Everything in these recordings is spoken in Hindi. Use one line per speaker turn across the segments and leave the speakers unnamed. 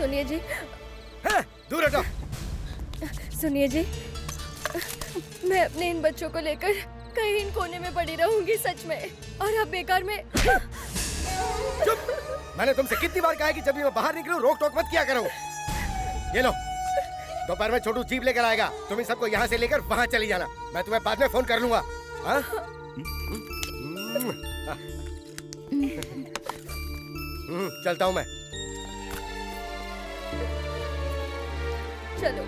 सुनिए जी।
दूर हटो।
सुनिए जी, मैं अपने इन बच्चों को लेकर कहीं इन कोने में पड़ी रहूंगी सच में, और अब बेकार में।
चुप! मैंने तुमसे कितनी बार कहा है कि जब भी मैं बाहर निकलूं रोक टोक मत किया करो। ये लो, दोपहर में छोटू जीप लेकर आएगा, तुम इन सबको यहाँ से लेकर वहाँ चली जाना। मैं तुम्हें बाद में फोन कर लूंगा। चलता हूँ मैं।
चलो।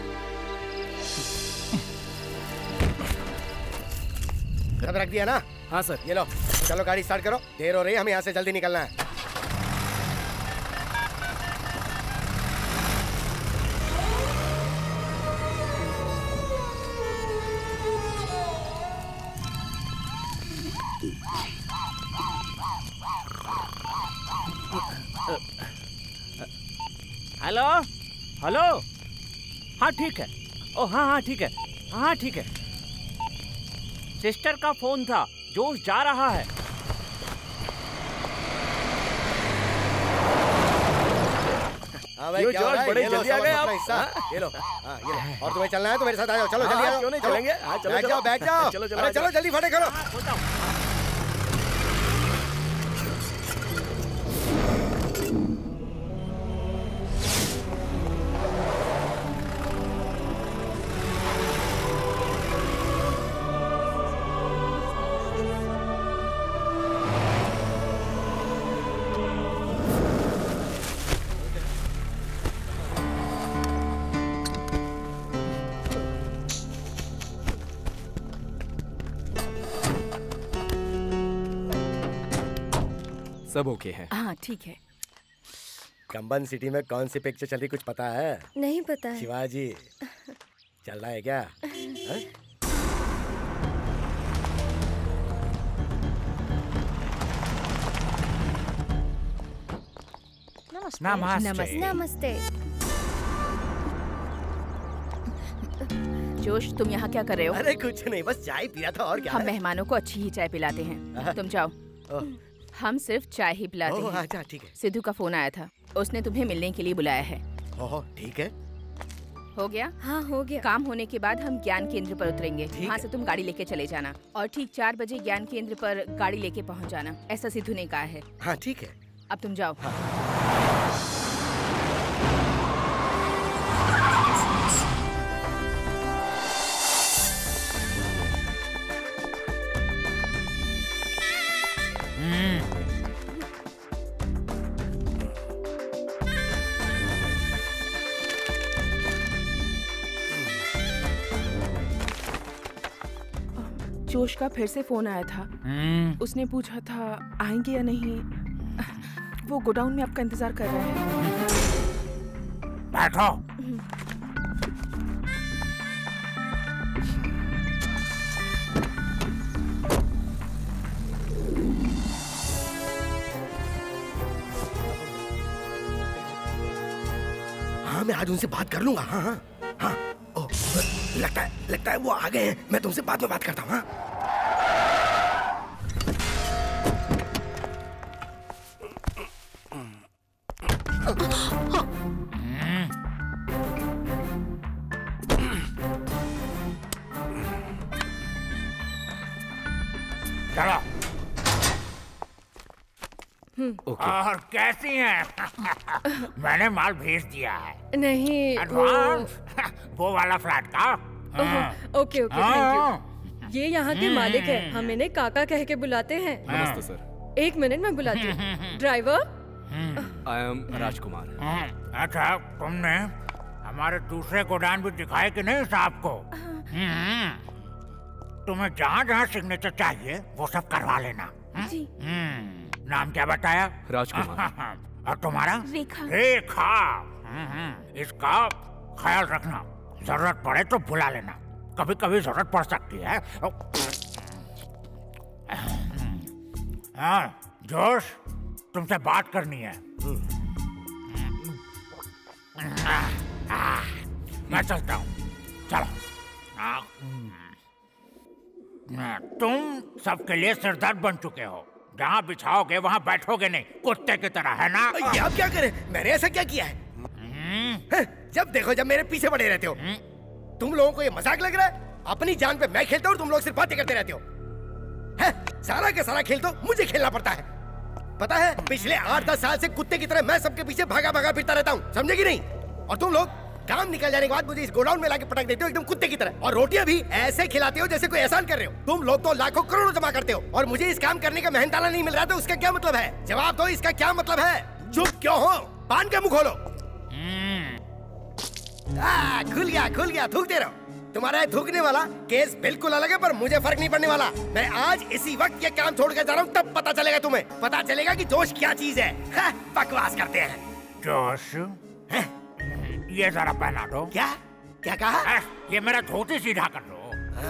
सब रख दिया ना?
हाँ सर।
ये लो, चलो गाड़ी स्टार्ट करो, देर हो रही है, हमें यहाँ से जल्दी निकलना है।
हेलो हेलो, हाँ ठीक है। ओ हाँ हाँ ठीक है, हाँ ठीक है। सिस्टर का फोन था, जोश जा रहा है।
हाँ भाई, क्या हो रहा है?
बड़े जल्दी आ गए आप।
ये लो, हाँ ये लो। और तुम्हें चलना है तो मेरे साथ आ जाओ। चलो जल्दी आओ।
क्यों नहीं चलेंगे? हाँ चलो
बैठ जाओ, बैठ जाओ।
चलो चलो,
अरे चलो जल्दी फटे करो।
सब ओके है।
हाँ ठीक है।
कंबन सिटी में कौन सी पिक्चर चल रही कुछ पता है?
नहीं पता है।
शिवाजी चल रहा है क्या? हा?
नमस्ते।
नमस्ते। नमस्ते। जोश, तुम यहाँ क्या कर रहे हो?
अरे कुछ नहीं, बस चाय पी रहा था और क्या।
हम मेहमानों को अच्छी ही चाय पिलाते हैं, तुम जाओ। हम सिर्फ चाय ही पिलाते हैं।
अच्छा ठीक है।
सिद्धू का फोन आया था, उसने तुम्हें मिलने के लिए बुलाया है।
ओह ठीक है।
हो गया? हाँ हो गया। काम होने के बाद हम ज्ञान केंद्र पर उतरेंगे, वहाँ से तुम गाड़ी लेके चले जाना और ठीक 4 बजे ज्ञान केंद्र पर गाड़ी लेके पहुँच जाना, ऐसा सिद्धू ने कहा है।
हाँ ठीक है।
अब तुम जाओ। जोश का फिर से फोन आया था। उसने पूछा था आएंगे या नहीं। वो गोडाउन में आपका इंतजार कर रहे हैं।
बैठो।
हाँ मैं आज उनसे बात कर लूंगा। हाँ हाँ हाँ। ओह लगता है वो आ गए हैं। मैं तुमसे बाद में बात करता हूँ। हाँ
चलो। और कैसी हैं? मैंने माल भेज दिया है।
नहीं
एडवांस वो वाला फ्लैट का।
Okay okay thank you. ये यहाँ के मालिक है, हम इन्हें काका कह के बुलाते हैं।
नमस्ते सर।
1 मिनट में बुलाती हूँ। ड्राइवर।
I am Rajkumar.
अच्छा, तुमने हमारे दूसरे गोदाम भी दिखाए कि नहीं साहब को? तुम्हें जहाँ जहाँ सिग्नेचर चाहिए वो सब करवा लेना।
जी।
नाम क्या बताया?
राजकुमार।
और तुम्हारा?
रेखा।
रेखा। इसका ख्याल रखना, जरूरत पड़े तो बुला लेना, कभी कभी जरूरत पड़ सकती है। हाँ जोश, तुमसे बात करनी है। मैं चलता हूँ, चलो। तुम सबके लिए सिरदर्द बन चुके हो, जहाँ बिछाओगे वहाँ बैठोगे नहीं, कुत्ते की तरह, है ना?
ये आप क्या करें? मैंने ऐसा क्या किया है? जब देखो जब मेरे पीछे पड़े रहते हो। तुम लोगों को ये मजाक लग रहा है? अपनी जान पे मैं खेलता हूँ और तुम लोग सिर्फ बातें करते रहते हो। सारा का सारा खेल तो मुझे खेलना पड़ता है। पता है पिछले 8-10 साल से कुत्ते की तरह मैं सबके पीछे भागा भागा फिरता रहता हूँ, समझे कि नहीं? और तुम लोग काम निकल जाने के बाद मुझे इस गोडाउन में लाके पटक देते हो एकदम कुत्ते की तरह, और रोटियां भी ऐसे खिलाते हो जैसे कोई एहसान कर रहे हो। तुम लोग तो लाखों करोड़ों जमा करते हो और मुझे इस काम करने का मेहनताना नहीं मिल रहा, तो उसका क्या मतलब है? जवाब दो, इसका क्या मतलब है? चुप क्यों हो? पान के मुंह खोलो। खुल गया, थूकते रहो। तुम्हारा थूकने वाला केस बिल्कुल अलग है, पर मुझे फर्क नहीं पड़ने वाला। मैं आज इसी वक्त ये काम छोड़ कर जा रहा हूँ, तब पता चलेगा तुम्हें। पता चलेगा कि जोश क्या चीज है। बकवास करते हैं।
जोश ये जरा पहना दो।
क्या कहा?
ये मेरा धोती सीधा कर दो।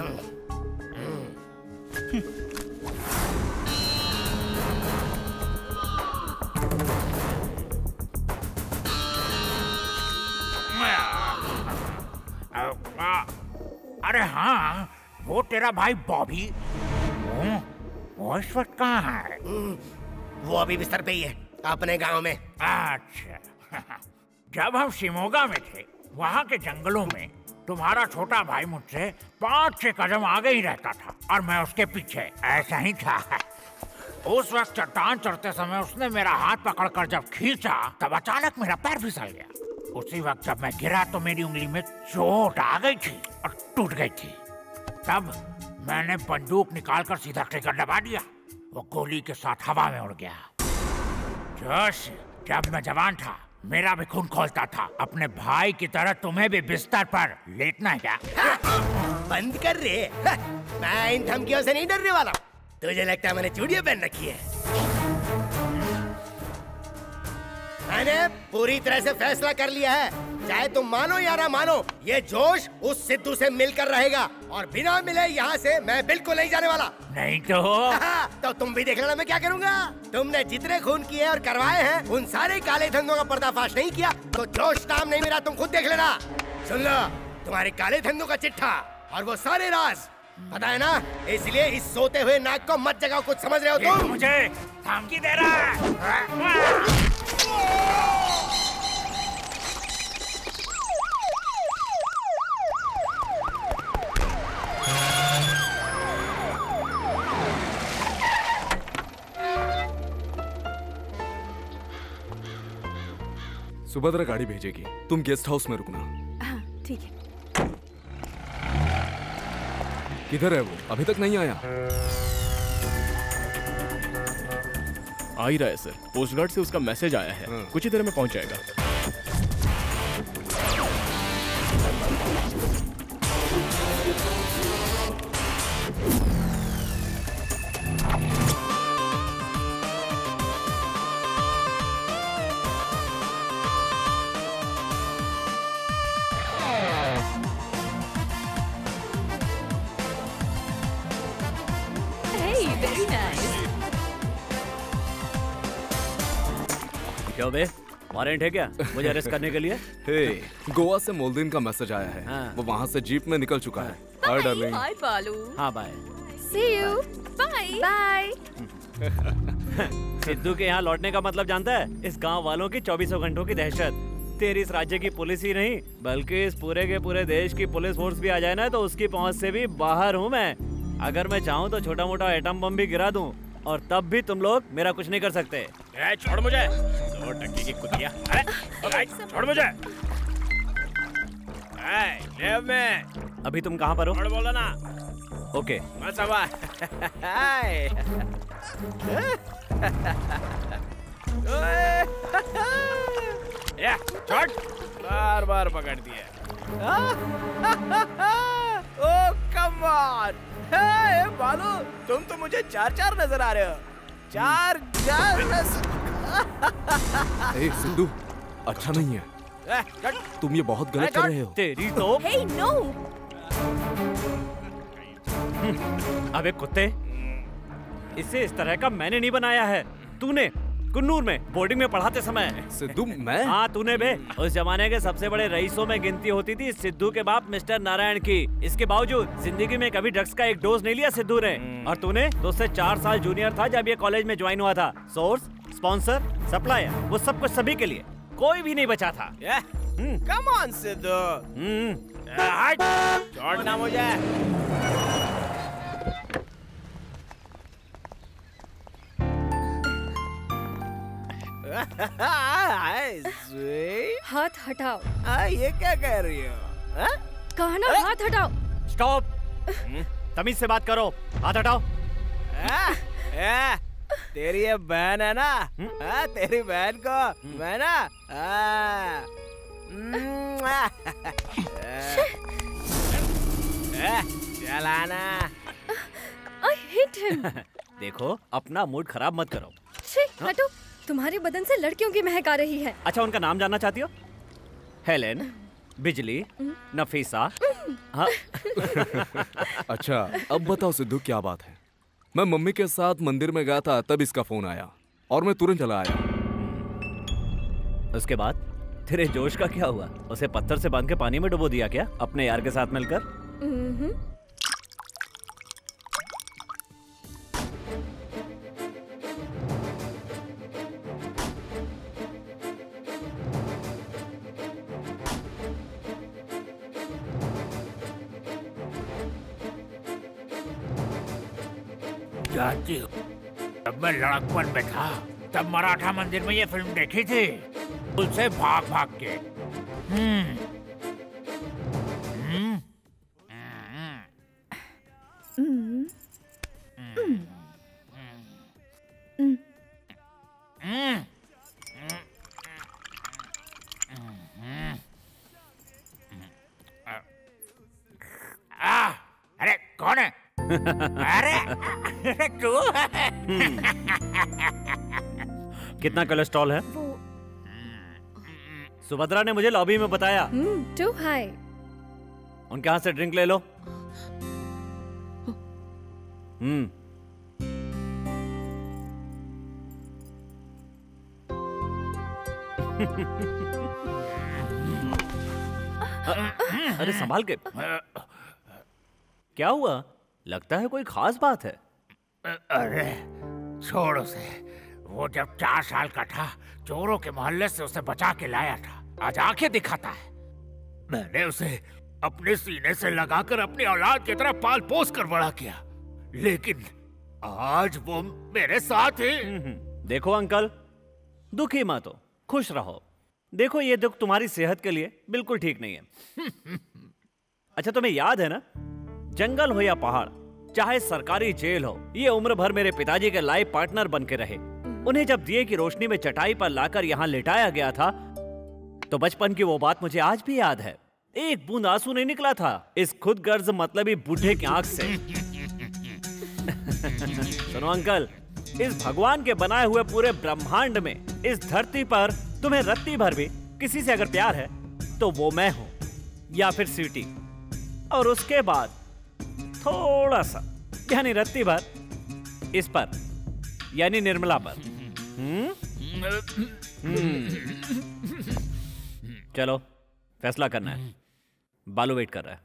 अरे हाँ, वो तेरा भाई बॉबी, वो इस वक्त कहाँ है?
वो अभी बिस्तर पे ही है, अपने गांव में।
अच्छा, जब हम शिमोगा में थे, वहाँ के जंगलों में तुम्हारा छोटा भाई मुझसे 5-6 कदम आगे ही रहता था और मैं उसके पीछे। ऐसा ही था। उस वक्त चट्टान चढ़ते समय उसने मेरा हाथ पकड़कर जब खींचा, तब अचानक मेरा पैर फिसल गया। उसी वक्त जब मैं गिरा तो मेरी उंगली में चोट आ गई थी और टूट गई थी। तब मैंने बंदूक निकालकर सीधा ट्रिगर दबा दिया। वो गोली के साथ हवा में उड़ गया। जोश, जब मैं जवान था मेरा भी खून खौलता था। अपने भाई की तरह तुम्हें भी बिस्तर पर लेटना है क्या?
बंद कर रे। मैं इन धमकियों से नहीं डरने वाला। तुझे लगता है मैंने चूड़ियां पहन रखी है? मैंने पूरी तरह से फैसला कर लिया है, चाहे तुम मानो या ना मानो, ये जोश उस सिद्धू से मिलकर रहेगा और बिना मिले यहाँ से मैं बिल्कुल नहीं जाने वाला।
नहीं तो?
तो तुम भी देख लेना मैं क्या करूँगा। तुमने जितने खून किए और करवाए हैं, उन सारे काले धंधों का पर्दाफाश नहीं किया तो जोश नाम नहीं मेरा, तुम खुद देख लेना। सुन लो, तुम्हारे काले धंधों का चिट्ठा और वो सारे राज पता है ना, इसलिए इस सोते हुए नाक को मत जगाओ। कुछ समझ रहे हो तुम?
मुझे धमकी दे रहा है।
सुभद्रा गाड़ी भेजेगी, तुम गेस्ट हाउस में रुकना।
हाँ ठीक है।
किधर है वो? अभी तक नहीं आया।
आ ही रहा है सर, पोस्ट गार्ड से उसका मैसेज आया है। कुछ ही देर में पहुंच जाएगा।
क्या बे, वारंट है क्या मुझे अरेस्ट करने के लिए?
हे, गोवा से मोल्दिन का मैसेज आया है।
हाँ।
वो वहाँ से जीप में निकल चुका है। Hi darling.
हाय बालू।
हाँ bye.
See you. Bye. Bye.
Siddhu के यहाँ लौटने का मतलब जानता है? इस गांव वालों की 24 घंटों की दहशत। तेरी इस राज्य की पुलिस ही नहीं, बल्कि इस पूरे के पूरे देश की पुलिस फोर्स भी आ जाए ना, तो उसकी पहुँच से भी बाहर हूँ मैं। अगर मैं चाहूँ तो छोटा मोटा एटम बम भी गिरा दूँ और तब भी तुम लोग मेरा कुछ नहीं कर सकते।
छोड़ मुझे, दो टक्की की कुतिया। छोड़ मुझे।
अभी तुम कहाँ पर हो?
बोलो ना।
ओके।
छोड़, बार बार पकड़ दिया।
ओह कम ऑन, हे बालू, तुम तो मुझे 4-4 नजर आ रहे हो। 4
ए सिद्धू, अच्छा नहीं है। तुम ये बहुत गलत कर रहे हो।
तेरी तो।
Hey no.
अबे कुत्ते, इसे इस तरह का मैंने नहीं बनाया है, तूने कुन्नूर में बोर्डिंग में पढ़ाते समय।
सिद्धू मैं?
हाँ तूने बे। उस जमाने के सबसे बड़े रईसों में गिनती होती थी सिद्धू के बाप मिस्टर नारायण की। इसके बावजूद जिंदगी में कभी ड्रग्स का एक डोज नहीं लिया सिद्धू ने। और तूने तो उससे 4 साल जूनियर था जब ये कॉलेज में ज्वाइन हुआ था। सोर्स, स्पॉन्सर, सप्लायर, वो सब कुछ सभी के लिए, कोई भी नहीं बचा था।
Come on Sidhu. हट, छोड़ना मुझे।
हाथ हटाओ।
ये क्या कह रही हो?
कहा ना हाथ हटाओ।
स्टॉप। तमीज से बात करो, हाथ हटाओ।
तेरी ये बहन है ना, तेरी बहन को मैं ना चलाना।
I hate him।
देखो, अपना मूड खराब मत करो।
हटो, तुम्हारे बदन से लड़कियों की महक आ रही है।
अच्छा, उनका नाम जानना चाहती हो? हेलेन, बिजली, नफीसा। हाँ।
अच्छा, अब बताओ सिद्धू क्या बात है? मैं मम्मी के साथ मंदिर में गया था, तब इसका फोन आया और मैं तुरंत चला आया।
उसके बाद तेरे जोश का क्या हुआ? उसे पत्थर से बांध के पानी में डुबो दिया क्या अपने यार के साथ मिलकर?
जानती हो, जब मैं लड़कपन में था तब मराठा मंदिर में ये फिल्म देखी थी, उससे भाग भाग के। अरे कौन है? अरे तू?
कितना कोलेस्ट्रॉल है? सुभद्रा ने मुझे लॉबी में बताया।
Too high.
उनके हाथ से ड्रिंक ले लो। अरे संभाल के। क्या हुआ? लगता है कोई खास बात है।
अरे छोड़ उसे। वो जब 4 साल का था, चोरों के मोहल्ले से उसे बचा के लाया था। आज आंखें दिखाता है। मैंने उसे अपने सीने से लगाकर अपनी औलाद की तरह पाल पोस कर बड़ा किया, लेकिन आज वो मेरे साथ ही।
देखो अंकल, दुखी मत हो, खुश रहो। देखो, ये दुख तुम्हारी सेहत के लिए बिल्कुल ठीक नहीं है। अच्छा, तुम्हें याद है ना, जंगल हो या पहाड़, चाहे सरकारी जेल हो, ये उम्र भर मेरे पिताजी के लाइफ पार्टनर बन के रहे। उन्हें जब दिए की रोशनी में चटाई पर लाकर यहाँ लेटाया गया था, तो बचपन की वो बात मुझे आज भी याद है। एक बूंद आंसू नहीं निकला था इस खुद गर्ज मतलबी बूढ़े की आंख से। सुनो अंकल, इस भगवान के बनाए हुए पूरे ब्रह्मांड में, इस धरती पर तुम्हें रत्ती भर भी किसी से अगर प्यार है तो वो मैं हूं, या फिर स्वीटी। और उसके बाद थोड़ा सा, यानी रत्ती भर इस पर, यानी निर्मला पर। चलो, फैसला करना है। बालू वेट कर रहा है।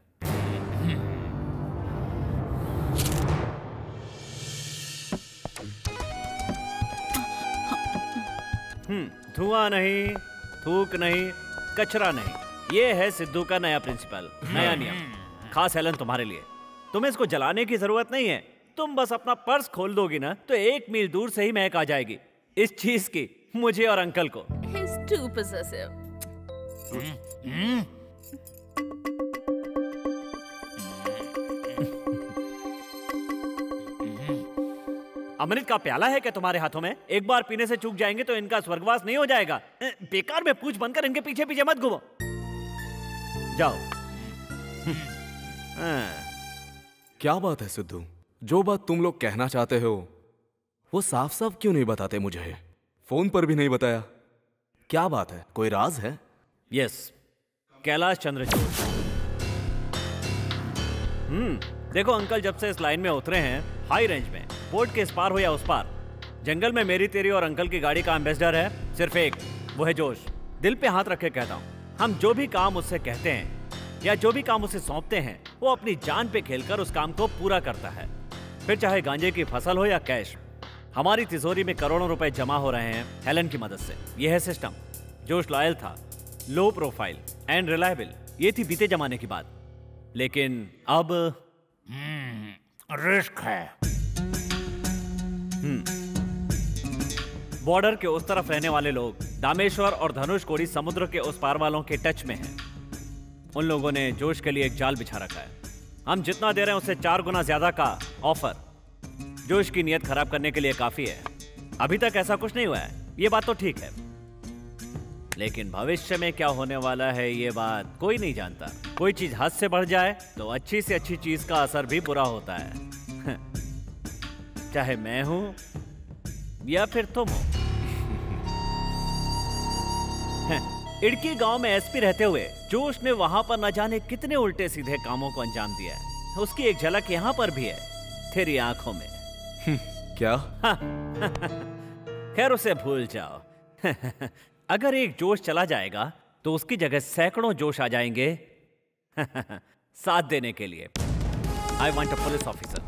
धुआं नहीं, थूक नहीं, कचरा नहीं। ये है सिद्धू का नया प्रिंसिपल, नया नियम। खास हेलन तुम्हारे लिए। तुम्हें इसको जलाने की जरूरत नहीं है। तुम बस अपना पर्स खोल दोगी ना, तो 1 मील दूर से ही महक आ जाएगी इस चीज की, मुझे और अंकल को।
He's too possessive.
अमृत का प्याला है क्या तुम्हारे हाथों में? एक बार पीने से चूक जाएंगे तो इनका स्वर्गवास नहीं हो जाएगा। बेकार में पूछ बनकर इनके पीछे पीछे मत घूमो। जाओ।
क्या बात है सिद्धू? जो बात तुम लोग कहना चाहते हो वो साफ साफ क्यों नहीं बताते मुझे? फोन पर भी नहीं बताया। क्या बात है? कोई राज है?
यस, कैलाश चंद्र जोश। देखो अंकल, जब से इस लाइन में उतरे हैं, हाई रेंज में, बोर्ड के इस पार हो या उस पार, जंगल में मेरी, तेरी और अंकल की गाड़ी का एम्बेसडर है सिर्फ एक, वो है जोश। दिल पे हाथ रख के कहता हूँ, हम जो भी काम उससे कहते हैं या जो भी काम उसे सौंपते हैं, वो अपनी जान पे खेलकर उस काम को पूरा करता है। फिर चाहे गांजे की फसल हो या कैश। हमारी तिजोरी में करोड़ों रुपए जमा हो रहे हैं हेलन की मदद से। यह है सिस्टम। जोश लॉयल था, लो प्रोफाइल एंड रिलायबल, ये थी बीते जमाने की बात। लेकिन अब
रिस्क है।
बॉर्डर के उस तरफ रहने वाले लोग दामेश्वर और धनुषकोडी समुद्र के उस पार वालों के टच में हैं। उन लोगों ने जोश के लिए एक जाल बिछा रखा है। हम जितना दे रहे हैं उससे 4 गुना ज्यादा का ऑफर जोश की नीयत खराब करने के लिए काफी है। अभी तक ऐसा कुछ नहीं हुआ है, ये बात तो ठीक है, लेकिन भविष्य में क्या होने वाला है ये बात कोई नहीं जानता। कोई चीज हद से बढ़ जाए तो अच्छी से अच्छी चीज का असर भी बुरा होता है। चाहे मैं हूं या फिर तुम हो। इड़की गांव में एसपी रहते हुए जोश ने वहां पर न जाने कितने उल्टे सीधे कामों को अंजाम दिया है। उसकी एक झलक यहां पर भी है, तेरी आंखों में।
क्या?
खैर उसे भूल जाओ। अगर एक जोश चला जाएगा तो उसकी जगह सैकड़ों जोश आ जाएंगे साथ देने के लिए। I want a police officer.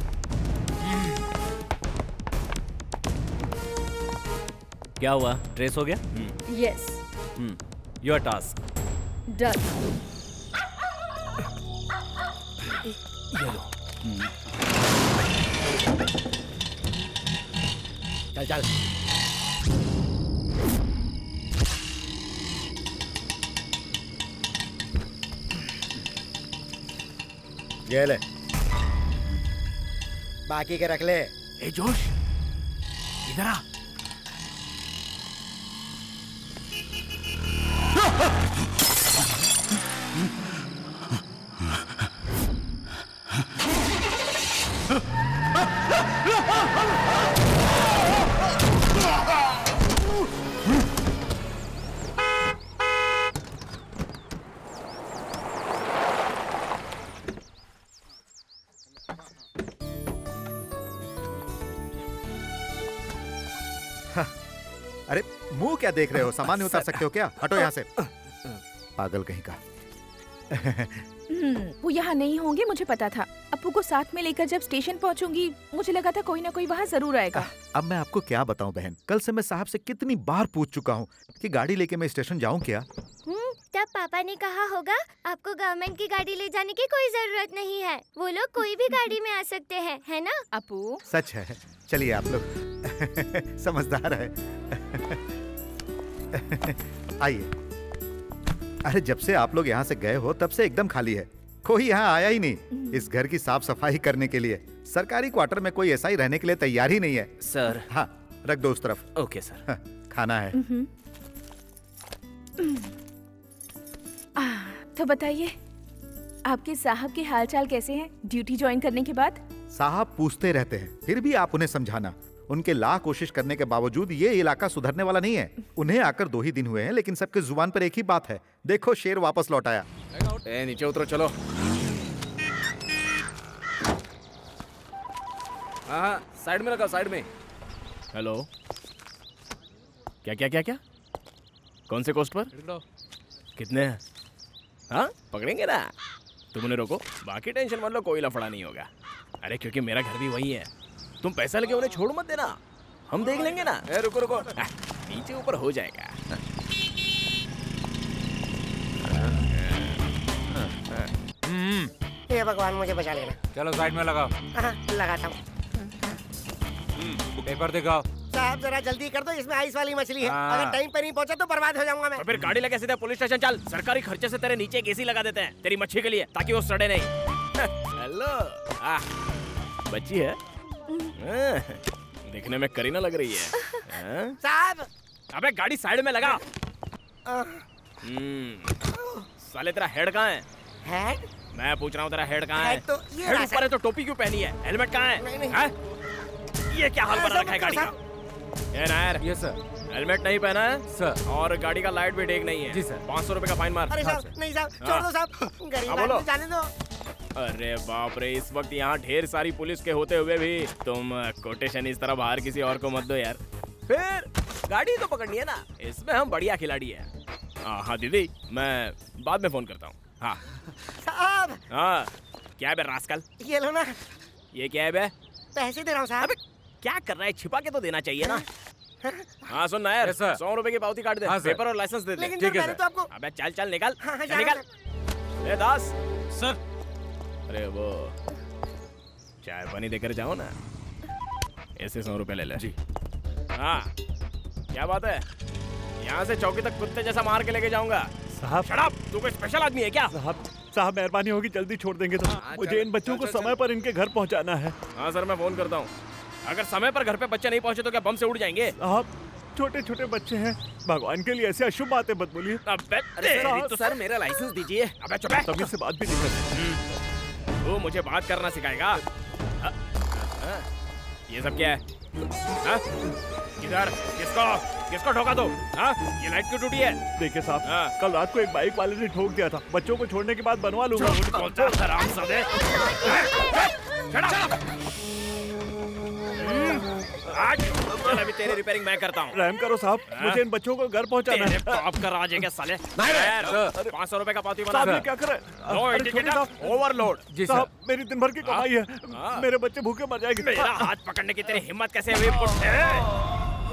क्या हुआ, ट्रेस हो गया?
यस।
Your task
done.
ये लो। चल चल।
ये ले, बाकी के रख ले।
ए जोश, इधर आ।
अरे मुंह क्या देख रहे हो? सामान नहीं उतार सकते हो क्या? हटो यहाँ से, पागल कहीं का।
वो यहाँ नहीं होंगे, मुझे पता था। अप्पू को साथ में लेकर जब स्टेशन पहुँचूंगी मुझे लगा था कोई ना कोई वहाँ जरूर आएगा।
अब मैं आपको क्या बताऊं बहन, कल से मैं साहब से कितनी बार पूछ चुका हूँ कि गाड़ी लेके मैं स्टेशन जाऊँ क्या।
तब पापा ने कहा होगा आपको गवर्नमेंट की गाड़ी ले जाने की कोई जरूरत नहीं है, वो लोग कोई भी गाड़ी में आ सकते हैं, है ना
अप्पू?
सच है। चलिए आप लोग समझदार है। आइए। अरे जब से आप लोग यहाँ से गए हो तब से एकदम खाली है, कोई यहाँ आया ही नहीं इस घर की साफ सफाई करने के लिए। सरकारी क्वार्टर में कोई ऐसा ही रहने के लिए तैयार ही नहीं है।
सर।
हाँ रख दो उस तरफ।
Okay sir.
हाँ, खाना है।
तो बताइए आपके साहब के हालचाल कैसे हैं ड्यूटी ज्वाइन करने के बाद?
साहब पूछते रहते हैं, फिर भी आप उन्हें समझाना। उनके लाख कोशिश करने के बावजूद ये इलाका सुधरने वाला नहीं है। उन्हें आकर 2 ही दिन हुए हैं, लेकिन सबके जुबान पर एक ही बात है, देखो शेर वापस लौट आया।
नीचे उतरो, चलो। हाँ साइड में लगा, साइड में। हेलो, क्या क्या क्या क्या? कौन से कोस्ट पर? कितने हैं? हाँ पकड़ेंगे ना, तुम उन्हें रोको, बाकी टेंशन मत लो, कोई लफड़ा नहीं होगा। अरे क्योंकि मेरा घर भी वही है, तुम पैसा लेके उन्हें छोड़ मत देना, हम देख लेंगे ना। रुको रुको, नीचे ऊपर हो जाएगा।
हे भगवान मुझे बचा लेना।
चलो साइड में लगाओ।
लगाता हूँ।
पेपर दिखाओ।
साहब जरा जल्दी कर दो, इसमें आइस वाली मछली है। अगर टाइम पे नहीं पहुंचा तो बर्बाद हो जाऊंगा मैं।
तो फिर गाड़ी लेके सीधे पुलिस स्टेशन चल, सरकारी खर्चे से तेरे नीचे एक एसी लगा देते हैं तेरी मच्छी के लिए, ताकि वो सड़े नहीं। हेलो, बच्ची है, दिखने में करीना लग रही है।
साहब
अबे गाड़ी साइड में लगा। साले तेरा हेड कहाँ है?
हेड?
मैं पूछ रहा हूँ तेरा हेड कहाँ है?
तो ये
हेड ऊपर है तो टोपी क्यों पहनी है? हेलमेट कहाँ है?
नहीं, नहीं।
है? ये क्या हाल बना रखा है गाड़ी का? ये नायर,
यस सर।
हेलमेट नहीं पहना है
सर,
और गाड़ी का लाइट भी ठीक नहीं है।
जी सर।
500 रुपए का फाइन मार।
अरे साहब नहीं साहब, छोड़ दो साहब, गरीब
बोलो।
आदमी, जाने दो।
अरे बाप रे, इस वक्त यहाँ ढेर सारी पुलिस के होते हुए भी तुम कोटेशन इस तरह बाहर किसी और को मत दो यार। फिर गाड़ी तो पकड़नी है ना, इसमें हम बढ़िया खिलाड़ी है। हाँ दीदी, मैं बाद में फोन करता हूँ। हाँ
साहब।
हाँ क्या है बे रास्कल?
ये लो ना।
ये क्या है बे?
पैसे दे रहा हूँ साहब।
क्या कर रहा है? छिपा के तो देना चाहिए ना। हाँ सुन नायर, 100 रुपए की पावती काट दे। पेपर और लाइसेंस दे दे।
लेकिन सर मैंने तो आपको।
अबे चल चल निकल।
हाँ,
निकल। ए दास
सर।
अरे वो चाय पानी देकर जाओ ना। ऐसे 100 रुपए ले ले। जी हाँ क्या बात है, यहाँ से चौकी तक कुत्ते जैसा मार के लेके जाऊंगा।
साहब
शट अप, तू कोई स्पेशल आदमी है क्या?
साहब मेहरबानी होगी जल्दी छोड़ देंगे तो। मुझे इन बच्चों को समय पर इनके घर पहुंचाना है।
हाँ सर मैं फोन करता हूँ। अगर समय पर घर पे बच्चे नहीं पहुंचे तो क्या बम से उड़ जाएंगे?
साहब छोटे छोटे बच्चे हैं, भगवान के लिए ऐसे अशुभ बातें मत बोलिए।
तो सर मेरा लाइसेंस दीजिए। अबे चुप है।
तभी से बात भी नहीं करते।
तू मुझे बात करना सिखाएगा? ये सब क्या है? किधर किसको ठोका दो? ये लाइट क्यों टूटी है?
देखिए साहब कल रात को एक बाइक वाले ने ठोक दिया था। बच्चों को छोड़ने के बाद बनवा लूंगा।
आज अभी तेरी रिपेयरिंग मैं करता हूँ।
रहम करो साहब, मुझे इन बच्चों को घर पहुँचाना है।
आप कर आ जाएंगे साले। 500 रुपए का पावती बना।
साहब ये क्या कर रहे हैं?
ओवरलोड।
जी साहब मेरी दिन भर की कमाई है, मेरे बच्चे भूखे मर जाएंगे।
मेरा हाथ पकड़ने की तेरी हिम्मत कैसे हुई पुट्ठे?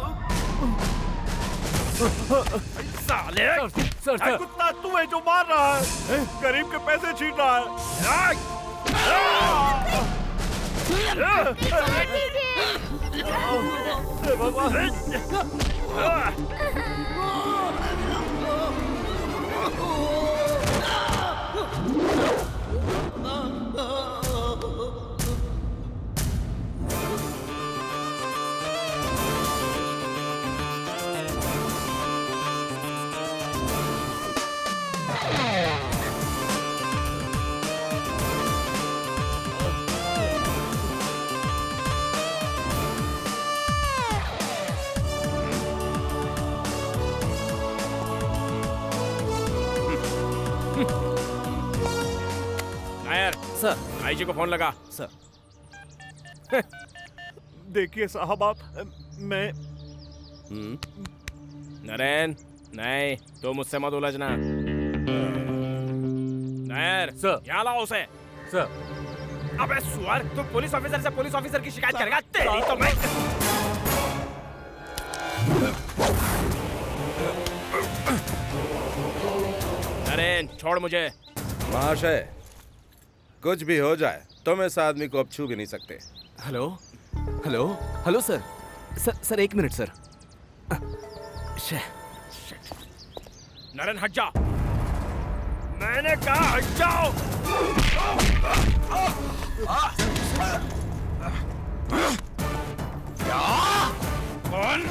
साले
सर कुत्ता तू है जो मार रहा है, गरीब के पैसे छीन रहा है।
नायर
सर
आईजी को फोन लगा।
सर
देखिए साहब आप मैं
नरेन नहीं तो मुझसे मत उलझना। नायर
सर
यहाँ लाओ उसे।
सर
अबे सुअर, तू पुलिस ऑफिसर से पुलिस ऑफिसर की शिकायत करेगा? तेरी तो मैं। नरेन छोड़ मुझे।
महाशय कुछ भी हो जाए तुम इस आदमी को अब छू भी नहीं सकते।
Hello hello hello sir sir 1 minute sir.
Naren हट जा, मैंने कहा हट जाओ। कौन?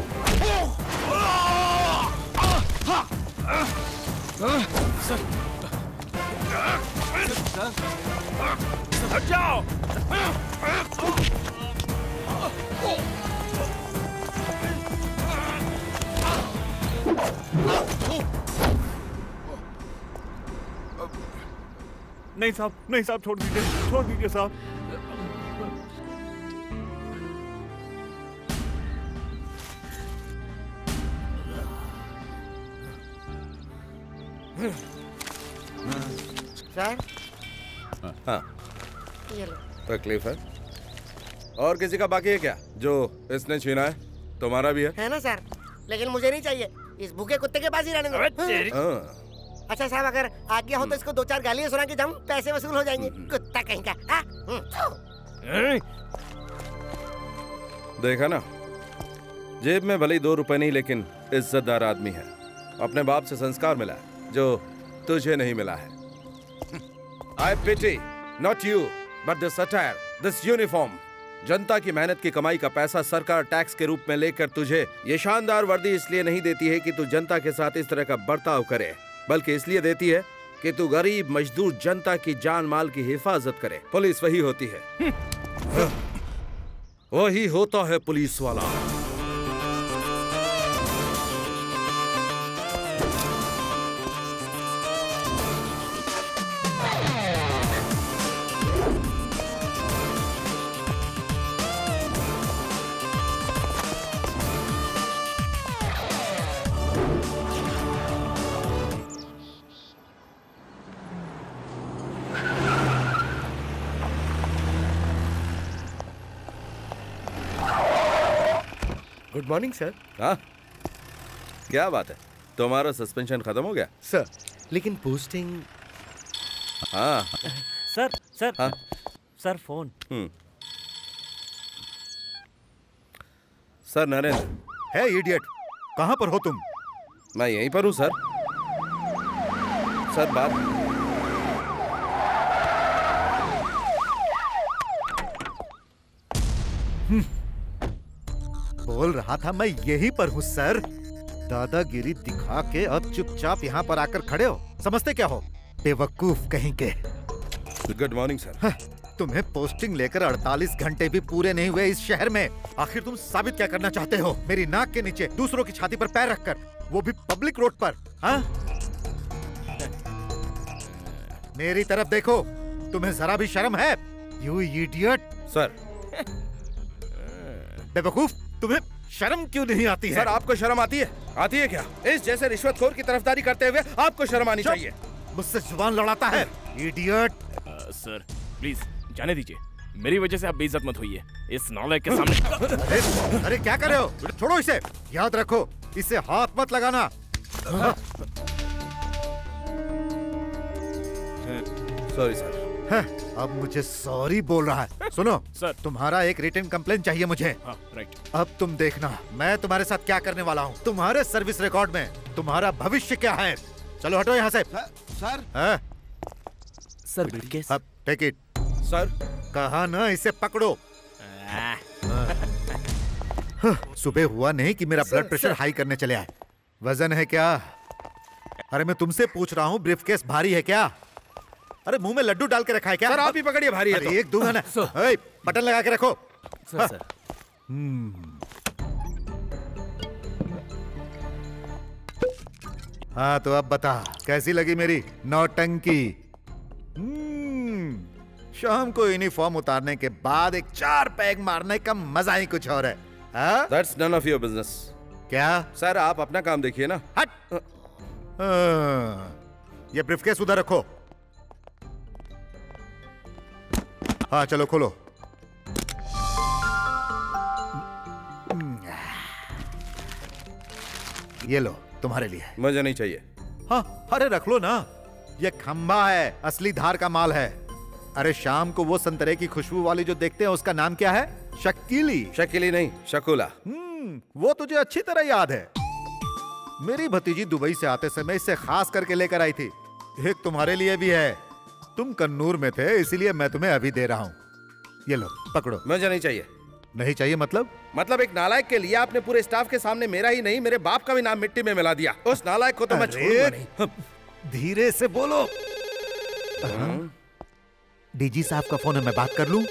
हट जाओ।
नहीं साहब छोड़ दीजिए साहब।
सर
हाँ
ये लो।
तकलीफ है और किसी का बाकी है क्या जो इसने छीना है? तुम्हारा भी
है ना सर, लेकिन मुझे नहीं चाहिए। इस भूखे कुत्ते के पास ही रहने दो। अच्छा साहब अगर आज्ञा हो तो इसको 2-4 गालियां सुना के जाऊं, पैसे वसूल हो जाएंगे। कुत्ता कहीं का।
देखा ना, जेब में भले ही 2 रुपए नहीं लेकिन इज्जतदार आदमी है। अपने बाप से संस्कार मिला है जो तुझे नहीं मिला है। I pity not you but this attire, this uniform. जनता की मेहनत की कमाई का पैसा सरकार टैक्स के रूप में लेकर तुझे ये शानदार वर्दी इसलिए नहीं देती है कि तू जनता के साथ इस तरह का बर्ताव करे, बल्कि इसलिए देती है कि तू गरीब मजदूर जनता की जान माल की हिफाजत करे। पुलिस वही होती है, वही होता है पुलिस वाला।
Good morning sir.
हाँ, क्या बात है, तुम्हारा सस्पेंशन खत्म हो गया?
सर लेकिन पोस्टिंग।
हाँ
सर
हाँ
सर फोन।
सर नरेंद्र।
है इडियट, कहाँ पर हो तुम?
मैं यहीं पर हूँ सर। सर बात।
बोल रहा था मैं यहीं पर हूँ सर। दादागिरी दिखा के अब चुपचाप यहाँ पर आकर खड़े हो। समझते क्या हो, बेवकूफ कहीं के।
Good morning sir.
तुम्हें पोस्टिंग लेकर 48 घंटे भी पूरे नहीं हुए इस शहर में। आखिर तुम साबित क्या करना चाहते हो? मेरी नाक के नीचे दूसरों की छाती पर पैर रखकर, वो भी पब्लिक रोड पर। हाँ? मेरी तरफ देखो, तुम्हें जरा भी शर्म है? You idiot.
सर
बेवकूफ, तुम्हें शर्म क्यों नहीं आती है?
सर आपको शर्म आती है? आती है क्या? इस जैसे रिश्वतखोर की तरफदारी करते हुए आपको शर्म आनी चाहिए।
मुझसे जुबान लड़ाता है इडियट।
सर प्लीज जाने दीजिए, मेरी वजह से आप बेइज्जत मत होइए इस नालायक के सामने।
अरे क्या कर रहे हो? छोड़ो इसे। याद रखो, इसे हाथ मत लगाना।
Sorry sir.
अब मुझे सॉरी बोल रहा है। सुनो
सर,
तुम्हारा एक रिटन कंप्लेन चाहिए मुझे।
हाँ, राइट।
अब तुम देखना मैं तुम्हारे साथ क्या करने वाला हूँ। तुम्हारे सर्विस रिकॉर्ड में तुम्हारा भविष्य क्या है। चलो हटो यहाँ से।
Sir
sir briefcase.
अब टेक इट।
सर
कहा ना, इसे पकड़ो। सुबह हुआ नहीं कि मेरा ब्लड प्रेशर हाई करने चले आए। वजन है क्या? अरे मैं तुमसे पूछ रहा हूँ, ब्रीफकेस भारी है क्या? अरे मुंह में लड्डू डाल के रखा है क्या?
सर आप ही पकड़िए, भारी है तो।
एक दूंगा ना। बटन लगा के रखो।
सर
हाँ तो अब बता, कैसी लगी मेरी नौटंकी? शाम को यूनिफॉर्म उतारने के बाद एक 4 पैग मारने का मजा ही कुछ और है।
That's none of your business।
क्या?
सर आप अपना काम देखिए ना।
हट। ये ब्रीफकेस उधर रखो। हाँ चलो खोलो। ये लो तुम्हारे लिए।
मुझे नहीं चाहिए।
हाँ अरे रख लो ना, ये खंबा है, असली धार का माल है। अरे शाम को वो संतरे की खुशबू वाली जो देखते हैं उसका नाम क्या है? शकीली।
शकीली नहीं, शकुला।
वो तुझे अच्छी तरह याद है। मेरी भतीजी दुबई से आते समय इसे खास करके लेकर आई थी। एक तुम्हारे लिए भी है। तुम कन्नूर में थे इसीलिए मैं तुम्हें अभी दे रहा हूँ। ये लो पकड़ो।
मुझे नहीं चाहिए।
नहीं चाहिए मतलब?
मतलब एक नालायक के लिए आपने पूरे स्टाफ के सामने मेरा ही नहीं मेरे बाप का भी नाम मिट्टी में मिला दिया। उस नालायक को तो मैं छोड़ूंगा नहीं।
धीरे से बोलो। डीजी साहब का फोन है, मैं बात कर लूं?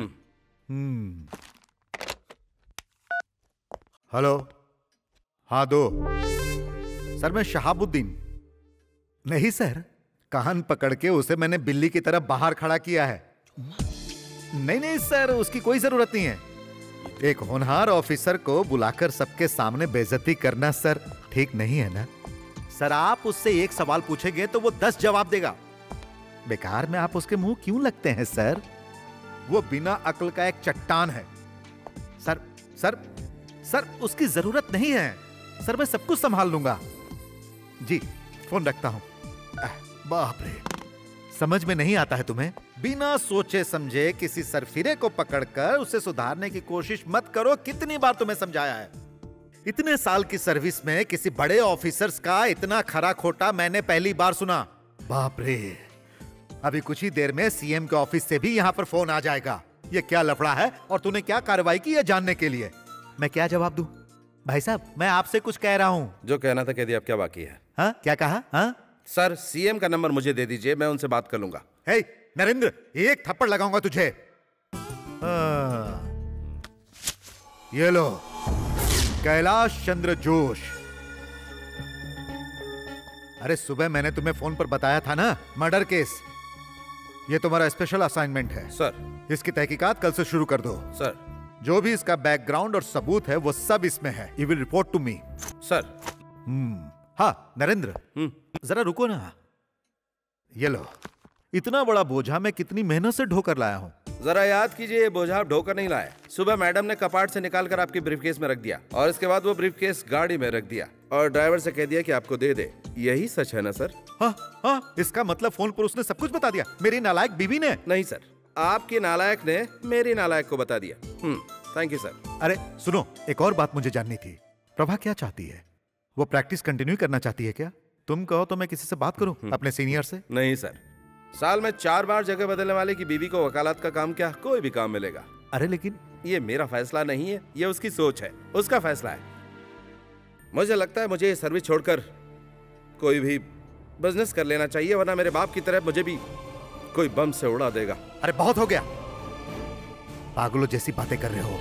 हेलो। हाँ दो। सर मैं शहाबुद्दीन। नहीं सर, कान पकड़ के उसे मैंने बिल्ली की तरह बाहर खड़ा किया है। नहीं नहीं सर, उसकी कोई जरूरत नहीं है। एक होनहार ऑफिसर को बुलाकर सबके सामने बेइज्जती करना सर ठीक नहीं है ना। सर आप उससे एक सवाल पूछेंगे तो वो 10 जवाब देगा। बेकार में आप उसके मुंह क्यों लगते हैं सर? वो बिना अक्ल का एक चट्टान है। सर सर सर उसकी जरूरत नहीं है। सर मैं सब कुछ संभाल लूंगा। जी फोन रखता हूं। बाप रे, समझ में नहीं आता है तुम्हें? बिना सोचे समझे किसी सरफिरे को पकड़कर उसे सुधारने की कोशिश मत करो। कितनी बार तुम्हें समझाया है? इतने साल की सर्विस में किसी बड़े ऑफिसर्स का इतना खरा खोटा मैंने पहली बार सुना। बाप रे, अभी कुछ ही देर में सीएम के ऑफिस से भी यहाँ पर फोन आ जाएगा। ये क्या लफड़ा है और तूने क्या कार्रवाई की है जानने के लिए। मैं क्या जवाब दूं? भाई साहब मैं आपसे कुछ कह रहा हूँ।
जो कहना था कह दिया, अब क्या बाकी है?
हाँ क्या कहा? हाँ
सर सीएम का नंबर मुझे दे दीजिए, मैं उनसे बात कर लूंगा।
हे नरेंद्र, एक थप्पड़ लगाऊंगा तुझे। ये लो, कैलाश चंद्र जोश। अरे सुबह मैंने तुम्हें फोन पर बताया था ना, मर्डर केस। ये तुम्हारा स्पेशल असाइनमेंट है।
सर
इसकी तहकीकात कल से शुरू कर दो।
सर
जो भी इसका बैकग्राउंड और सबूत है वो सब इसमें है। You will report to me.
Sir.
हाँ नरेंद्र, जरा रुको ना। ये लो, इतना बड़ा बोझा मैं कितनी मेहनत से ढोकर लाया हूँ।
जरा याद कीजिए, ये बोझा आप ढोकर नहीं लाए। सुबह मैडम ने कपाट से निकालकर आपकी ब्रीफकेस में रख दिया और इसके बाद वो ब्रीफकेस गाड़ी में रख दिया और ड्राइवर से कह दिया कि आपको दे दे। यही सच है ना सर?
हाँ, इसका मतलब फोन पर उसने सब कुछ बता दिया, मेरी नालायक बीवी ने?
नहीं सर, आपकी नालायक ने मेरी नालायक को बता दिया। Thank you sir.
अरे सुनो, एक और बात मुझे जाननी थी। प्रभा क्या चाहती है? वो प्रैक्टिस कंटिन्यू करना चाहती है क्या? तुम कहो तो मैं किसी से बात करूं, अपने सीनियर से?
नहीं सर, साल में 4 बार जगह बदलने वाले की बीवी को वकालत का काम क्या कोई भी काम मिलेगा।
अरे लेकिन
ये मेरा फैसला नहीं है, ये उसकी सोच है, उसका फैसला है। मुझे लगता है मुझे ये सर्विस छोड़कर कोई भी बिजनेस कर लेना चाहिए, वरना मेरे बाप की तरह मुझे भी कोई बम से उड़ा देगा।
अरे बहुत हो गया, पागलों जैसी बातें कर रहे हो।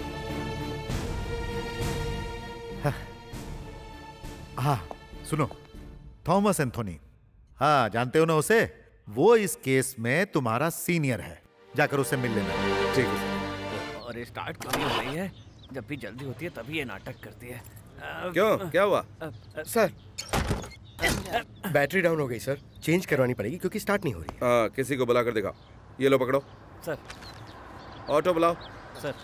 हाँ सुनो, थॉमस एंथोनी, हाँ जानते हो ना उसे? वो इस केस में तुम्हारा सीनियर है, जाकर उससे मिल लेना। ठीक है।
और स्टार्ट क्यों नहीं हो रही है? जब भी जल्दी होती है तभी ये नाटक करती है।
क्यों, क्या हुआ?
सर बैटरी डाउन हो गई सर, चेंज करवानी पड़ेगी क्योंकि स्टार्ट नहीं हो रही।
हाँ, किसी को बुला कर दिखाओ। ये लो पकड़ो
सर।
ऑटो बुलाओ
सर।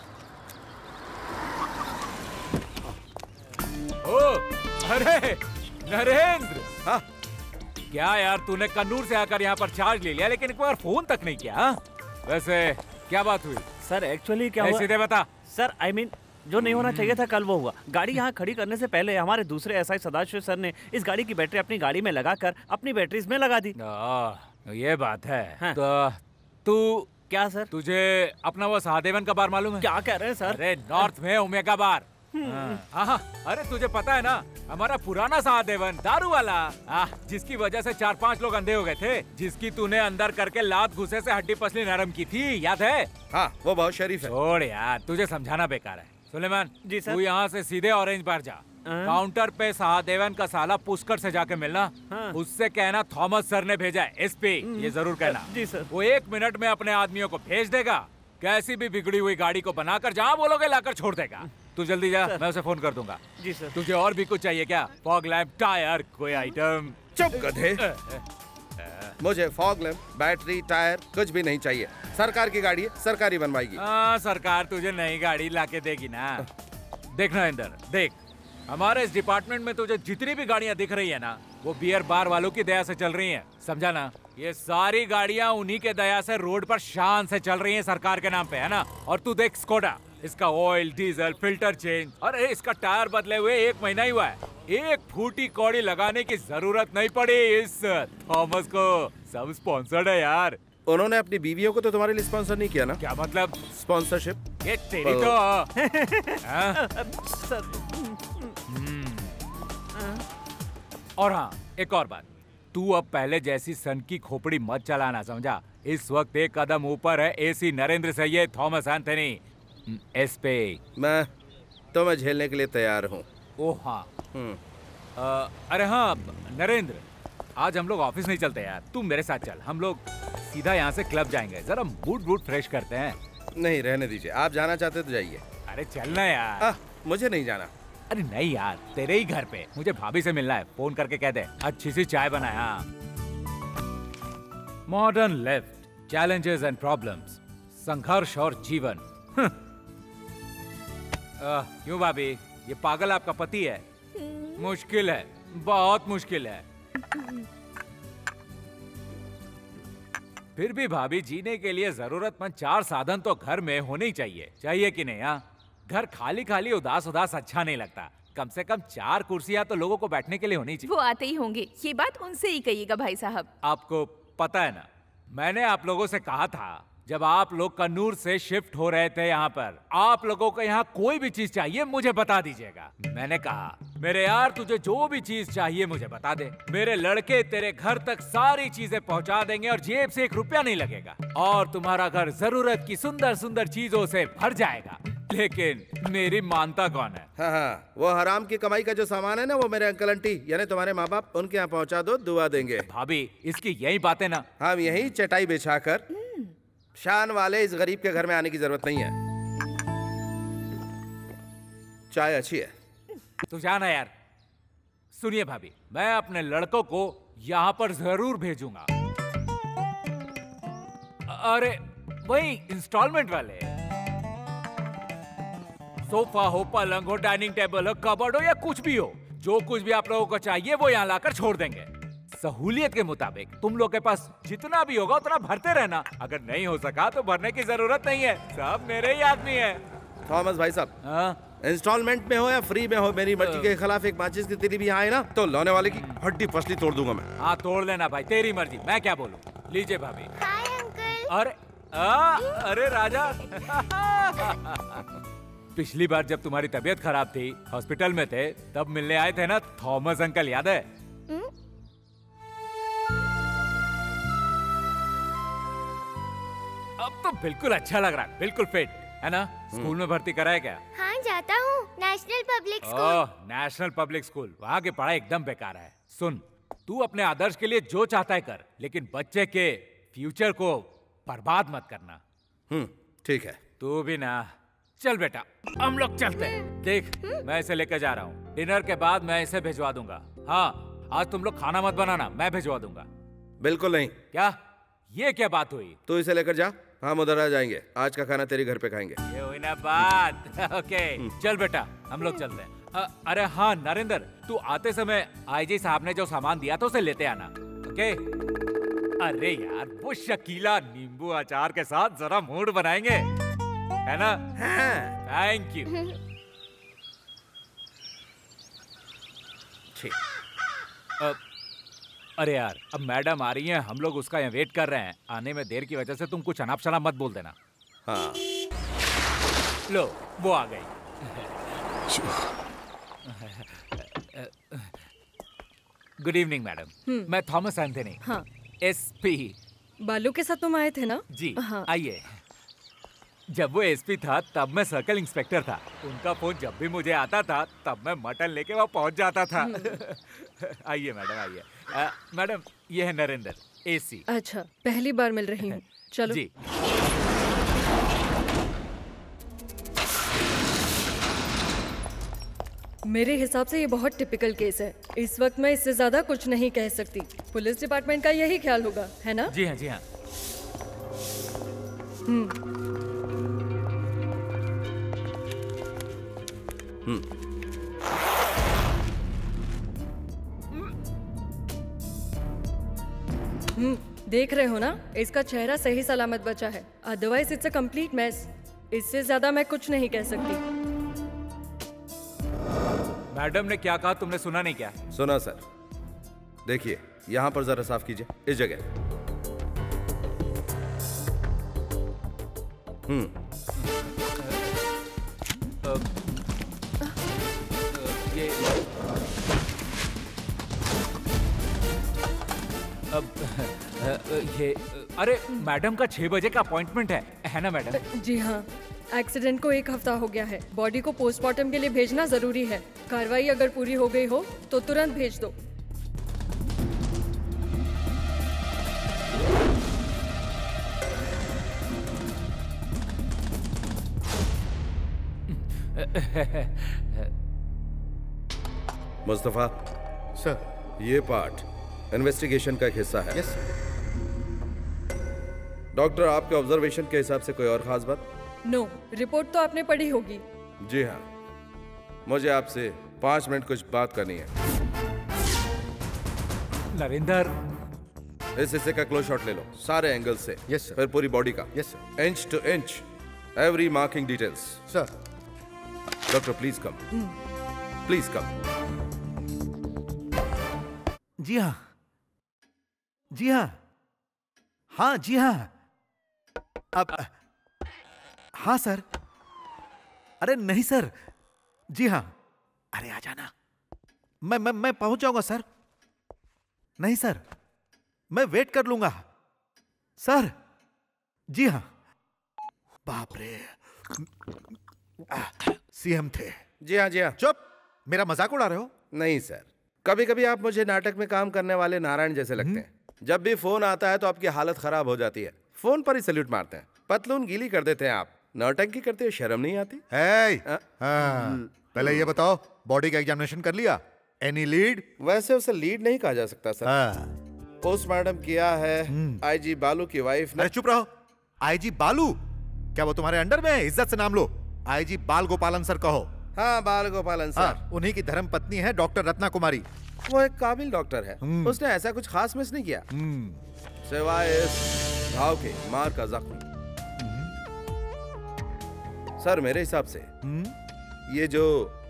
ओ, अरे नरेंद्र।
हाँ
क्या यार, तूने कन्नूर से आकर यहाँ पर चार्ज ले लिया लेकिन एक बार फोन तक नहीं किया। वैसे क्या बात हुई?
सर एक्चुअली क्या हुआ?
सीधे बता।
सर आई मीन जो नहीं होना चाहिए था कल वो हुआ। गाड़ी यहाँ खड़ी करने से पहले हमारे दूसरे एसआई सदाशिव सर ने इस गाड़ी की बैटरी अपनी गाड़ी में लगाकर अपनी बैटरी इसमें लगा दी।
ये बात है।
हाँ।
तो तू
क्या सर?
तुझे अपना वो सहदेवन का बार मालूम है?
क्या कह रहे हैं सर?
अरे नॉर्थ में ओमेगा बार। हाँ, अरे तुझे पता है ना, हमारा पुराना सहदेवन दारू वाला, जिसकी वजह से 4-5 लोग अंधे हो गए थे, जिसकी तूने अंदर करके लात घुसे से हड्डी पसली नरम की थी, याद है?
हाँ, वो बहुत शरीफ है।
छोड़ यार, तुझे समझाना बेकार है। सुलेमान
जी सर।
तू यहाँ से सीधे ऑरेंज बार जा, काउंटर पे सहदेवन का साला पुष्कर से जाके मिलना। उससे कहना थॉमस सर ने भेजा है, एसपी, ये जरूर कहना।
जी सर।
वो 1 मिनट में अपने आदमियों को भेज देगा, कैसी भी बिगड़ी हुई गाड़ी को बनाकर जहाँ बोलोगे लाकर छोड़ देगा। तू जल्दी जा, मैं उसे फोन कर दूंगा।
जी सर।
तुझे और भी कुछ चाहिए क्या? फॉग लैंप, टायर, कोई आइटम?
चुप गधे। मुझे फॉग लैंप, बैटरी, टायर कुछ भी नहीं चाहिए। सरकार की गाड़ी है, सरकारी बनवाएगी।
सरकार तुझे नई गाड़ी लाके देगी ना। देखना इंदर, देख, हमारे इस डिपार्टमेंट में तुझे जितनी भी गाड़ियाँ दिख रही है ना, वो बियर बार वालों की दया से चल रही हैं, समझा ना? ये सारी गाड़ियाँ उन्हीं के दया से रोड पर शान से चल रही हैं सरकार के नाम पे, है ना? और तू देख स्कोडा, इसका ऑयल, डीजल, फिल्टर चेंज, अरे इसका टायर बदले हुए 1 महीना ही हुआ है। एक फूटी कौड़ी लगाने की जरूरत नहीं पड़ी इस थॉमस को। सब स्पॉन्सर्ड है यार।
उन्होंने अपनी बीवियों को तो तुम्हारे लिए स्पॉन्सर नहीं किया ना?
क्या मतलब?
स्पॉन्सरशिप?
ये तेरी तो और हाँ, एक और बात, तू अब पहले जैसी सन की खोपड़ी मत चलाना, समझा? इस वक्त एक कदम ऊपर है एसी नरेंद्र से ये थॉमस एंथनी एस पे।
मैं झेलने के लिए तैयार हूँ।
ओह हाँ। अरे हाँ नरेंद्र, आज हम लोग ऑफिस नहीं चलते यार, तू मेरे साथ चल, हम लोग सीधा यहाँ से क्लब जाएंगे, जरा मूड फ्रेश करते हैं।
नहीं, रहने दीजिए, आप जाना चाहते तो जाइए।
अरे चलना यार।
मुझे नहीं जाना।
अरे नहीं यार, तेरे ही घर पे मुझे भाभी से मिलना है, फोन करके कह दे अच्छी सी चाय बनाया। Modern left, challenges and problems, संघर्ष और जीवन। क्यों भाभी, ये पागल आपका पति है? मुश्किल है, बहुत मुश्किल है। फिर भी भाभी, जीने के लिए जरूरतमंद 4 साधन तो घर में होने ही चाहिए कि नहीं? हाँ, घर खाली खाली उदास उदास अच्छा नहीं लगता। कम से कम 4 कुर्सियां तो लोगों को बैठने के लिए होनी चाहिए।
वो आते ही होंगे, ये बात उनसे ही कहिएगा भाई साहब।
आपको पता है ना, मैंने आप लोगों से कहा था जब आप लोग कन्नूर से शिफ्ट हो रहे थे यहाँ पर, आप लोगों को यहाँ कोई भी चीज चाहिए मुझे बता दीजिएगा। मैंने कहा मेरे यार, तुझे जो भी चीज चाहिए मुझे बता दे, मेरे लड़के तेरे घर तक सारी चीजें पहुँचा देंगे और जेब से 1 रुपया नहीं लगेगा, और तुम्हारा घर जरूरत की सुंदर सुंदर चीजों से भर जाएगा। लेकिन मेरी मानता कौन है?
हाँ, वो हराम की कमाई का जो सामान है ना, वो मेरे अंकल आंटी यानी तुम्हारे माँ बाप, उनके यहाँ पहुँचा दो, दुआ देंगे।
भाभी, इसकी यही बातें ना,
हम यही चटाई बिछाकर शान वाले इस गरीब के घर में आने की जरूरत नहीं है। चाय अच्छी है।
तू जाना यार। सुनिए भाभी, मैं अपने लड़कों को यहाँ पर जरूर भेजूंगा। अरे वही इंस्टॉलमेंट वाले। सोफा हो, पलंग हो, डाइनिंग टेबल हो, कबर्ड हो या कुछ भी हो, जो कुछ भी आप लोगों को चाहिए वो यहाँ लाकर छोड़ देंगे। सहूलियत के मुताबिक तुम लोग के पास जितना भी होगा उतना भरते रहना। अगर नहीं हो सका तो भरने की जरूरत नहीं है, सब मेरे ही आदमी है।
थॉमस भाई साहब, इंस्टॉलमेंट में हो या फ्री में हो, मेरी मर्जी के खिलाफ एक माचिस की तीली भी आए ना तो लाने वाले की हड्डी फसली तोड़ दूंगा मैं।
हाँ तोड़ लेना भाई, तेरी मर्जी, मैं क्या बोलूं। लीजिए भाभी। अरे अरे राजा पिछली बार जब तुम्हारी तबीयत खराब थी, हॉस्पिटल में थे, तब मिलने आए थे ना थॉमस अंकल, याद है? अब तो बिल्कुल अच्छा लग रहा है, बिल्कुल फिट है ना? स्कूल में भर्ती कराया क्या?
हाँ जाता हूँ, national public school.
Oh, national public school, वहाँ की पढ़ाई एकदम बेकार है। सुन, तू अपने आदर्श के लिए जो चाहता है कर, लेकिन बच्चे के फ्यूचर को बर्बाद मत करना।
ठीक है।
तू भी ना। चल बेटा, हम लोग चलते हैं। देख, मैं इसे लेकर जा रहा हूँ, डिनर के बाद मैं इसे भिजवा दूंगा। हाँ, आज तुम लोग खाना मत बनाना, मैं भिजवा दूंगा।
बिल्कुल नहीं।
क्या? ये क्या बात हुई?
तू इसे लेकर जा, हम उधर आ जाएंगे। आज का खाना तेरे घर पे खाएंगे।
ये हुई ना बात। ओके, चल बेटा, हम लोग चलते हैं। अरे हाँ नरेंद्र, तू आते समय आईजी साहब ने जो सामान दिया था उसे लेते आना। ओके? अरे यार, वो शकीला नींबू अचार के साथ जरा मूड बनाएंगे, है ना? Thank you. ठीक। अरे यार, अब मैडम आ रही हैं, हम लोग उसका यहाँ वेट कर रहे हैं। आने में देर की वजह से तुम कुछ अनाप शनाप मत बोल देना।
हाँ।
लो, वो आ गई। गुड इवनिंग मैडम, मैं थॉमस एंथनी।
हाँ।
एसपी।
बालू के साथ तुम आए थे ना?
जी।
हाँ।
आइए। जब वो एसपी था तब मैं सर्कल इंस्पेक्टर था। उनका फोन जब भी मुझे आता था तब मैं मटन लेके वहाँ पहुँच जाता था। आइए मैडम, आइए। मैडम, ये है नरेंद्र, एसी।
अच्छा, पहली बार मिल रही हूँ। चलो।
जी।
मेरे हिसाब से ये बहुत टिपिकल केस है। इस वक्त मैं इससे ज्यादा कुछ नहीं कह सकती। पुलिस डिपार्टमेंट का यही ख्याल होगा, है ना?
जी हाँ, जी हाँ।
देख रहे हो ना, इसका चेहरा सही सलामत बचा है। Otherwise it's a complete mess. इससे ज्यादा मैं कुछ नहीं कह सकती।
मैडम ने क्या कहा तुमने सुना नहीं क्या?
सुना सर। देखिए, यहाँ पर जरा साफ कीजिए, इस जगह।
ये ये अरे मैडम का 6 बजे का अपॉइंटमेंट है ना मैडम?
जी हाँ, एक्सीडेंट को 1 हफ्ता हो गया है। बॉडी को पोस्टमार्टम के लिए भेजना जरूरी है। कार्रवाई अगर पूरी हो गई हो तो तुरंत भेज दो।
मुस्तफा
सर,
ये पार्ट इन्वेस्टिगेशन का एक हिस्सा है।
Yes sir.
डॉक्टर, आपके ऑब्जर्वेशन के हिसाब से कोई और खास बात?
नो, रिपोर्ट तो आपने पढ़ी होगी।
जी हाँ, मुझे आपसे 5 मिनट कुछ बात करनी है।
नरेंद्र,
इस हिस्से का क्लोज शॉट ले लो, सारे एंगल से।
Yes sir.
फिर पूरी बॉडी का।
Yes sir.
Inch to inch, every marking details.
Sir.
Doctor please come, please come.
जी हाँ, जी हाँ, हाँ जी हाँ। अब हाँ सर। अरे नहीं सर। जी हाँ। अरे आ जाना। मैं पहुंच जाऊंगा सर। नहीं सर, मैं वेट कर लूंगा सर। जी हाँ। बाप रे, सीएम थे।
जी हाँ, जी हाँ।
चुप, मेरा मजाक उड़ा रहे हो?
नहीं सर, कभी कभी आप मुझे नाटक में काम करने वाले नारायण जैसे लगते हैं। जब भी फोन आता है तो आपकी हालत खराब हो जाती है। फोन पर ही सैल्यूट मारते हैं, पतलून गीली कर देते हैं आप। नौटंकी करते हो, शर्म नहीं आती?
पहले ये बताओ, बॉडी का एग्जामिनेशन कर लिया? Any lead?
वैसे उसे लीड नहीं कहा जा सकता सर। पोस्टमार्टम किया है आईजी बालू की वाइफ ने।
अरे चुप रहो, आईजी बालू? क्या वो तुम्हारे अंडर में है? इज्जत से नाम लो। आईजी बाल गोपालन सर कहो।
हाँ, बाल गोपालन सर।
हाँ, उन्हीं की धर्म पत्नी है डॉक्टर रत्ना कुमारी।
वो एक काबिल डॉक्टर है, उसने ऐसा कुछ खास मिस नहीं किया सिवाय इस घाव के मार का जख्म। सर मेरे हिसाब से ये जो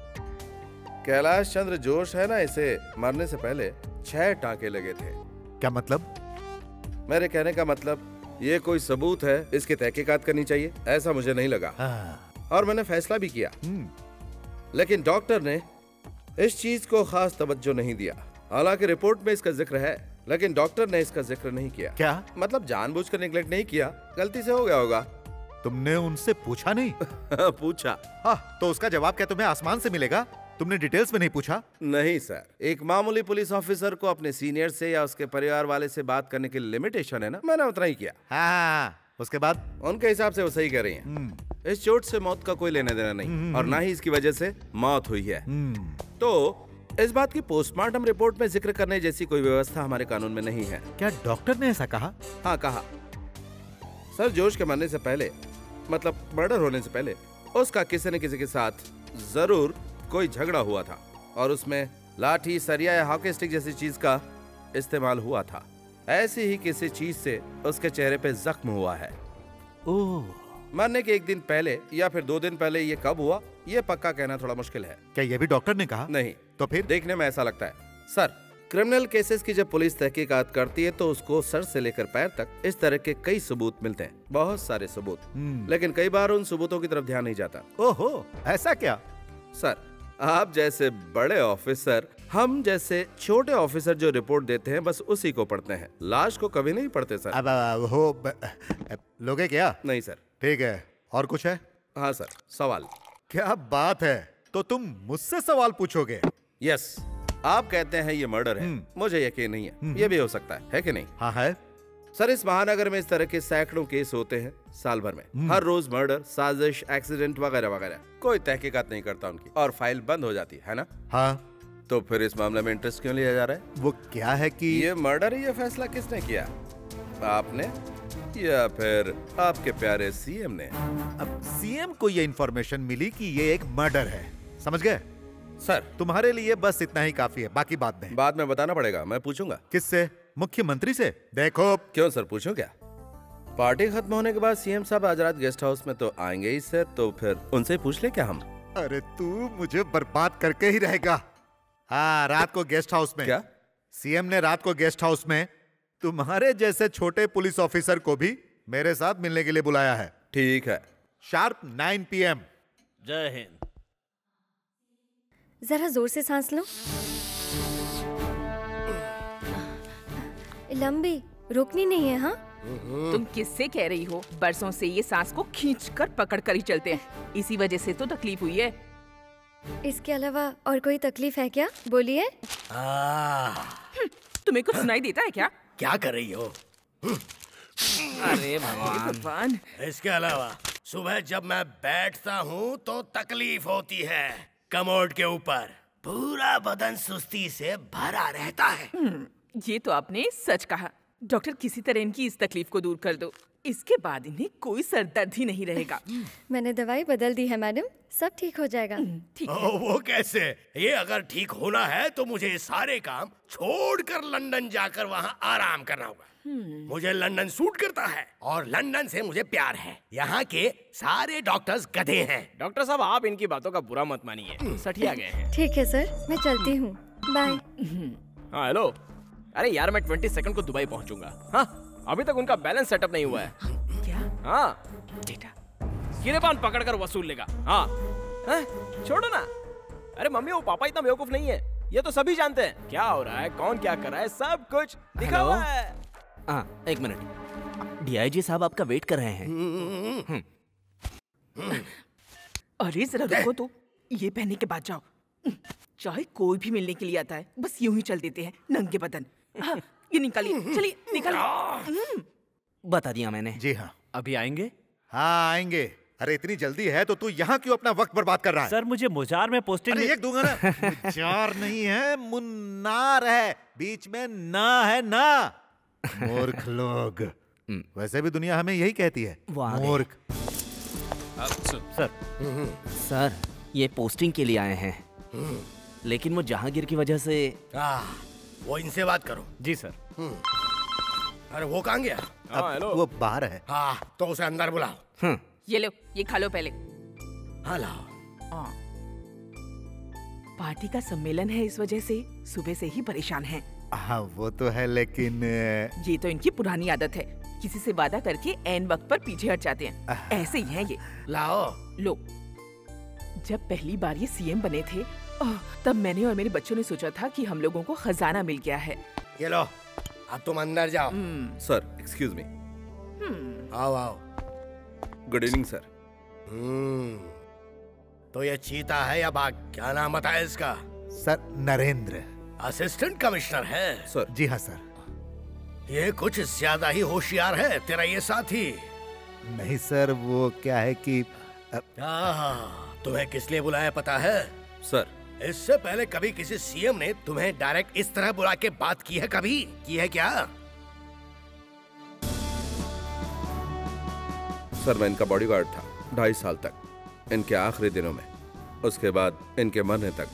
कैलाश चंद्र जोश है ना, इसे मरने से पहले 6 टांके लगे थे।
क्या मतलब?
मेरे कहने का मतलब ये कोई सबूत है, इसकी तहकीकात करनी चाहिए, ऐसा मुझे नहीं लगा। और मैंने फैसला भी किया, लेकिन डॉक्टर ने इस चीज को खास तवज्जो नहीं दिया। हालांकि रिपोर्ट में इसका जिक्र है, लेकिन डॉक्टर ने इसका जिक्र नहीं किया।
क्या
मतलब? जानबूझकर नेगलेक्ट नहीं किया, गलती से हो गया होगा।
तुमने उनसे पूछा नहीं?
पूछा।
हाँ, तो उसका जवाब क्या तुम्हें आसमान से मिलेगा? तुमने डिटेल्स में नहीं पूछा?
नहीं सर, एक मामूली पुलिस ऑफिसर को अपने सीनियर से या उसके परिवार वाले से बात करने की लिमिटेशन है ना, मैंने उतना ही किया।
हाँ, उसके बाद?
उनके हिसाब से वो सही कह रही हैं। इस चोट से मौत का कोई लेना देना नहीं, और ना ही इसकी वजह से मौत हुई है। तो इस बात की पोस्टमार्टम रिपोर्ट में जिक्र करने जैसी कोई व्यवस्था हमारे कानून में नहीं है।
क्या डॉक्टर ने ऐसा कहा?
हाँ, कहा। सर जोश के मरने से पहले, मतलब मर्डर होने से पहले, उसका किसी न किसी के साथ जरूर कोई झगड़ा हुआ था, और उसमें लाठी, सरिया या हॉकी स्टिक जैसी चीज का इस्तेमाल हुआ था। ऐसी ही किसी चीज से उसके चेहरे पे जख्म हुआ है।
ओह।
मरने के 1 दिन पहले या फिर 2 दिन पहले ये कब हुआ, ये पक्का कहना थोड़ा मुश्किल है।
क्या ये भी डॉक्टर ने कहा?
नहीं।
तो फिर?
देखने में ऐसा लगता है। सर, क्रिमिनल केसेस की जब पुलिस तहकीकात करती है तो उसको सर से लेकर पैर तक इस तरह के कई सबूत मिलते हैं, बहुत सारे सबूत। लेकिन कई बार उन सबूतों की तरफ ध्यान नहीं जाता।
ओहो, ऐसा क्या?
सर, आप जैसे बड़े ऑफिसर, हम जैसे छोटे ऑफिसर जो रिपोर्ट देते हैं बस उसी को पढ़ते हैं, लाश को कभी नहीं पढ़ते सर।
अब लोगे क्या?
नहीं सर।
ठीक है, और कुछ है?
हाँ सर, सवाल।
क्या बात है, तो तुम मुझसे सवाल पूछोगे?
यस, आप कहते हैं ये मर्डर है, मुझे यकीन नहीं है, ये भी हो सकता है कि नहीं?
हाँ है।
सर, इस महानगर में इस तरह के सैकड़ों केस होते हैं साल भर में। हर रोज मर्डर, साजिश, एक्सीडेंट वगैरह वगैरह। कोई तहकीकात नहीं करता उनकी, और फाइल बंद हो जाती है ना?
हाँ।
तो फिर इस मामले में इंटरेस्ट क्यों लिया जा रहा है?
वो क्या है कि
ये मर्डर, ये फैसला किसने किया? आपने या फिर आपके प्यारे सीएम ने?
अब सीएम को ये इंफॉर्मेशन मिली कि ये एक मर्डर है, समझ गए?
सर,
तुम्हारे लिए बस इतना ही काफी है, बाकी बाद में
बताना पड़ेगा। मैं पूछूंगा।
किससे? मुख्यमंत्री से। देखो।
क्यों सर, पूछूं क्या? पार्टी खत्म होने के बाद सीएम साहब आज रात गेस्ट हाउस में तो आएंगे ही सर, तो फिर उनसे पूछ ले क्या हम?
अरे तू मुझे बर्बाद करके ही रहेगा। हाँ, रात को गेस्ट हाउस में।
क्या?
सीएम ने रात को गेस्ट हाउस में तुम्हारे जैसे छोटे पुलिस ऑफिसर को भी मेरे साथ मिलने के लिए बुलाया है।
ठीक है।
Sharp 9 PM।
जय हिंद।
जरा जोर से सांस लो। लंबी, रोकनी नहीं है। हाँ,
तुम किससे कह रही हो? बरसों से ये सांस को खींचकर पकड़ कर ही चलते हैं, इसी वजह से तो तकलीफ हुई है।
इसके अलावा और कोई तकलीफ है क्या? बोलिए।
तुम्हें कुछ सुनाई देता है क्या?
क्या कर रही हो?
अरे भगवान।
इसके अलावा सुबह जब मैं बैठता हूँ तो तकलीफ होती है। कमोड के ऊपर पूरा बदन सुस्ती से भरा रहता है।
ये तो आपने सच कहा। डॉक्टर, किसी तरह इनकी इस तकलीफ को दूर कर दो, इसके बाद इन्हें कोई सर दर्द ही नहीं रहेगा।
मैंने दवाई बदल दी है मैडम, सब ठीक हो जाएगा।
ठीक है।
वो कैसे? ये अगर ठीक होना है तो मुझे सारे काम छोड़कर लंदन जाकर वहाँ आराम करना होगा। मुझे लंदन सूट करता है और लंदन से मुझे प्यार है। यहाँ के सारे डॉक्टर्स गधे हैं।
डॉक्टर साहब, आप इनकी बातों का बुरा मत मानिए, सठिया गए हैं।
ठीक है सर, मैं चलती हूँ। बाय।
हाँ हेलो। अरे यार, मैं 22 सेकंड को दुबई पहुंचूंगा। हाँ, अभी तक उनका बैलेंस सेटअप नहीं हुआ है।
क्या?
हाँ,
बेटा
गिरेबान पकड़कर वसूल लेगा। हाँ, छोड़ो ना। अरे मम्मी, वो पापा इतना बेवकूफ नहीं है, ये तो सभी जानते हैं क्या हो रहा है, कौन क्या कर रहा है, सब कुछ दिखा हुआ है।
हाँ, एक मिनट, डीआईजी साहब आपका वेट कर रहे हैं।
अरे जरा रुको तो, ये पहनने के बाद जाओ। चाहे कोई भी मिलने के लिए आता है, बस यूं ही चल देते हैं नंगे बदन। हाँ, ये निकालिए, चलिए निकालिए।
बता दिया मैंने।
जी हाँ।
अभी आएंगे?
हाँ आएंगे। अरे इतनी जल्दी है तो तू यहाँ क्यों अपना वक्त बर्बाद कर रहा है?
सर, मुझे मुजार में पोस्टिंग।
अरे एक दूंगा ना। मुजार नहीं है, मुन्नार है, बीच में ना है ना। मूर्ख लोग। वैसे भी दुनिया हमें यही कहती है, मूर्ख।
सर ये पोस्टिंग के लिए आए हैं, लेकिन वो जहांगीर की वजह से।
वो इनसे बात करो।
जी सर।
अरे वो कहाँ गया?
हेलो। वो बाहर है।
हाँ तो उसे अंदर बुलाओ।
ये लो, ये खा लो पहले।
हाँ लाओ।
पार्टी का सम्मेलन है, इस वजह से सुबह से ही परेशान हैं।
हाँ वो तो है, लेकिन
ये तो इनकी पुरानी आदत है, किसी से वादा करके ऐन वक्त पर पीछे हट जाते हैं। ऐसे ही हैं ये।
लाओ।
लो। जब पहली बार ये सीएम बने थे, तब मैंने और मेरे बच्चों ने सोचा था कि हम लोगों को खजाना मिल गया है।
ये लो, अब तुम अंदर जाओ।
Sir excuse me.
आओ आओ।
Good evening sir.
तो ये चीता है या बाघ? क्या नाम बताया इसका?
सर नरेंद्र।
असिस्टेंट कमिश्नर है?
सर।
जी हाँ सर।
ये कुछ ज्यादा ही होशियार है तेरा ये साथी।
नहीं सर, वो क्या है कि
तुम्हें किस लिए बुलाया पता है?
सर
इससे पहले कभी किसी सीएम ने तुम्हें डायरेक्ट इस तरह बुला के बात की है? कभी की है क्या?
सर मैं इनका बॉडीगार्ड था 2.5 साल तक, इनके आखिरी दिनों में, उसके बाद इनके मरने तक।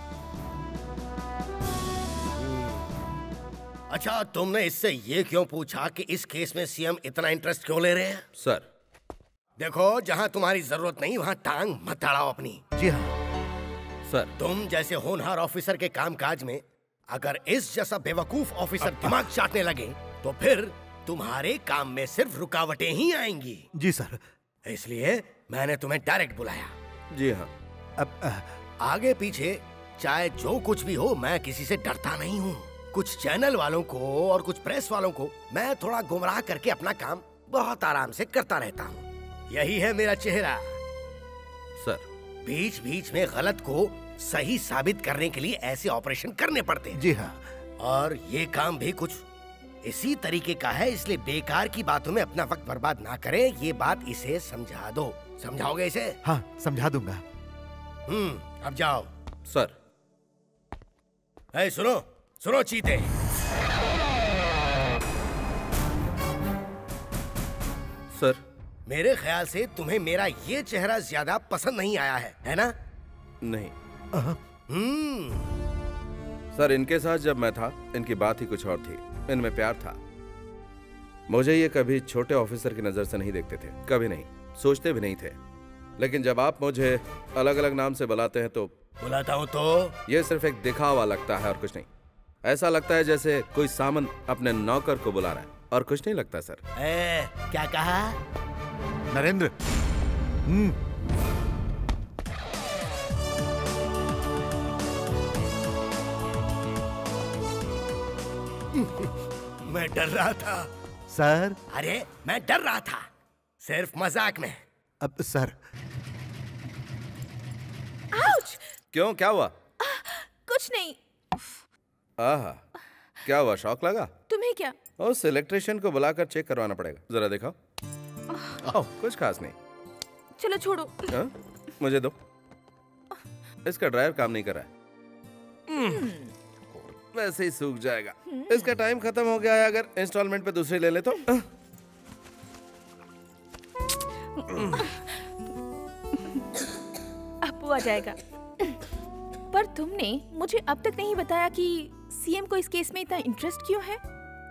अच्छा, तुमने इससे ये क्यों पूछा कि इस केस में सीएम इतना इंटरेस्ट क्यों ले रहे हैं?
सर
देखो, जहाँ तुम्हारी जरूरत नहीं वहाँ टांग मत अड़ाओ अपनी।
जी हाँ
सर।
तुम जैसे होनहार ऑफिसर के कामकाज में अगर इस जैसा बेवकूफ ऑफिसर दिमाग चाटने लगे तो फिर तुम्हारे काम में सिर्फ रुकावटें ही आएंगी।
जी सर।
इसलिए मैंने तुम्हें डायरेक्ट बुलाया।
जी हाँ।
अब आगे पीछे चाहे जो कुछ भी हो, मैं किसी से डरता नहीं हूँ। कुछ चैनल वालों को और कुछ प्रेस वालों को मैं थोड़ा गुमराह करके अपना काम बहुत आराम से करता रहता हूँ। यही है मेरा चेहरा।
सर
बीच बीच में गलत को सही साबित करने के लिए ऐसे ऑपरेशन करने पड़ते हैं।
जी हाँ।
और ये काम भी कुछ इसी तरीके का है, इसलिए बेकार की बातों में अपना वक्त बर्बाद ना करें। ये बात इसे समझा दो। समझाओगे इसे?
हाँ समझा दूंगा।
अब जाओ।
सर।
सुनो सुनो चीते,
सर
मेरे ख्याल से तुम्हें मेरा ये चेहरा ज्यादा पसंद नहीं आया है ना?
नहीं। सर इनके साथ जब मैं था, इनकी बात ही कुछ और थी, इनमें प्यार था। मुझे ये कभी छोटे ऑफिसर की नजर से नहीं देखते थे, कभी नहीं, सोचते भी नहीं थे। लेकिन जब आप मुझे अलग अलग नाम से बुलाते हैं तो
बुलाता हूँ तो
ये सिर्फ एक दिखावा लगता है और कुछ नहीं। ऐसा लगता है जैसे कोई सामन अपने नौकर को बुला रहा है और कुछ नहीं लगता सर।
क्या कहा?
नरेंद्र।
मैं डर रहा था
सर।
अरे मैं डर रहा था, सिर्फ मजाक में।
अब सर।
आउच!
क्यों, क्या हुआ?
कुछ नहीं।
आहा, क्या हुआ, शौक लगा?
तुम्हें क्या?
उस इलेक्ट्रिशियन को बुलाकर चेक करवाना पड़ेगा, जरा दिखाओ। कुछ खास नहीं।
चलो छोड़ो।
मुझे दो। इसका ड्रायर काम नहीं कर रहा है। वैसे ही सूख जाएगा। इसका टाइम खत्म हो गया है, अगर इंस्टॉलमेंट पे दूसरी ले ले तो।
अब वो आ जाएगा। पर तुमने मुझे अब तक नहीं बताया कि सीएम को इस केस में इतना इंटरेस्ट क्यों है?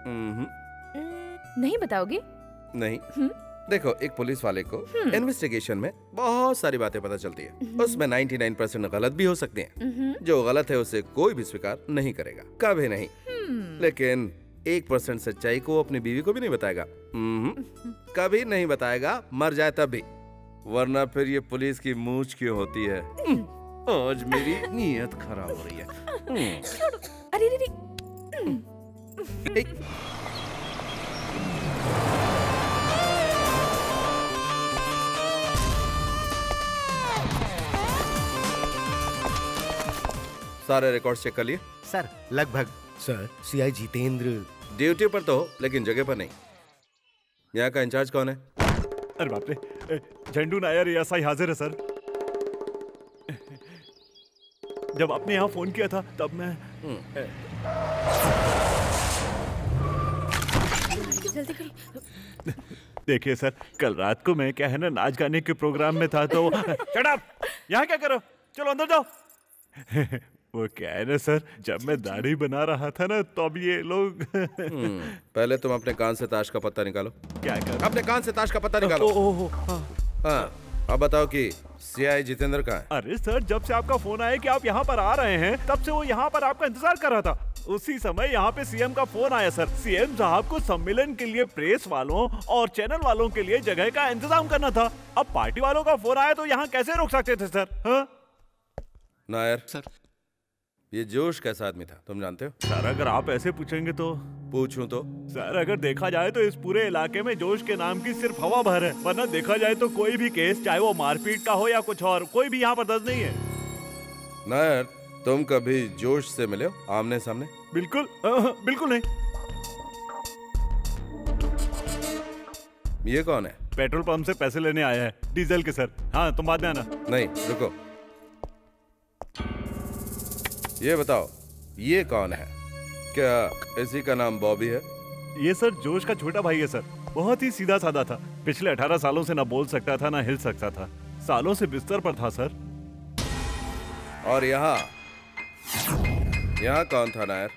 नहीं बताओगे?
नहीं। देखो, एक पुलिस वाले को इन्वेस्टिगेशन में बहुत सारी बातें पता चलती है। उसमें 99% गलत भी हो सकते हैं। जो गलत है उसे कोई भी स्वीकार नहीं करेगा, कभी नहीं। लेकिन 1% सच्चाई को अपनी बीवी को भी नहीं बताएगा। कभी नहीं बताएगा, मर जाए तब भी। वरना फिर ये पुलिस की मूंछ क्यों होती है? आज मेरी नीयत खराब हो रही है।
अरे रे।
सारे रिकॉर्ड्स चेक कर लिए?
सर लगभग।
सर, सीआई जितेंद्र
ड्यूटी पर तो हो, लेकिन जगह पर नहीं। यहाँ का इंचार्ज कौन है?
अरे बाप रे, झंडू नायर एएसआई हाजिर है सर। जब आपने यहाँ फोन किया था तब मैं
जल्दी करो।
देखिए सर, कल रात को मैं क्या है ना नाच गाने के प्रोग्राम में था तो शट अप! यहाँ क्या करो, चलो अंदर जाओ। वो क्या है ना सर, जब मैं दाढ़ी बना रहा था ना तो अब ये लोग
पहले तुम अपने कान से ताश का पत्ता निकालो।
क्या कर?
अपने कान से ताश का पत्ता निकालो। हाँ, अब बताओ कि सीआई जितेंद्र कहाँ है?
अरे सर, जब से आपका फोन आया कि आप यहाँ पर आ रहे हैं तब से वो यहाँ पर आपका इंतजार कर रहा था। उसी समय यहाँ पे सीएम का फोन आया सर। सीएम साहब को सम्मेलन के लिए प्रेस वालों और चैनल वालों के लिए जगह का इंतजाम करना था। अब पार्टी वालों का फोन आया तो यहाँ कैसे रोक सकते थे सर? हाँ?
नायर सर, ये जोश कैसा आदमी था तुम जानते हो?
सर अगर आप ऐसे पूछेंगे तो
पूछूं तो?
सर अगर देखा जाए तो इस पूरे इलाके में जोश के नाम की सिर्फ हवा भर है, वरना देखा जाए तो कोई भी केस, चाहे वो मारपीट का हो या कुछ और, कोई भी यहाँ पर दर्ज नहीं है।
नायर, तुम कभी जोश से मिले हो आमने सामने?
बिल्कुल बिल्कुल नहीं।
ये कौन है?
पेट्रोल पंप से पैसे लेने आया है, डीजल के सर। हाँ, तुम बाद में आना।
नहीं, रुको। ये बताओ, ये कौन है? क्या इसी का नाम बॉबी है?
ये सर जोश का छोटा भाई है सर। बहुत ही सीधा साधा था। पिछले 18 सालों से ना बोल सकता था ना हिल सकता था। सालों से बिस्तर पर था सर।
और यहाँ कौन था नायर?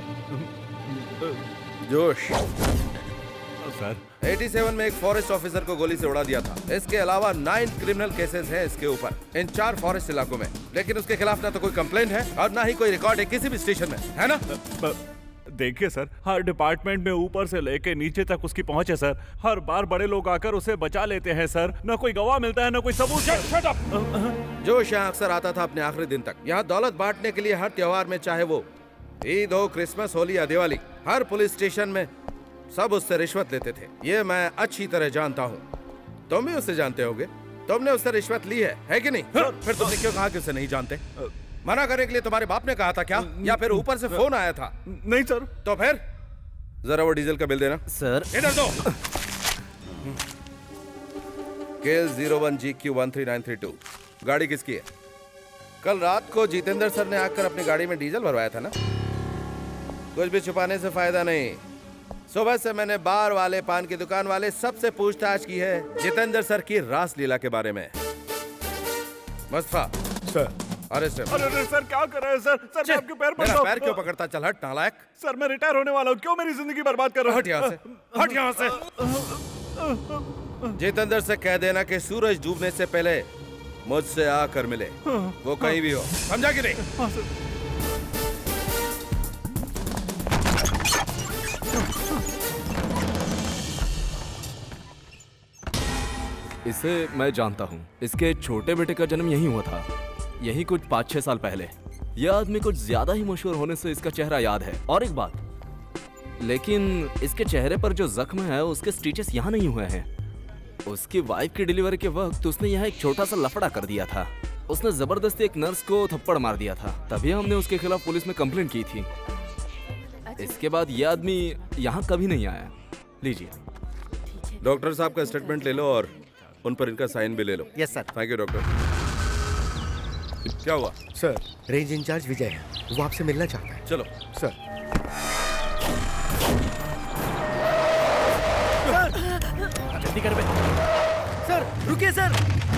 जोश
सर
87 में एक फॉरेस्ट ऑफिसर को गोली से उड़ा दिया था। इसके अलावा 9 क्रिमिनल केसेस हैं इसके ऊपर इन 4 फॉरेस्ट इलाकों में, लेकिन उसके खिलाफ ना तो कोई कंप्लेंट है और ना ही कोई रिकॉर्ड है किसी भी स्टेशन में, है ना?
देखिए सर, हर डिपार्टमेंट में ऊपर से लेके नीचे तक उसकी पहुंच है सर। हर बार बड़े लोग आकर उसे बचा लेते हैं सर। ना कोई गवाह मिलता है ना कोई सबूत।
Shut up! जोश यहाँ अक्सर आता था अपने आखिरी दिन तक। यहाँ दौलत बांटने के लिए हर त्योहार में, चाहे वो ईद हो, क्रिसमस, होली या दिवाली, हर पुलिस स्टेशन में सब उससे रिश्वत लेते थे। ये मैं अच्छी तरह जानता हूँ। तुम भी उससे जानते होगे। तुमने उससे रिश्वत ली है कि नहीं? फिर तुमने क्यों कहा कि उसे नहीं जानते? मना करने के लिए तुम्हारे बाप ने कहा था क्या, या फिर ऊपर से फोन आया था?
नहीं सर।
तो फिर जरा वो डीजल का बिल देना।
सर
इधर दो। KL 01 GQ 13932 गाड़ी किसकी है? कल रात को जितेंद्र सर ने आकर अपनी गाड़ी में डीजल भरवाया था ना? कुछ भी छुपाने से फायदा नहीं। सुबह से मैंने बार वाले, पान की दुकान वाले, सबसे पूछताछ की है जितेंद्र सर की रासलीला के बारे में। मुस्तफा
सर।
अरे सर,
अरे सर क्या कर रहे हैं सर? सर मैं आपके पैर पकड़ रहा हूं।
पैर क्यों पकड़ता? चल हट नालायक।
सर मैं रिटायर होने वाला हूँ, क्यों मेरी जिंदगी बर्बाद कर रहे हो?
हट यहाँ से, हट यहाँ से। जितेंद्र से कह देना कि सूरज डूबने से पहले मुझसे आकर मिले, वो कहीं भी हो। समझा कि नहीं?
इसे मैं जानता हूँ। इसके छोटे बेटे का जन्म यहीं हुआ था, यही कुछ 5-6 साल पहले। यह आदमी कुछ ज्यादा ही मशहूर होने से इसका चेहरा याद है। और एक बात, लेकिन इसके चेहरे पर जो जख्म है उसके स्टिचेस यहाँ नहीं हुए हैं। उसकी वाइफ की डिलीवरी के वक्त उसने यहाँ एक छोटा सा लफड़ा कर दिया था। उसने जबरदस्ती एक नर्स को थप्पड़ मार दिया था, तभी हमने उसके खिलाफ पुलिस में कंप्लेंट की थी। इसके बाद यह आदमी यहाँ कभी नहीं आया। लीजिए।
डॉक्टर साहब का स्टेटमेंट ले लो और उन पर इनका साइन भी ले लो।
Yes sir.
Thank you doctor. क्या हुआ?
सर रेंज इंचार्ज विजय है, वो आपसे मिलना चाहता है।
चलो
सर।
जल्दी कर बे।
सर रुकिए सर।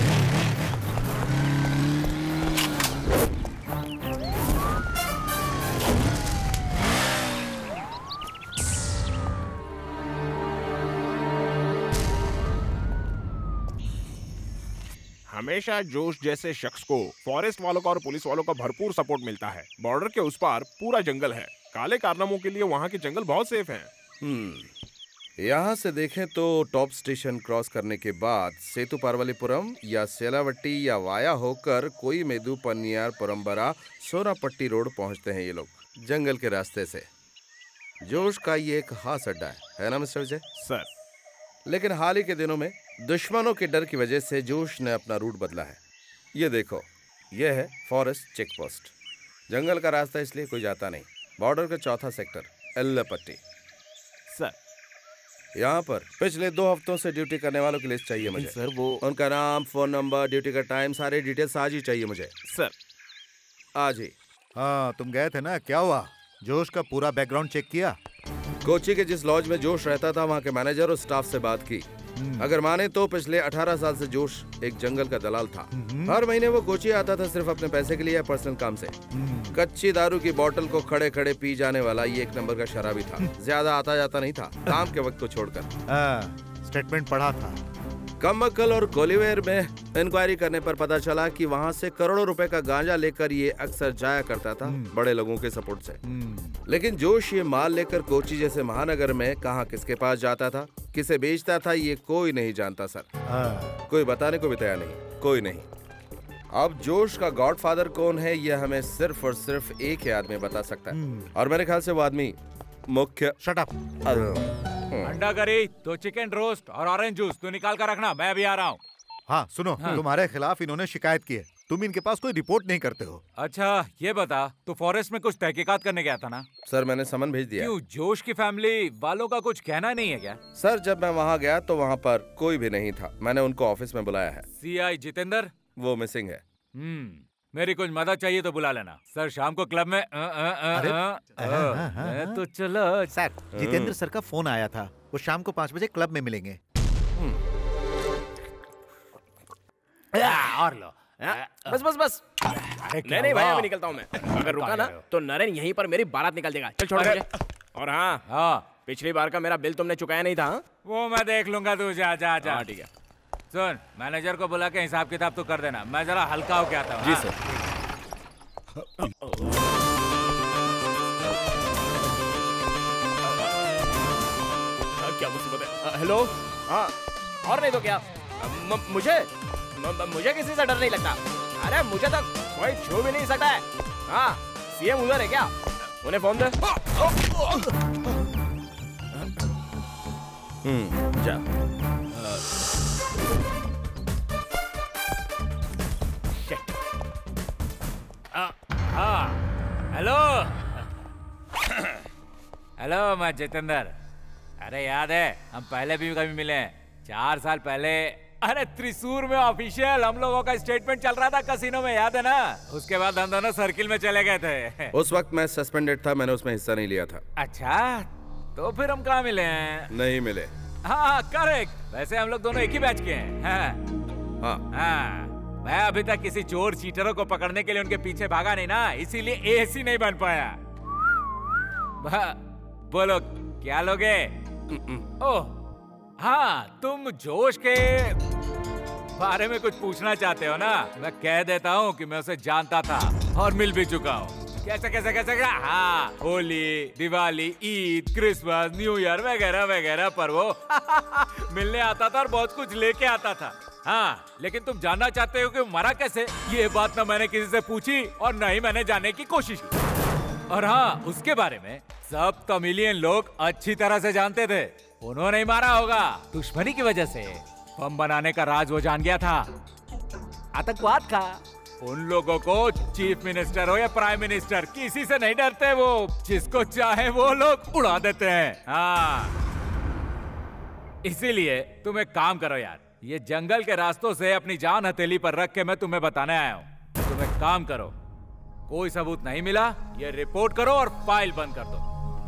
हमेशा जोश जैसे शख्स को फॉरेस्ट वालों का और पुलिस वालों का भरपूर सपोर्ट मिलता है। बॉर्डर के उस पार पूरा जंगल है। काले कारनामों के लिए वहाँ के जंगल बहुत सेफ हैं।
यहाँ से देखें तो टॉप स्टेशन क्रॉस करने के बाद सेतु पार्वलीपुरम या सेलावट्टी या वाया होकर कोई मेदू पन्नियार परम्बरा सोनापट्टी रोड पहुँचते हैं ये लोग जंगल के रास्ते से। जोश का ये एक खास अड्डा है ना मिस्टर विजय?
सर।
लेकिन हाल ही के दिनों में दुश्मनों के डर की वजह से जोश ने अपना रूट बदला है। ये देखो, ये है फॉरेस्ट चेक पोस्ट। जंगल का रास्ता इसलिए कोई जाता नहीं। बॉर्डर का चौथा सेक्टर एल्लापट्टी।
सर
यहाँ पर पिछले 2 हफ्तों से ड्यूटी करने वालों की लिस्ट चाहिए मुझे।
सर वो
उनका नाम, फोन नंबर, ड्यूटी का टाइम, सारे डिटेल्स आज ही चाहिए मुझे।
सर
आज ही।
हाँ तुम गए थे ना, क्या हुआ? जोश का पूरा बैकग्राउंड चेक किया?
कोची के जिस लॉज में जोश रहता था वहाँ के मैनेजर और स्टाफ से बात की। अगर माने तो पिछले 18 साल से जोश एक जंगल का दलाल था। हर महीने वो कोची आता था सिर्फ अपने पैसे के लिए या पर्सनल काम से। कच्ची दारू की बोतल को खड़े खड़े पी जाने वाला ये एक नंबर का शराबी था। ज्यादा आता जाता नहीं था, काम के वक्त को छोड़कर।
स्टेटमेंट पढ़ा था।
कमबक्कल और कोलिवेयर में इंक्वायरी करने पर पता चला कि वहाँ से करोड़ों रुपए का गांजा लेकर ये अक्सर जाया करता था बड़े लोगों के सपोर्ट से। लेकिन जोश ये माल लेकर कोची जैसे महानगर में कहाँ किसके पास जाता था, किसे बेचता था, ये कोई नहीं जानता सर। कोई बताने को भी तैयार नहीं, कोई नहीं। अब जोश का गॉडफादर कौन है ये हमें सिर्फ और सिर्फ एक ही आदमी बता सकता है, और मेरे ख्याल से वो आदमी मुख्य।
Shut up.
अंडा करी, 2 चिकन रोस्ट और ऑरेंज जूस तू निकाल कर रखना, मैं भी आ रहा हूँ।
हाँ सुनो, तुम्हारे खिलाफ इन्होंने शिकायत की है, तुम इनके पास कोई रिपोर्ट नहीं करते हो।
अच्छा ये बता, तू फॉरेस्ट में कुछ तहकीकात करने गया था ना?
सर मैंने समन भेज दिया।
क्यों, जोश की फैमिली वालों का कुछ कहना नहीं है क्या?
सर जब मैं वहाँ गया तो वहाँ पर कोई भी नहीं था, मैंने उनको ऑफिस में बुलाया है।
CI जितेंद्र?
वो मिसिंग है।
मेरी कुछ मदद चाहिए तो बुला लेना। सर शाम को क्लब में तो चलो।
सर जितेंद्र सर का फोन आया था, वो शाम को 5 बजे क्लब में मिलेंगे।
और लो।
बस बस बस। नहीं भाई अभी निकलता हूँ मैं। अगर रुका ना तो नरेन यहीं पर मेरी बारात निकल देगा। चल छोड़ मुझे। और हाँ पिछली बार का मेरा बिल तुमने चुकाया नहीं था।
वो मैं देख लूंगा, तू जा जा जा।
ठीक है।
सुन, मैनेजर को बुला के हिसाब किताब तो कर देना, मैं जरा हल्का होके आता हूँ।
जी सर। क्या मुसीबत है? हेलो। हाँ और नहीं तो क्या, मुझे किसी से डर नहीं लगता। अरे मुझे तो कोई छू भी नहीं सकता है। हाँ CM उधर है क्या? उन्हें फोन दे।
जा।
हेलो हेलो, मैं जितेंद्र। अरे याद है हम पहले भी कभी मिले हैं, 4 साल पहले। अरे त्रिशूर में ऑफिशियल हम लोगों का स्टेटमेंट चल रहा था कसिनो में, याद है ना? उसके बाद हम दोनों सर्किल में चले गए थे।
उस वक्त मैं सस्पेंडेड था, मैंने उसमें हिस्सा नहीं लिया था।
अच्छा तो फिर हम कहाँ मिले हैं?
नहीं मिले।
हाँ करेक्ट। वैसे हम लोग दोनों एक ही बैच के हैं। हाँ। मैं अभी तक किसी चोर चीटरों को पकड़ने के लिए उनके पीछे भागा नहीं ना, इसीलिए AC नहीं बन पाया। बोलो क्या लोगे? ओह हाँ, तुम जोश के बारे में कुछ पूछना चाहते हो ना? मैं कह देता हूँ कि मैं उसे जानता था और मिल भी चुका हूँ। कैसे? हाँ, Holi, Diwali, Eid, Christmas, new year वगैरह वगैरह पर वो मिलने आता था और बहुत कुछ लेके आता था। हाँ, लेकिन तुम जानना चाहते हो कि मरा कैसे? ये बात ना मैंने किसी से पूछी और न ही मैंने जानने की कोशिश की। और हाँ, उसके बारे में सब तमिलियन लोग अच्छी तरह से जानते थे। उन्होंने ही मारा होगा, दुश्मनी की वजह से। बम बनाने का राज वो जान गया था, आतंकवाद का। उन लोगों को चीफ मिनिस्टर हो या प्राइम मिनिस्टर, किसी से नहीं डरते वो। जिसको चाहे वो लोग उड़ा देते हैं। हाँ, इसीलिए तुम एक काम करो यार, ये जंगल के रास्तों से अपनी जान हथेली पर रख के मैं तुम्हें बताने आया हूँ। तुम एक काम करो, कोई सबूत नहीं मिला ये रिपोर्ट करो और फाइल बंद कर दो।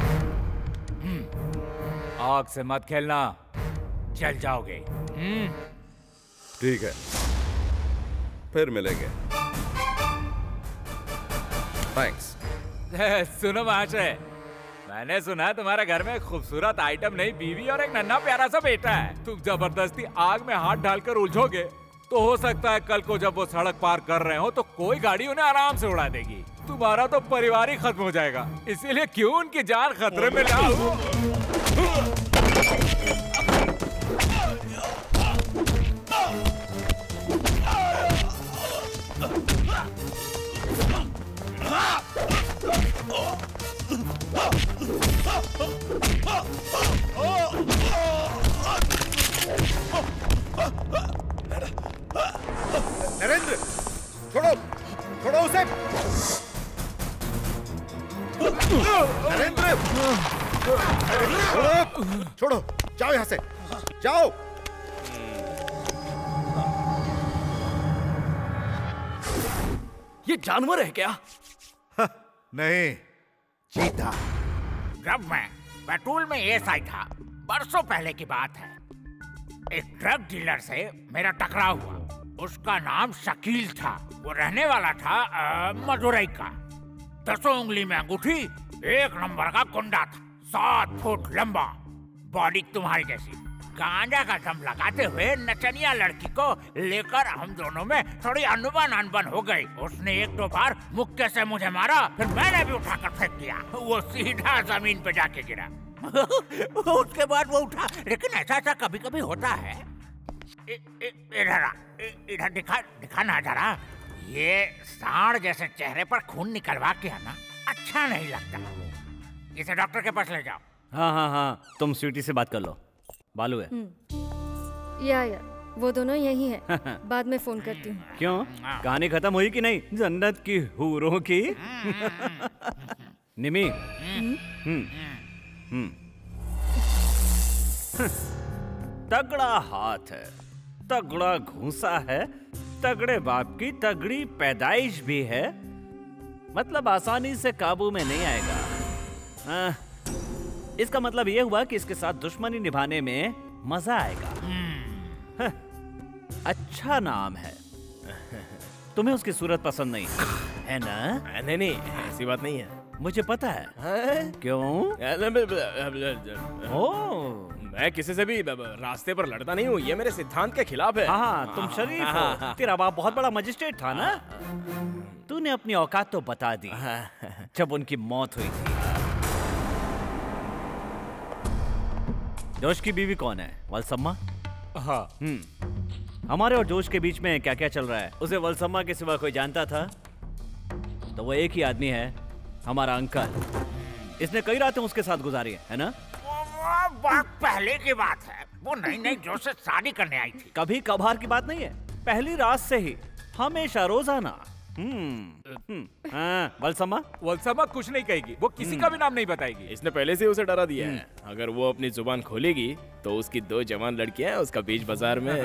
आग से मत खेलना, जल जाओगे।
ठीक है, फिर मिलेंगे। थैंक्स।
सुनो महाशय, मैंने सुना तुम्हारे घर में खूबसूरत आइटम नहीं बीवी और एक नन्हा प्यारा सा बेटा है। तुम जबरदस्ती आग में हाथ डालकर उलझोगे तो हो सकता है कल को जब वो सड़क पार कर रहे हो तो कोई गाड़ी उन्हें आराम से उड़ा देगी। तुम्हारा तो परिवार ही खत्म हो जाएगा। इसीलिए क्यों उनकी जान खतरे में डालो?
नरेंद्र, छोड़ो उसे। नरेंद्र, छोड़ो, जाओ यहाँ से, जाओ।
ये जानवर है क्या?
नहीं, चीता।
जब मैं बैतूल में एएसआई था। बरसों पहले की बात है। एक ड्रग डीलर से मेरा टकराव हुआ। उसका नाम शकील था। वो रहने वाला था मदुरई का। 10 उंगली में अंगूठी, 1 नंबर का गुंडा था। 7 फुट लंबा, बॉडी तुम्हारी जैसी। गांजा का दम लगाते हुए नचनिया लड़की को लेकर हम दोनों में थोड़ी अनबन हो गई। उसने 1-2 बार मुक्के से मुझे मारा, फिर मैंने भी उठाकर फेंक दिया। वो सीधा जमीन पे जाके गिरा। उसके बाद वो उठा, लेकिन ऐसा कभी-कभी होता है। इधर दिखाना जरा। ये सांड जैसे चेहरे पर खून निकलवा के है ना, अच्छा नहीं लगता। इसे डॉक्टर के पास ले जाओ।
हाँ, तुम स्वीटी से बात कर लो। बालू है।
या वो दोनों यही है। बाद में फोन करती हूँ।
क्यों, कहानी खत्म हुई कि नहीं जन्नत की हूरों की? निमी। तगड़ा हाथ है, तगड़ा घूंसा है, तगड़े बाप की तगड़ी पैदाइश भी है। मतलब आसानी से काबू में नहीं आएगा। इसका मतलब यह हुआ कि इसके साथ दुश्मनी निभाने में मजा आएगा। अच्छा नाम है। तुम्हें उसकी सूरत पसंद नहीं है ना?
नहीं, ऐसी बात नहीं है।
मुझे पता है। क्यों?
मैं किसी से भी रास्ते पर लड़ता नहीं हूँ। ये मेरे सिद्धांत के खिलाफ है।
हाँ, तुम शरीफ हो। तेरा बाप बहुत बड़ा मजिस्ट्रेट था ना? तूने अपनी औकात तो बता दी जब उनकी मौत हुई थी। जोश की बीवी कौन है? वलसम्मा।
हाँ।
हमारे और जोश के बीच में क्या क्या चल रहा है उसे वलसम्मा के सिवा कोई जानता था? तो वो एक ही आदमी है, हमारा अंकल। इसने कई रातें उसके साथ गुजारी है ना?
वो बहुत पहले की बात है। वो नई जोश से शादी करने आई थी।
कभी कभार की बात नहीं है, पहली रात से ही, हमेशा, रोजाना।
वलसम्मा कुछ नहीं कहेगी। वो किसी का भी नाम नहीं बताएगी।
इसने पहले से उसे डरा दिया है। अगर वो अपनी जुबान खोलेगी तो उसकी 2 जवान लड़कियां हैं उसका बीच बाजार में।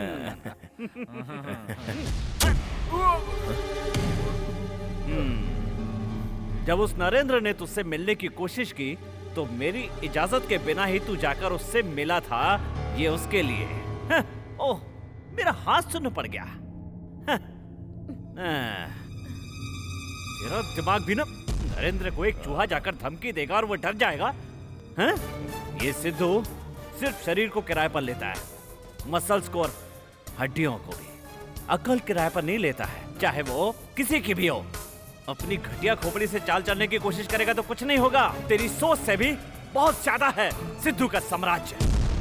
जब उस नरेंद्र ने तुझसे मिलने की कोशिश की तो मेरी इजाजत के बिना ही तू जाकर उससे मिला था। ये उसके लिए। ओह, मेरा हाथ सुन्न पड़ गया। तेरा दिमाग भी ना, नरेंद्र को एक चूहा जाकर धमकी देगा और वो डर जाएगा। ये सिद्धू सिर्फ शरीर को किराए पर लेता है, मसल्स को और हड्डियों को भी। अकल किराए पर नहीं लेता है, चाहे वो किसी की भी हो। अपनी घटिया खोपड़ी से चाल चलने की कोशिश करेगा तो कुछ नहीं होगा। तेरी सोच से भी बहुत ज्यादा है सिद्धू का साम्राज्य।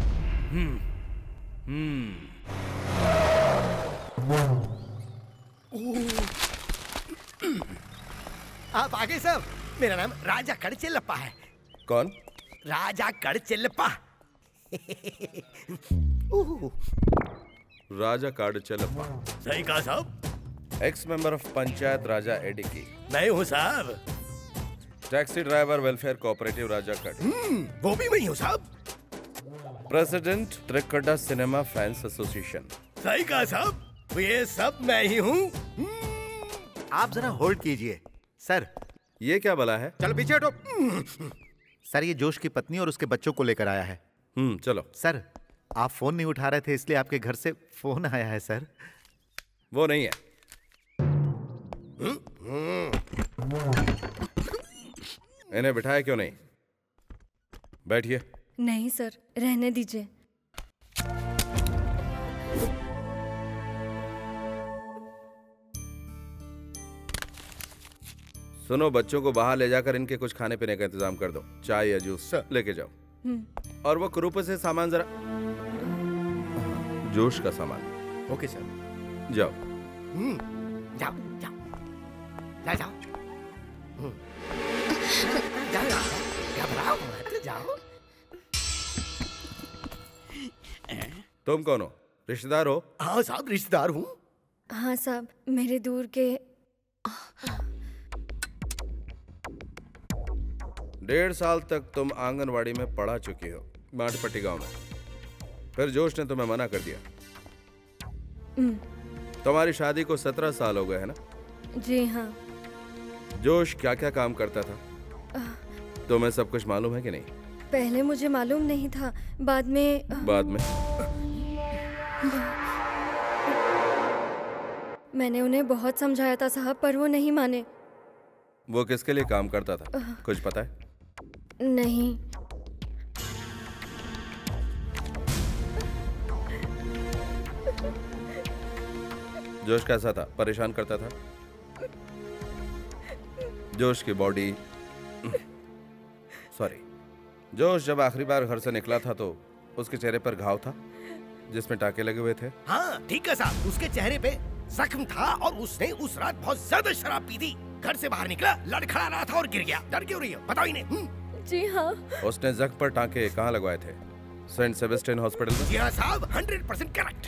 आप आगे सब। मेरा नाम राजा कड़चिल्लप्पा है।
कौन?
राजा कड़चिल्लप्पा।
राजा कड़चिल्लप्पा।
सही कहा साहब।
Ex member of panchayat Raja Edikki.
मैं हूँ साहब।
Taxi driver welfare cooperative Raja कड़।
वो भी मैं हूँ साहब।
President Trikada cinema fans association.
सही कहा साहब। ये सब मैं ही हूँ।
आप जरा होल्ड कीजिए सर।
ये क्या भला है?
चलो पीछे हटो।
सर, ये जोश की पत्नी और उसके बच्चों को लेकर आया है।
चलो।
सर, आप फोन नहीं उठा रहे थे इसलिए आपके घर से फोन आया है सर।
वो नहीं है। इन्हें बिठाया क्यों नहीं? बैठिए।
नहीं सर, रहने दीजिए।
सुनो, बच्चों को बाहर ले जाकर इनके कुछ खाने पीने का इंतजाम कर दो। चाय या जूस लेके जाओ। और वो क्रूप से सामान जरा, जोश का सामान।
Okay sir.
जाओ।
जाओ जाओ जाओ जाओ जाओ, घबराओ मत, जाओ।
तुम कौन हो? रिश्तेदार हो?
हाँ साहब, रिश्तेदार हूँ।
हाँ साहब, मेरे दूर के
1.5 साल तक तुम आंगनवाड़ी में पढ़ा चुकी हो, माटपट्टी गांव में। फिर जोश ने तुम्हें मना कर दिया। तुम्हारी शादी को 17 साल हो गए है ना?
जी हाँ।
जोश क्या क्या काम करता था तुम्हें सब कुछ मालूम है कि नहीं?
पहले मुझे मालूम नहीं था, बाद में मैंने उन्हें बहुत समझाया था साहब, पर वो नहीं माने।
वो किसके लिए काम करता था, कुछ पता है?
नहीं।
जोश कैसा था? परेशान करता था? जोश की बॉडी सॉरी, जोश जब आखिरी बार घर से निकला था तो उसके चेहरे पर घाव था जिसमें टाके लगे हुए थे।
हाँ ठीक है साहब, उसके चेहरे पे जख्म था और उसने उस रात बहुत ज्यादा शराब पी थी। घर से बाहर निकला, लड़खड़ा रहा था और गिर गया। डर क्यों रही हो, बताओ इन्हें।
जी हाँ।
उसने जख्म पर टाके कहाँ लगवाए थे? सेंट सेबेस्टियन हॉस्पिटल में?
जी हाँ साहब, 100% करेक्ट।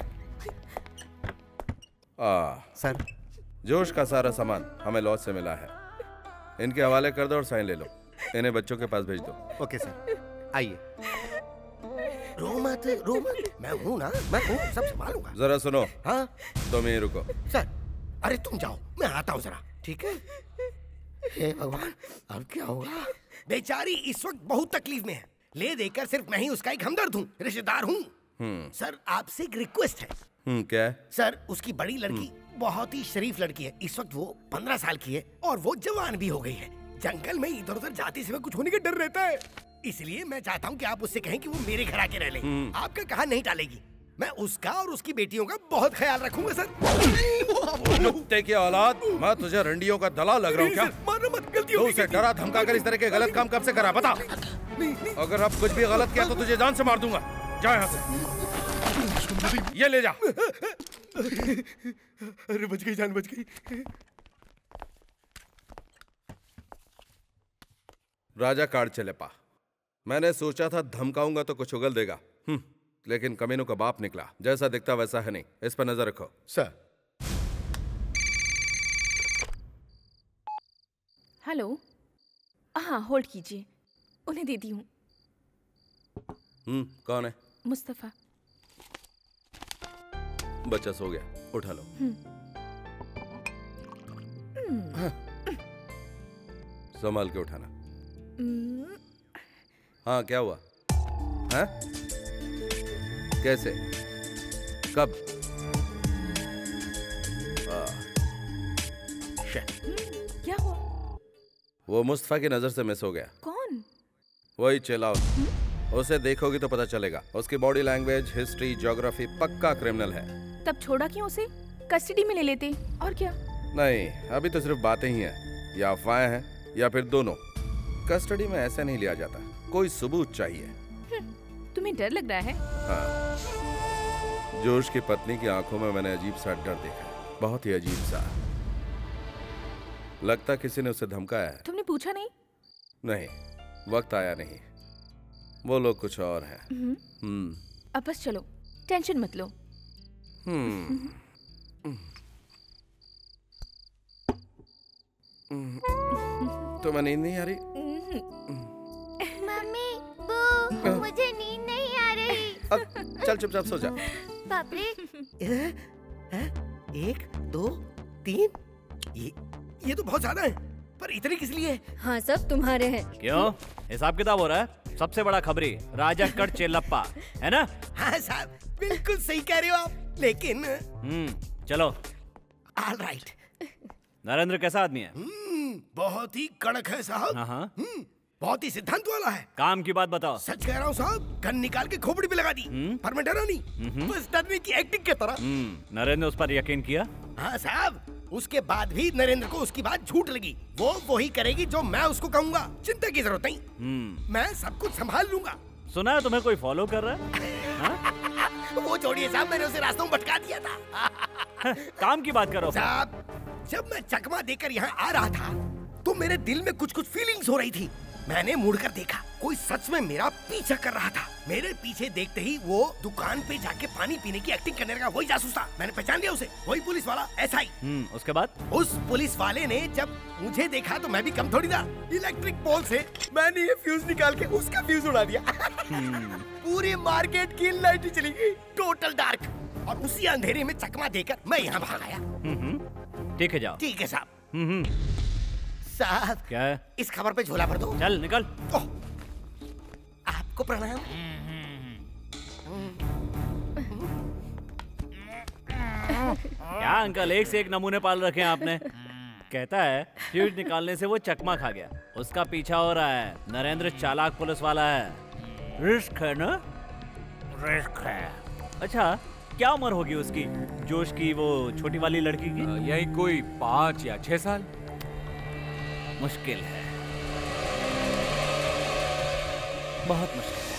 सर, जोश का सारा सामान हमें लॉज से मिला है। इनके हवाले कर दो और साइन ले लो। इन्हें बच्चों के पास भेज दो।
ओके सर, आइए।
रो मत, मैं हूँ ना, मैं हूँ, सब संभालूंगा।
जरा सुनो।
हाँ?
तुम यहीं रुको।
सर, अरे तुम जाओ, मैं आता हूँ जरा, ठीक है? हे भगवान, अब क्या होगा? बेचारी इस वक्त बहुत तकलीफ में है। ले देकर सिर्फ मैं ही उसका एक हमदर्द हूँ, रिश्तेदार हूँ। सर, आपसे एक रिक्वेस्ट है।
क्या है?
सर, उसकी बड़ी लड़की बहुत ही शरीफ लड़की है। इस वक्त वो 15 साल की है और वो जवान भी हो गई है। जंगल में इधर उधर जाते समय कुछ होने का डर रहता है, इसलिए मैं चाहता हूँ कि आप उससे कहें कि वो मेरे घर आके रह ले। आपका कहा नहीं टालेगी। मैं उसका और उसकी बेटियों का बहुत ख्याल रखूंगा सर।
कुत्ते की औलाद, मैं तुझे रंडियों का दलाल लग रहा हूँ क्या?
मारो मत, गलती हो गई।
उसे डरा धमका कर इस तरह के गलत काम कब से करा, बता। अगर अब कुछ भी गलत किया तो तुझे जान से मार दूंगा। जा यहाँ से, ये ले जा।
अरे बच गई, जान बच गई।
राजा कार्ड चले पा। मैंने सोचा था धमकाऊंगा तो कुछ उगल देगा, लेकिन कमीनों का बाप निकला। जैसा दिखता वैसा है नहीं। इस पर नजर रखो।
सर।
हेलो, हाँ होल्ड कीजिए, उन्हें देती हूँ।
कौन है?
मुस्तफा।
बच्चा सो गया, उठा लो। संभाल के उठाना। हाँ, क्या हुआ? हाँ? कैसे? कब?
क्या हुआ?
वो मुस्तफा की नजर से मिस हो गया।
कौन?
वही चिल्लाओ। उसे देखोगी तो पता चलेगा। उसकी बॉडी लैंग्वेज, हिस्ट्री, ज्योग्राफी, पक्का क्रिमिनल है।
तब छोड़ा क्यों उसे? कस्टडी में ले लेते। और क्या?
नहीं, अभी तो सिर्फ बातें ही हैं, या अफवाहें हैं या फिर दोनों। कस्टडी में ऐसा नहीं लिया जाता, कोई सबूत चाहिए।
तुम्हें डर लग रहा है?
हाँ, जोश की पत्नी की आंखों में मैंने अजीब सा डर देखा है, बहुत ही अजीब सा। लगता किसी ने उसे धमकाया है।
तुमने पूछा नहीं?
नहीं, वक्त आया नहीं। वो लोग कुछ और हैं।
अब बस चलो, टेंशन मत लो।
तुम्हें नींद नहीं आ रही?
मम्मी, वो मुझे नींद नहीं आ रही।
अब चल चुपचाप सो जा।
बाप रे।
1 2 3, ये तो बहुत ज्यादा है, पर इतने किस लिए?
हाँ, सब तुम्हारे हैं।
क्यों? हिसाब किताब हो रहा है? सबसे बड़ा खबरी राजा कट चेल्लप्पा है ना?
हाँ साहब, बिल्कुल सही कह रहे हो आप, लेकिन
चलो।
All right.
नरेंद्र कैसा आदमी है?
बहुत ही कड़क है साहब।
हाँ।
बहुत ही सिद्धांत वाला है।
काम की बात बताओ।
सच कह रहा हूँ साहब, गन निकाल के खोपड़ी पे लगा दी। पर मैं डरा नहीं, बस डरने की एक्टिंग की तरह।
नरेंद्र ने उस पर यकीन किया?
हाँ साहब, उसके बाद भी नरेंद्र को उसकी बात झूठ लगी। वो वही करेगी जो मैं उसको कहूँगा, चिंता की जरूरत नहीं। मैं सब कुछ संभाल लूंगा।
सुना है तुम्हें कोई फॉलो कर रहा है?
वो छोड़िए साहब, मैंने उसे रास्तों में भटका दिया था।
काम की बात करो
साहब। जब मैं चकमा देकर यहाँ आ रहा था तो मेरे दिल में कुछ फीलिंग्स हो रही थी। मैंने मुड़कर देखा, कोई सच में मेरा पीछा कर रहा था। मेरे पीछे देखते ही वो दुकान पे जाके पानी पीने की एक्टिंग करने लगा। वही जासूस था, मैंने पहचान लिया उसे, वही पुलिस वाला एसआई।
उसके बाद?
उस पुलिस वाले ने जब मुझे देखा तो मैं भी कम थोड़ी था। इलेक्ट्रिक पोल से मैंने ये फ्यूज निकाल के उसका फ्यूज उड़ा दिया। पूरी मार्केट की लाइट चली गई, टोटल डार्क। और उसी अंधेरे में चकमा देकर मैं यहाँ भाग आया।
ठीक है, जाओ।
ठीक है साहब। साहब,
क्या है?
इस खबर पे झोला भर दो।
चल निकल।
आप
आपको प्रणाम।
क्या अंकल, एक से एक नमूने पाल रखे हैं आपने। कहता है फ्यूज निकालने से वो चकमा खा गया, उसका पीछा हो रहा है। नरेंद्र चालाक पुलिस वाला है। रिस्क है ना?
रिस्क है।
अच्छा, क्या उम्र होगी उसकी, जोश की वो छोटी वाली लड़की की?
यही कोई 5 या 6 साल।
मुश्किल है, बहुत मुश्किल है।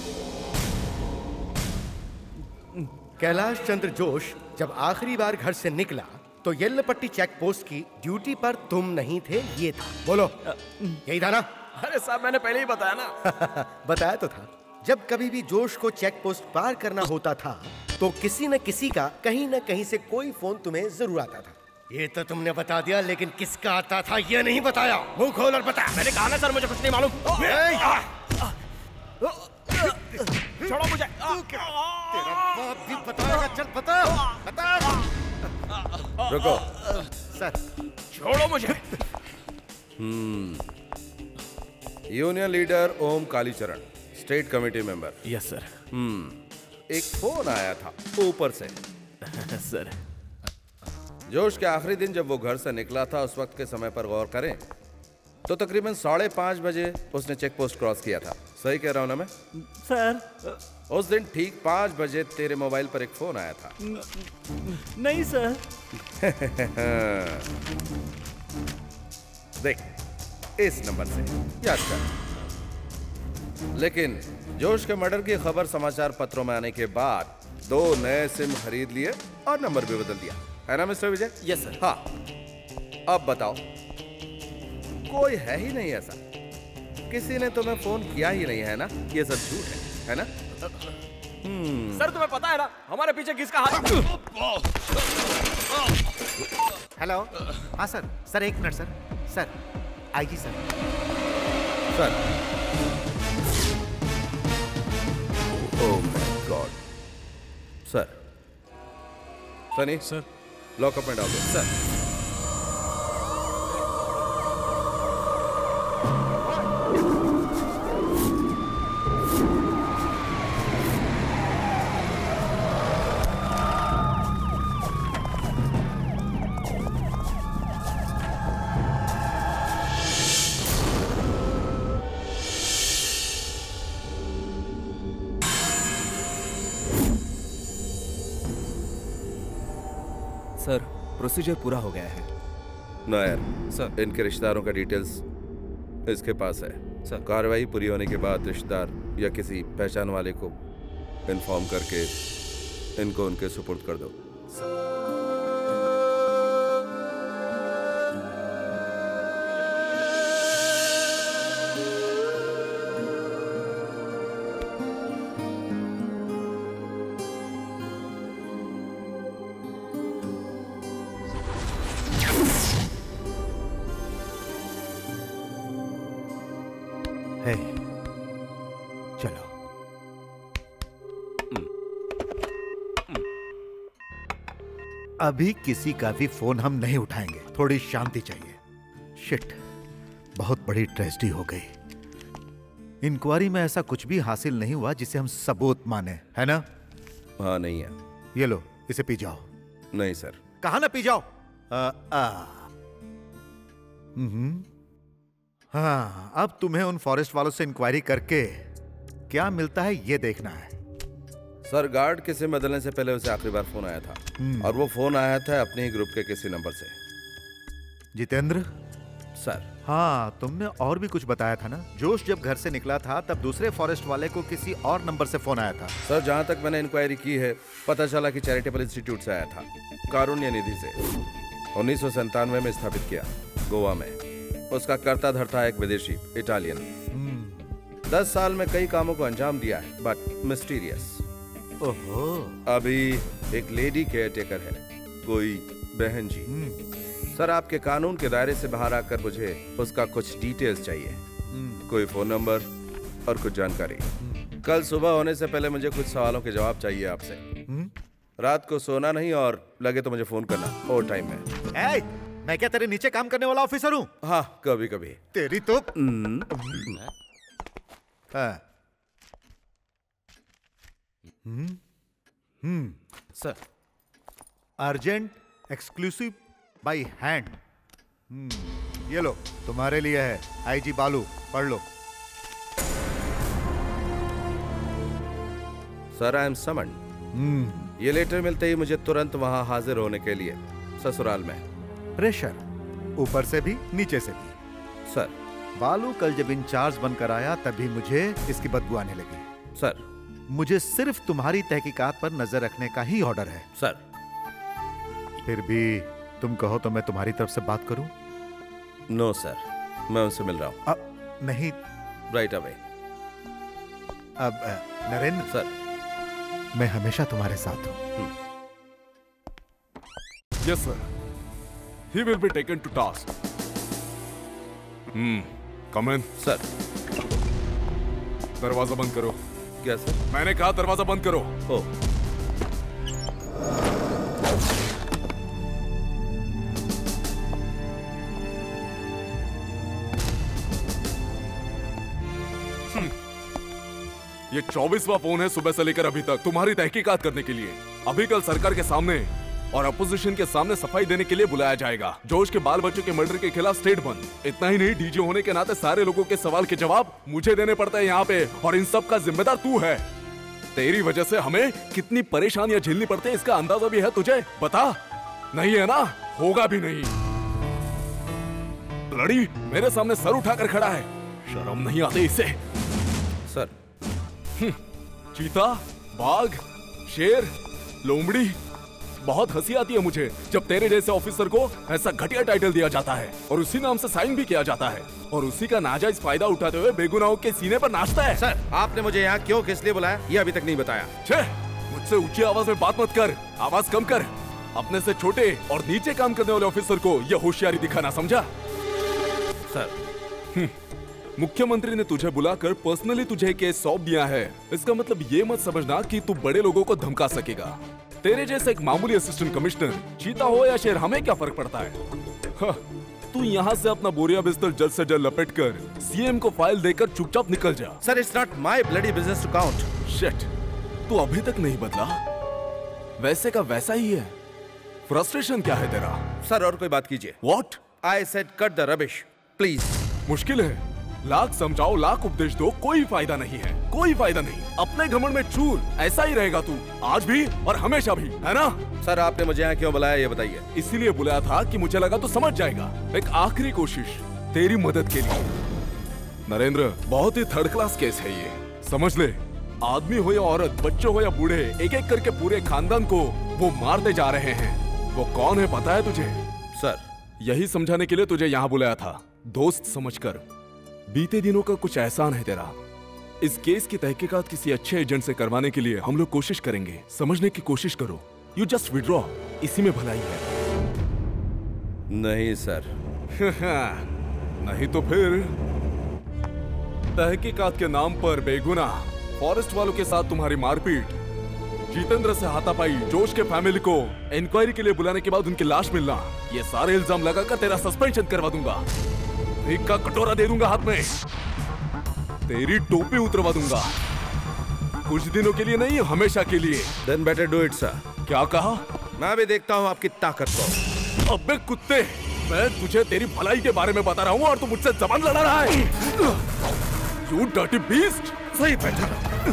कैलाश चंद्र जोश जब आखिरी बार घर से निकला तो येल्लपट्टी चेक पोस्ट की ड्यूटी पर तुम नहीं थे, ये था। बोलो, यही था ना?
अरे साहब, मैंने पहले ही बताया ना।
बताया तो था। जब कभी भी जोश को चेक पोस्ट पार करना होता था तो किसी न किसी का कहीं न कहीं से कोई फोन तुम्हें जरूर आता था। ये तो तुमने बता दिया, लेकिन किसका आता था ये नहीं बताया। मुंह खोल और बता।
मैंने कहा ना सर, मुझे कुछ नहीं मालूम। छोड़ो मुझे।
तेरा बाप भी बताएगा। चल बता, बता।
रुको
सर,
छोड़ो मुझे।
Union leader Om Kalicharan, state committee member.
Yes sir.
एक फोन आया था ऊपर से।
सर,
जोश के आखिरी दिन जब वो घर से निकला था, उस वक्त के समय पर गौर करें तो तकरीबन 5:30 बजे उसने चेक पोस्ट क्रॉस किया था। सही कह रहा हूं ना मैं?
सर,
उस दिन ठीक 5 बजे तेरे मोबाइल पर एक फोन आया था।
नहीं सर।
देख, इस नंबर से याद कर। लेकिन जोश के मर्डर की खबर समाचार पत्रों में आने के बाद 2 नए सिम खरीद लिए और नंबर भी बदल दिया, है ना मिस्टर विजय?
Yes sir.
हाँ, अब बताओ, कोई है ही नहीं ऐसा, किसी ने तुम्हें फोन किया ही नहीं, है ना? ये सब झूठ है ना?
सर, तुम्हें पता है ना हमारे पीछे किसका हाथ?
हेलो। हाँ sir. Sir 1 minute sir. Sir आइए sir.
Sir, oh my god. Sir, Sunny
sir,
lockup में डाल दो।
सर,
सर, प्रोसीजर पूरा हो गया है।
नायर
सर,
इनके रिश्तेदारों का डिटेल्स इसके पास है।
सर,
कार्रवाई पूरी होने के बाद रिश्तेदार या किसी पहचान वाले को इन्फॉर्म करके इनको उनके सुपुर्द कर दो।
हे, चलो। अभी किसी का भी फोन हम नहीं उठाएंगे, थोड़ी शांति चाहिए। शिट, बहुत बड़ी ट्रेजेडी हो गई। इंक्वायरी में ऐसा कुछ भी हासिल नहीं हुआ जिसे हम सबूत माने, है ना?
हाँ, नहीं है।
ये लो, इसे पी जाओ।
नहीं सर।
कहा ना पी जाओ। हाँ, अब तुम्हें उन फॉरेस्ट वालों से इंक्वायरी करके क्या मिलता है ये देखना है।
सर, गार्ड के सिम बदलने से पहले उसे आखिरी बार फोन आया था, और वो फोन आया था अपने ही ग्रुप के किसी नंबर से।
जितेंद्र
सर।
हाँ, तुमने और भी कुछ बताया था ना? जोश जब घर से निकला था तब दूसरे फॉरेस्ट वाले को किसी और नंबर से फोन आया था।
सर, जहां तक मैंने इंक्वायरी की है, पता चला कि चैरिटेबल इंस्टीट्यूट से आया था, कारुण्य निधि से। 1997 में स्थापित किया, गोवा में। उसका कर्ता धर्ता एक विदेशी, इटालियन। 10 साल में कई कामों को अंजाम दिया है, बट मिस्टीरियस।
ओहो।
अभी एक लेडी केयर टेकर है, कोई बहन जी। सर, आपके कानून के दायरे से बाहर आकर मुझे उसका कुछ डिटेल्स चाहिए, कोई फोन नंबर और कुछ जानकारी। कल सुबह होने से पहले मुझे कुछ सवालों के जवाब चाहिए आपसे। रात को सोना नहीं, और लगे तो मुझे फोन करना ओवर टाइम में।
मैं क्या तेरे नीचे काम करने वाला ऑफिसर हूँ?
हाँ, कभी कभी।
तेरी तो sir urgent exclusive by hand. ये लो तुम्हारे लिए है, आईजी बालू, पढ़ लो।
सर आई एम समन। ये लेटर मिलते ही मुझे तुरंत वहां हाजिर होने के लिए ससुराल में।
प्रेशर ऊपर से भी नीचे से भी।
सर
बालू कल जब इंचार्ज बनकर आया तभी मुझे इसकी बदबू आने लगी।
सर
मुझे सिर्फ तुम्हारी तहकीकात पर नजर रखने का ही ऑर्डर है।
सर
फिर भी तुम कहो तो मैं तुम्हारी तरफ से बात करूं?
नो सर, मैं उनसे मिल रहा हूं।
नहीं,
राइट अवे।
अब नरेंद्र
सर,
मैं हमेशा तुम्हारे साथ हूं।
Yes sir, he will be taken to task. Come in.
Sir
दरवाजा बंद करो।
क्या सर?
मैंने कहा दरवाजा बंद करो।
ओ
ये 24वां फोन है सुबह से लेकर अभी तक तुम्हारी तहकीकात करने के लिए। अभी कल सरकार के सामने और अपोजिशन के सामने सफाई देने के लिए बुलाया जाएगा। जोश के बाल बच्चों के मर्डर के खिलाफ स्टेट बंद। इतना ही नहीं, डीजे होने के नाते सारे लोगों के सवाल के जवाब मुझे देने पड़ते हैं यहाँ पे, और इन सब का जिम्मेदार तू है। तेरी वजह से हमें कितनी परेशानियां झेलनी पड़ती है इसका अंदाजा भी है तुझे? बता। नहीं है ना? होगा भी नहीं। लड़ी मेरे सामने सर उठाकर खड़ा है, शर्म नहीं आती इसे?
सर
चीता, बाघ, शेर, लोमड़ी, बहुत हंसी आती है मुझे जब तेरे जैसे ऑफिसर को ऐसा घटिया टाइटल दिया जाता है और उसी नाम से साइन भी किया जाता है, और उसी का नाजायज फायदा उठाते हुए बेगुनाहों के सीने पर नाचता है।
सर आपने मुझे यहाँ क्यों किस लिए बुलाया ये अभी तक नहीं बताया।
छे, मुझसे ऊंची आवाज में बात मत कर, आवाज कम कर। अपने से छोटे और नीचे काम करने वाले ऑफिसर को यह होशियारी दिखाना, समझा?
सर
मुख्यमंत्री ने तुझे बुलाकर पर्सनली तुझे केस सौंप दिया है। इसका मतलब ये मत समझना कि तू बड़े लोगों को धमका सकेगा। तेरे जैसे एक मामूली असिस्टेंट कमिश्नर, चीता हो या शेर, हमें क्या फर्क पड़ता है? तू यहाँ से अपना बोरिया बिस्तर जल्द से जल्द लपेट कर सीएम को फाइल देकर चुपचाप निकल जा।
Sir it's not my bloody business to count.
Shit, तू अभी तक नहीं बदला, वैसे का वैसा ही है। फ्रस्ट्रेशन क्या है तेरा?
सर और कोई बात कीजिए।
What?
I said cut the rubbish please.
मुश्किल है, लाख समझाओ लाख उपदेश दो, कोई फायदा नहीं है, कोई फायदा नहीं। अपने घमंड में चूर, ऐसा ही रहेगा तू, आज भी और हमेशा भी, है ना?
सर आपने मुझे यहाँ क्यों बुलाया ये बताइए।
इसीलिए बुलाया था कि मुझे लगा तू समझ जाएगा। एक आखिरी कोशिश तेरी मदद के लिए। नरेंद्र, बहुत ही थर्ड क्लास केस है ये, समझ ले। आदमी हो या औरत, बच्चों हो या बूढ़े, एक एक करके पूरे खानदान को वो मारते जा रहे हैं। वो कौन है पता है तुझे?
सर
यही समझाने के लिए तुझे यहाँ बुलाया था, दोस्त समझकर। बीते दिनों का कुछ एहसान है तेरा। इस केस की तहकीकात किसी अच्छे एजेंट से करवाने के लिए हम लोग कोशिश करेंगे। समझने की कोशिश करो। यू जस्ट विड्रॉ, इसी में भलाई है।
नहीं सर।
नहीं तो फिर तहकीकात के नाम पर बेगुनाह फॉरेस्ट वालों के साथ तुम्हारी मारपीट, जितेंद्र से हाथापाई, जोश के फैमिली को इंक्वायरी के लिए बुलाने के बाद उनकी लाश मिलना, ये सारे इल्जाम लगाकर तेरा सस्पेंशन करवा दूंगा। एक का कटोरा दे दूंगा हाथ में, तेरी टोपी उतरवा दूंगा। कुछ दिनों के लिए नहीं, हमेशा के लिए।
Then better do it, sir.
क्या कहा?
मैं भी देखता हूँ आपकी ताकत को।
अबे कुत्ते, मैं तुझे तेरी भलाई के बारे में बता रहा हूँ और तू मुझसे जबान लड़ा रहा है। You dirty beast!
सही बैठा।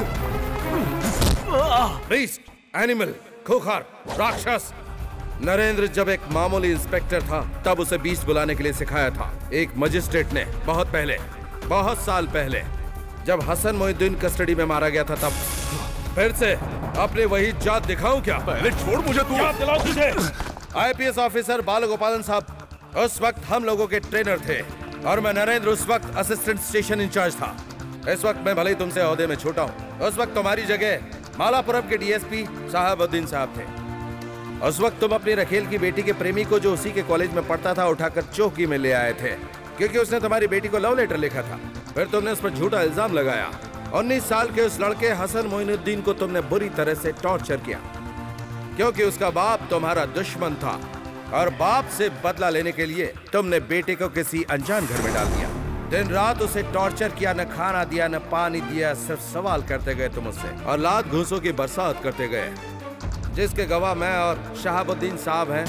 Beast, animal, खूंखार, राक्षस। नरेंद्र जब एक मामूली इंस्पेक्टर था तब उसे बीस्ट बुलाने के लिए सिखाया था एक मजिस्ट्रेट ने, बहुत पहले, बहुत साल पहले, जब हसन मोहिउद्दीन कस्टडी में मारा गया था तब। फिर से अपनी वही जात दिखाऊं क्या?
पहले छोड़ मुझे तू।
क्या दिलाऊं तुझे? आईपीएस ऑफिसर बालगोपालन साहब उस वक्त हम लोगों के ट्रेनर थे और मैं नरेंद्र उस वक्त असिस्टेंट स्टेशन इंचार्ज था। इस वक्त मैं भले ही तुमसे ओहदे में छोटा हूँ। उस वक्त तुम्हारी जगह मालापुरम के डीएसपी साहबुद्दीन साहब थे। उस वक्त तुम अपनी रखेल की बेटी के प्रेमी को, जो उसी के कॉलेज में पढ़ता था, उठाकर चौकी में ले आए थे क्योंकि उसने तुम्हारी बेटी को लव लेटर लिखा था। फिर तुमने उस पर झूठा इल्जाम लगाया। 19 साल के उस लड़के हसन मोइनुद्दीन को तुमने बुरी तरह से टॉर्चर किया क्योंकि उसका बाप तुम्हारा दुश्मन था और बाप से बदला लेने के लिए तुमने बेटे को किसी अनजान घर में डाल दिया। दिन रात उसे टॉर्चर किया, न खाना दिया न पानी दिया, सिर्फ सवाल करते गए तुम उससे और लात घूंसों की बरसात करते गए, जिसके गवाह मैं और शहाबुद्दीन साहब हैं।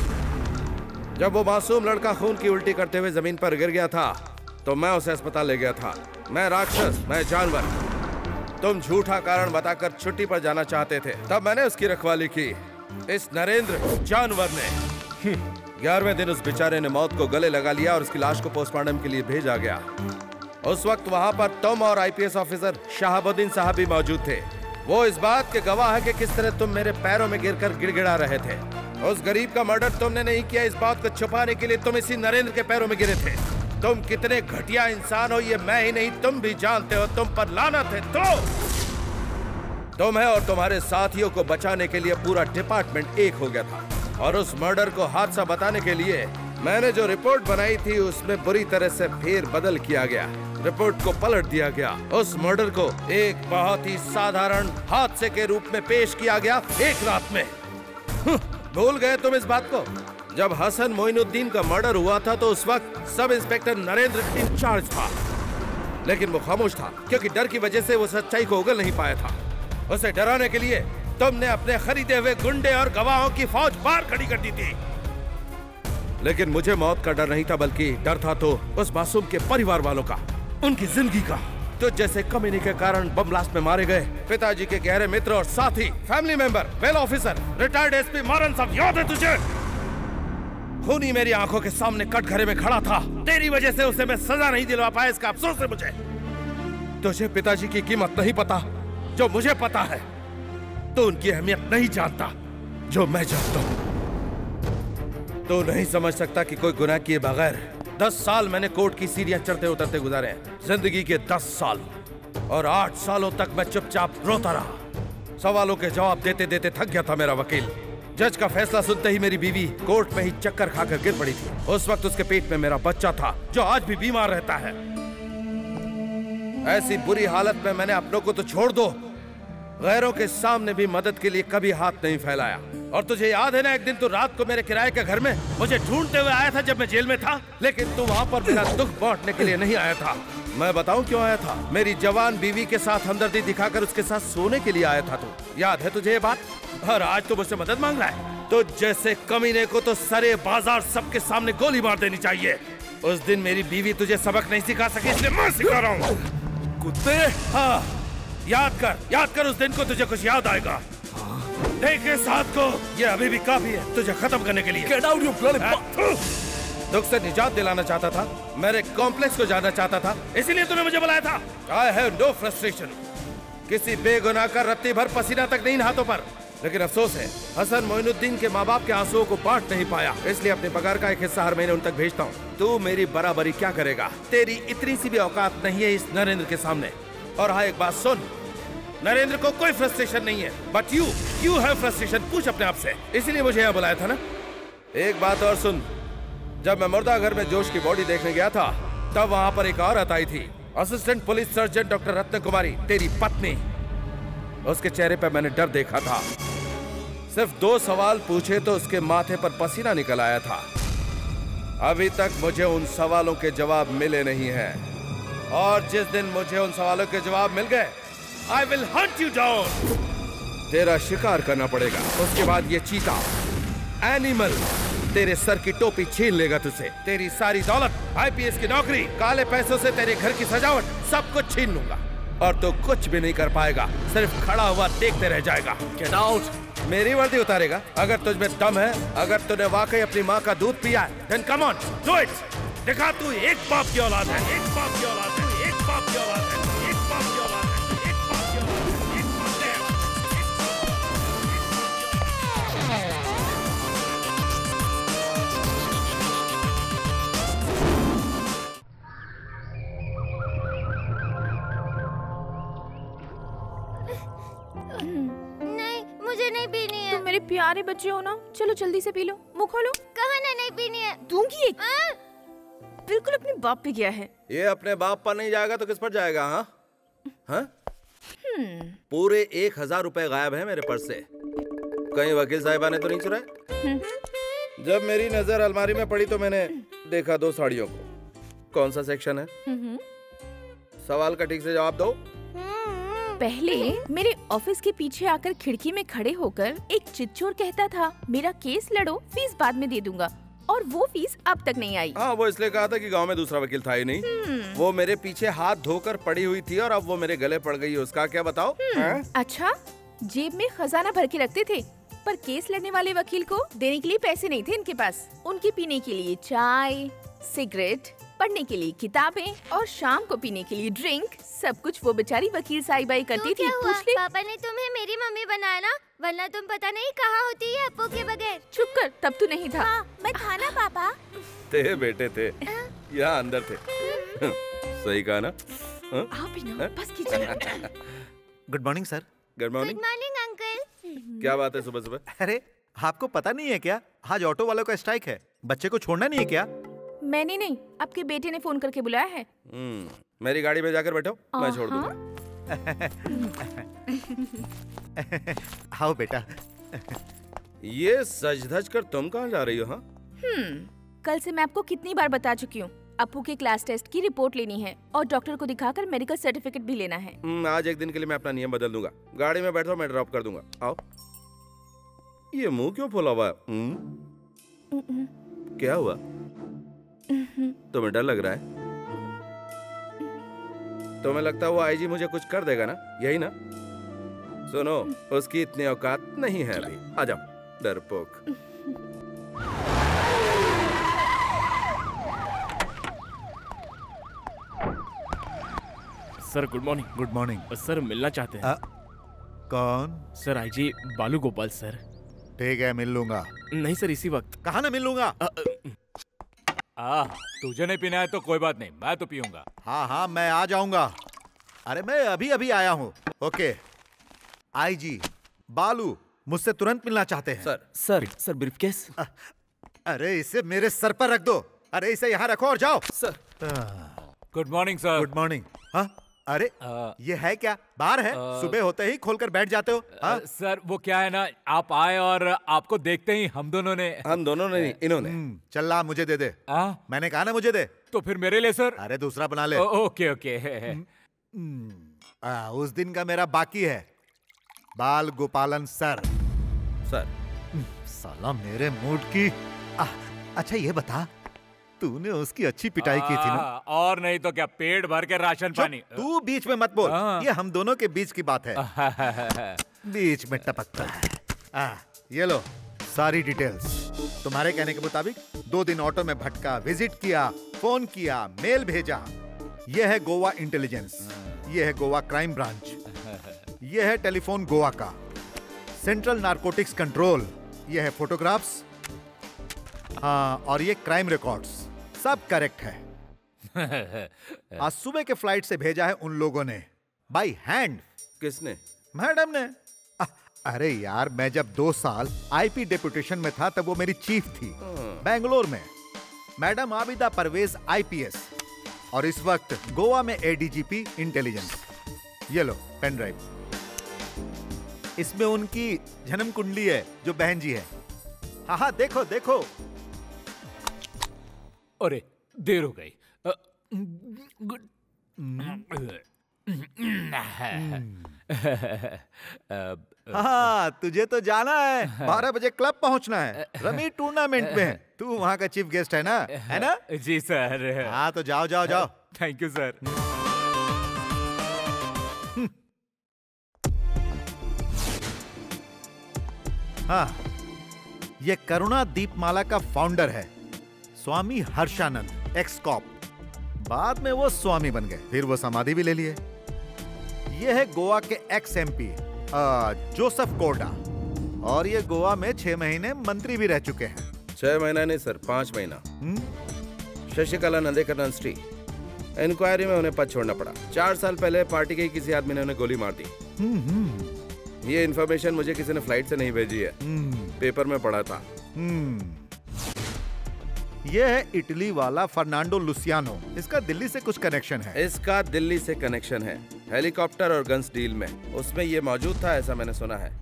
जब वो मासूम लड़का खून की उल्टी करते हुए जमीन पर गिर गया था तो मैं उसे अस्पताल ले गया था। मैं राक्षस, मैं जानवर। तुम झूठा कारण बताकर छुट्टी पर जाना चाहते थे, तब मैंने उसकी रखवाली की। इस नरेंद्र जानवर ने 11वें दिन उस बेचारे ने मौत को गले लगा लिया और उसकी लाश को पोस्टमार्टम के लिए भेजा गया। उस वक्त वहां पर तुम और आईपीएस ऑफिसर शहाबुद्दीन साहब भी मौजूद थे। वो इस बात के गवाह है कि किस तरह तुम मेरे पैरों में गिरकर गिड़गिड़ा रहे थे। उस गरीब का मर्डर तुमने नहीं किया, इस बात को छुपाने के लिए तुम इसी नरेंद्र के पैरों में गिरे थे। तुम कितने घटिया इंसान हो ये मैं ही नहीं तुम भी जानते हो। तुम पर लानत है। तुम्हें और तुम्हारे साथियों को बचाने के लिए पूरा डिपार्टमेंट एक हो गया था और उस मर्डर को हादसा बताने के लिए मैंने जो रिपोर्ट बनाई थी उसमें बुरी तरह से फेर बदल किया गया। रिपोर्ट को पलट दिया गया। उस मर्डर को एक बहुत ही साधारण हादसे के रूप में पेश किया गया एक रात में। भूल गए तुम इस बात को? जब हसन मोइनुद्दीन का मर्डर हुआ था तो उस वक्त सब इंस्पेक्टर नरेंद्र इंचार्ज था, लेकिन वो खामोश था क्योंकि डर की वजह से वो सच्चाई को उगल नहीं पाया था। उसे डराने के लिए तुमने अपने खरीदे हुए गुंडे और गवाहों की फौज बाहर खड़ी कर दी थी। लेकिन मुझे मौत का डर नहीं था, बल्कि डर था तो उस मासूम के परिवार वालों का, उनकी जिंदगी का। तो जैसे कमीने के कारण बम ब्लास्ट में मारे गए पिताजी के गहरे मित्र और साथी, family member, well officer, retired SP Maran सब याद है तुझे? खूनी मेरी आंखों के सामने कटघरे में खड़ा था। तेरी वजह से उसे मैं सजा नहीं दिलवा पाया, इसका अफसोस है मुझे। तुझे पिताजी की कीमत नहीं पता जो मुझे पता है, तो उनकी अहमियत नहीं जानता जो मैं जानता हूँ। तो नहीं समझ सकता कि कोई गुनाह किए बगैर 10 साल मैंने कोर्ट की सीढ़ियां चढ़ते उतरते गुजारे हैं। जिंदगी के 10 साल और 8 सालों तक मैं चुपचाप रोता रहा। सवालों के जवाब देते देते थक गया था मेरा वकील। जज का फैसला सुनते ही मेरी बीवी कोर्ट में ही चक्कर खाकर गिर पड़ी थी। उस वक्त उसके पेट में मेरा बच्चा था जो आज भी बीमार रहता है। ऐसी बुरी हालत में मैंने अपनों को तो छोड़ दो, गैरों के सामने भी मदद के लिए कभी हाथ नहीं फैलाया। और तुझे याद है ना, एक दिन तू रात को मेरे किराए के घर में मुझे ढूंढते हुए आया था जब मैं जेल में था, लेकिन तू वहाँ पर मेरा दुख बांटने के लिए नहीं आया था। मैं बताऊं क्यों आया था? मेरी जवान बीवी के साथ हमदर्दी दिखाकर उसके साथ सोने के लिए आया था। तू याद है तुझे ये बात? और आज तो मुझसे मदद मांग रहा है। तो जैसे कमीने को तो सरे बाजार सबके सामने गोली मार देनी चाहिए। उस दिन मेरी बीवी तुझे सबक नहीं सिखा सकी, इसलिए मैं सिखा रहा हूँ। कुत्ते, हाँ, याद कर उस दिन को, तुझे कुछ याद आएगा। देखे साथ को, ये अभी भी काफी है तुझे खत्म करने के लिए। Get out, you bloody दुख से निजात दिलाना चाहता था, मेरे कॉम्प्लेक्स को जानना चाहता था, इसीलिए तूने मुझे बुलाया था। I have no frustration। किसी बेगुनाह का रत्ती भर पसीना तक नहीं हाथों पर। लेकिन अफसोस है, हसन मोइनुद्दीन के माँ बाप के आंसुओं को बांट नहीं पाया, इसलिए अपने पगार का एक हिस्सा हर महीने उन तक भेजता हूँ। तू मेरी बराबरी क्या करेगा? तेरी इतनी सी भी औकात नहीं है इस नरेंद्र के सामने। और हाँ, एक बात सुन, नरेंद्र को कोई फ्रस्ट्रेशन नहीं है, बट यू हैव फ्रस्ट्रेशन। पूछ अपने आप से, इसीलिए मुझे यहाँ बुलाया था ना। एक बात और सुन, जब मैं मुर्दा घर में जोश की बॉडी देखने गया था, तब वहाँ पर एक औरत आई थी, assistant police surgeon doctor Ratna Kumari, तेरी पत्नी। उसके चेहरे पर मैंने डर देखा था। सिर्फ 2 सवाल पूछे तो उसके माथे पर पसीना निकल आया था। अभी तक मुझे उन सवालों के जवाब मिले नहीं हैं, और जिस दिन मुझे उन सवालों के जवाब मिल गए, I will hunt you down। तेरा शिकार करना पड़ेगा। उसके बाद ये चीता एनिमल तेरे सर की टोपी छीन लेगा तुझसे। तेरी सारी दौलत, आईपीएस की नौकरी, काले पैसों से तेरे घर की सजावट, सब कुछ छीन लूंगा और तू कुछ भी नहीं कर पाएगा, सिर्फ खड़ा हुआ देखते रह जाएगा। Get out। मेरी वर्दी उतारेगा? अगर तुझमें दम है, अगर तूने वाकई अपनी माँ का दूध पिया है, then come on, do it। दिखा तू एक बाप की औलाद है, एक बाप की औलाद है, एक बाप की औलाद है, एक बाप की औलाद है, एक बाप की औलाद है, एक बाप की
मुझे नहीं पीनी है।
तुम मेरे प्यारे बच्चे हो ना, चलो जल्दी से पी लो, मुंह खोलो।
कहा ना नहीं पीनी है।
दूंगी एक। बिल्कुल अपने बाप पे गया है।
ये अपने बाप पर नहीं जाएगा तो किस पर जाएगा? हाँ हाँ, पूरे 1000 रुपए गायब है मेरे पर्स से। कहीं वकील साहिबा ने तो नहीं चुराए? जब मेरी नजर अलमारी में पड़ी तो मैंने देखा 2 साड़ियों को। कौन सा सेक्शन है? सवाल का ठीक से जवाब दो।
पहले मेरे ऑफिस के पीछे आकर खिड़की में खड़े होकर एक चितचोर कहता था, मेरा केस लड़ो, फीस बाद में दे दूंगा, और वो फीस अब तक नहीं आई।
हाँ, वो इसलिए कहा था कि गांव में दूसरा वकील था ही नहीं। वो मेरे पीछे हाथ धोकर पड़ी हुई थी और अब वो मेरे गले पड़ गई। उसका क्या बताओ?
अच्छा, जेब में खजाना भर के रखते थे, पर केस लड़ने वाले वकील को देने के लिए पैसे नहीं थे इनके पास। उनके पीने के लिए चाय, सिगरेट, पढ़ने के लिए किताबें और शाम को पीने के लिए ड्रिंक, सब कुछ वो बेचारी वकील साई बाई करती थी।
पूछ ले। पापा ने तुम्हें मेरी मम्मी बनाया ना, वरना तुम पता नहीं कहाँ होती है अप्पू के बगैर।
चुप कर, तब तू नहीं था।
हाँ, मैं था ना पापा।
थे बेटे थे, यहाँ अंदर थे। सही कहा ना?
आप ही ना, बस कीजिए।
Good morning sir.
Good morning.
Good morning uncle.
क्या बात है सुबह सुबह?
अरे आपको पता नहीं है क्या, आज ऑटो वालों का स्ट्राइक है। बच्चे को छोड़ना नहीं है क्या?
मैंने नहीं, आपके बेटे ने फोन करके बुलाया है।
मेरी गाड़ी में जाकर बैठो, मैं छोड़ दूंगा।
आओ बेटा।
ये सज धज कर तुम कहाँ जा रही हो? हाँ,
कल से मैं आपको कितनी बार बता चुकी हूँ, अप्पू के क्लास टेस्ट की रिपोर्ट लेनी है और डॉक्टर को दिखाकर मेडिकल सर्टिफिकेट भी लेना है।
आज एक दिन के लिए मैं अपना नियम बदल दूंगा। गाड़ी में बैठो, मैं ड्रॉप कर दूंगा। आओ। ये मुंह क्यों फुला हुआ है? क्या हुआ? तुम्हें डर लग रहा है? तुम्हें लगता है वो आईजी मुझे कुछ कर देगा ना? यही ना? सुनो, उसकी इतनी औकात नहीं है अभी। आ जाओ, डरपोक।
Sir good morning.
Good morning.
Sir मिलना चाहते हैं।
कौन?
सर आईजी बालू गोपाल सर।
ठीक है, मिल लूंगा।
नहीं सर, इसी वक्त।
कहाँ ना मिल लूंगा?
तुझे नहीं पीना है तो कोई बात नहीं, मैं तो पीऊंगा।
हाँ हाँ, मैं आ जाऊंगा। अरे मैं अभी अभी आया हूँ। ओके। आईजी बालू मुझसे तुरंत मिलना चाहते हैं।
Sir briefcase.
अरे इसे मेरे सर पर रख दो। अरे इसे यहाँ रखो और जाओ।
Sir.
Good morning sir.
Good morning. हाँ, अरे ये है क्या? बार है? सुबह होते ही खोलकर बैठ जाते हो।
सर वो क्या है ना, आप आए और आपको देखते ही हम दोनों ने
नहीं, इन्होंने।
चल ला, मुझे दे दे। मैंने कहा ना मुझे दे।
तो फिर मेरे लिए सर?
अरे दूसरा बना ले।
Okay okay.
उस दिन का मेरा बाकी है। बाल गोपालन सर। साला मेरे मूड की। अच्छा ये बता, तूने उसकी अच्छी पिटाई की थी ना?
और नहीं तो क्या, पेट भर के राशन पानी।
तू बीच में मत बोल, ये हम दोनों के बीच की बात है। बीच में टपकता है। ये लो सारी डिटेल्स। तुम्हारे कहने के मुताबिक 2 दिन ऑटो में भटका, विजिट किया, फोन किया, मेल भेजा। ये है गोवा इंटेलिजेंस, ये है गोवा क्राइम ब्रांच, ये है टेलीफोन गोवा का, सेंट्रल नारकोटिक्स कंट्रोल, ये है फोटोग्राफ्स, हाँ, और ये क्राइम रिकॉर्ड्स। सब करेक्ट है। आज सुबह के फ्लाइट से भेजा है उन लोगों ने, बाय हैंड।
किसने?
मैडम ने। अरे यार, मैं जब 2 साल आईपी डेपुटेशन में था तब वो मेरी चीफ थी बेंगलोर में। मैडम आबिदा परवेज आईपीएस, और इस वक्त गोवा में एडीजीपी इंटेलिजेंस। ये लो पेन ड्राइव, इसमें उनकी जन्म कुंडली है जो बहन जी है। हाँ हाँ, देखो देखो।
अरे देर हो गई।
हाँ, तुझे तो जाना है, 12 बजे क्लब पहुंचना है, रमी टूर्नामेंट में है। तू वहाँ का चीफ गेस्ट है ना? है ना?
जी सर।
हाँ तो जाओ जाओ जाओ।
Thank you sir.
हाँ, ये करुणा दीपमाला का फाउंडर है स्वामी हर्षानंद, एक्स कॉप। बाद में वो स्वामी बन गए, फिर वो समाधि भी ले लिए। ये है गोवा के एक्स एमपी जोसेफ कोर्डा, और ये गोवा में 6 महीने मंत्री भी रह चुके हैं।
6 महीना नहीं सर, 5 महीना। शशिकला नंदेकर नंस्टी, इंक्वायरी में उन्हें पद छोड़ना पड़ा। 4 साल पहले पार्टी के ही किसी आदमी ने उन्हें गोली मार दी। ये इन्फॉर्मेशन मुझे किसी ने फ्लाइट से नहीं भेजी है, पेपर में पढ़ा था।
ये है इटली वाला फर्नांडो लुसियानो, इसका दिल्ली से कुछ कनेक्शन है।
इसका दिल्ली से कनेक्शन है, हेलीकॉप्टर और गन्स डील में, उसमें ये मौजूद था, ऐसा मैंने सुना है।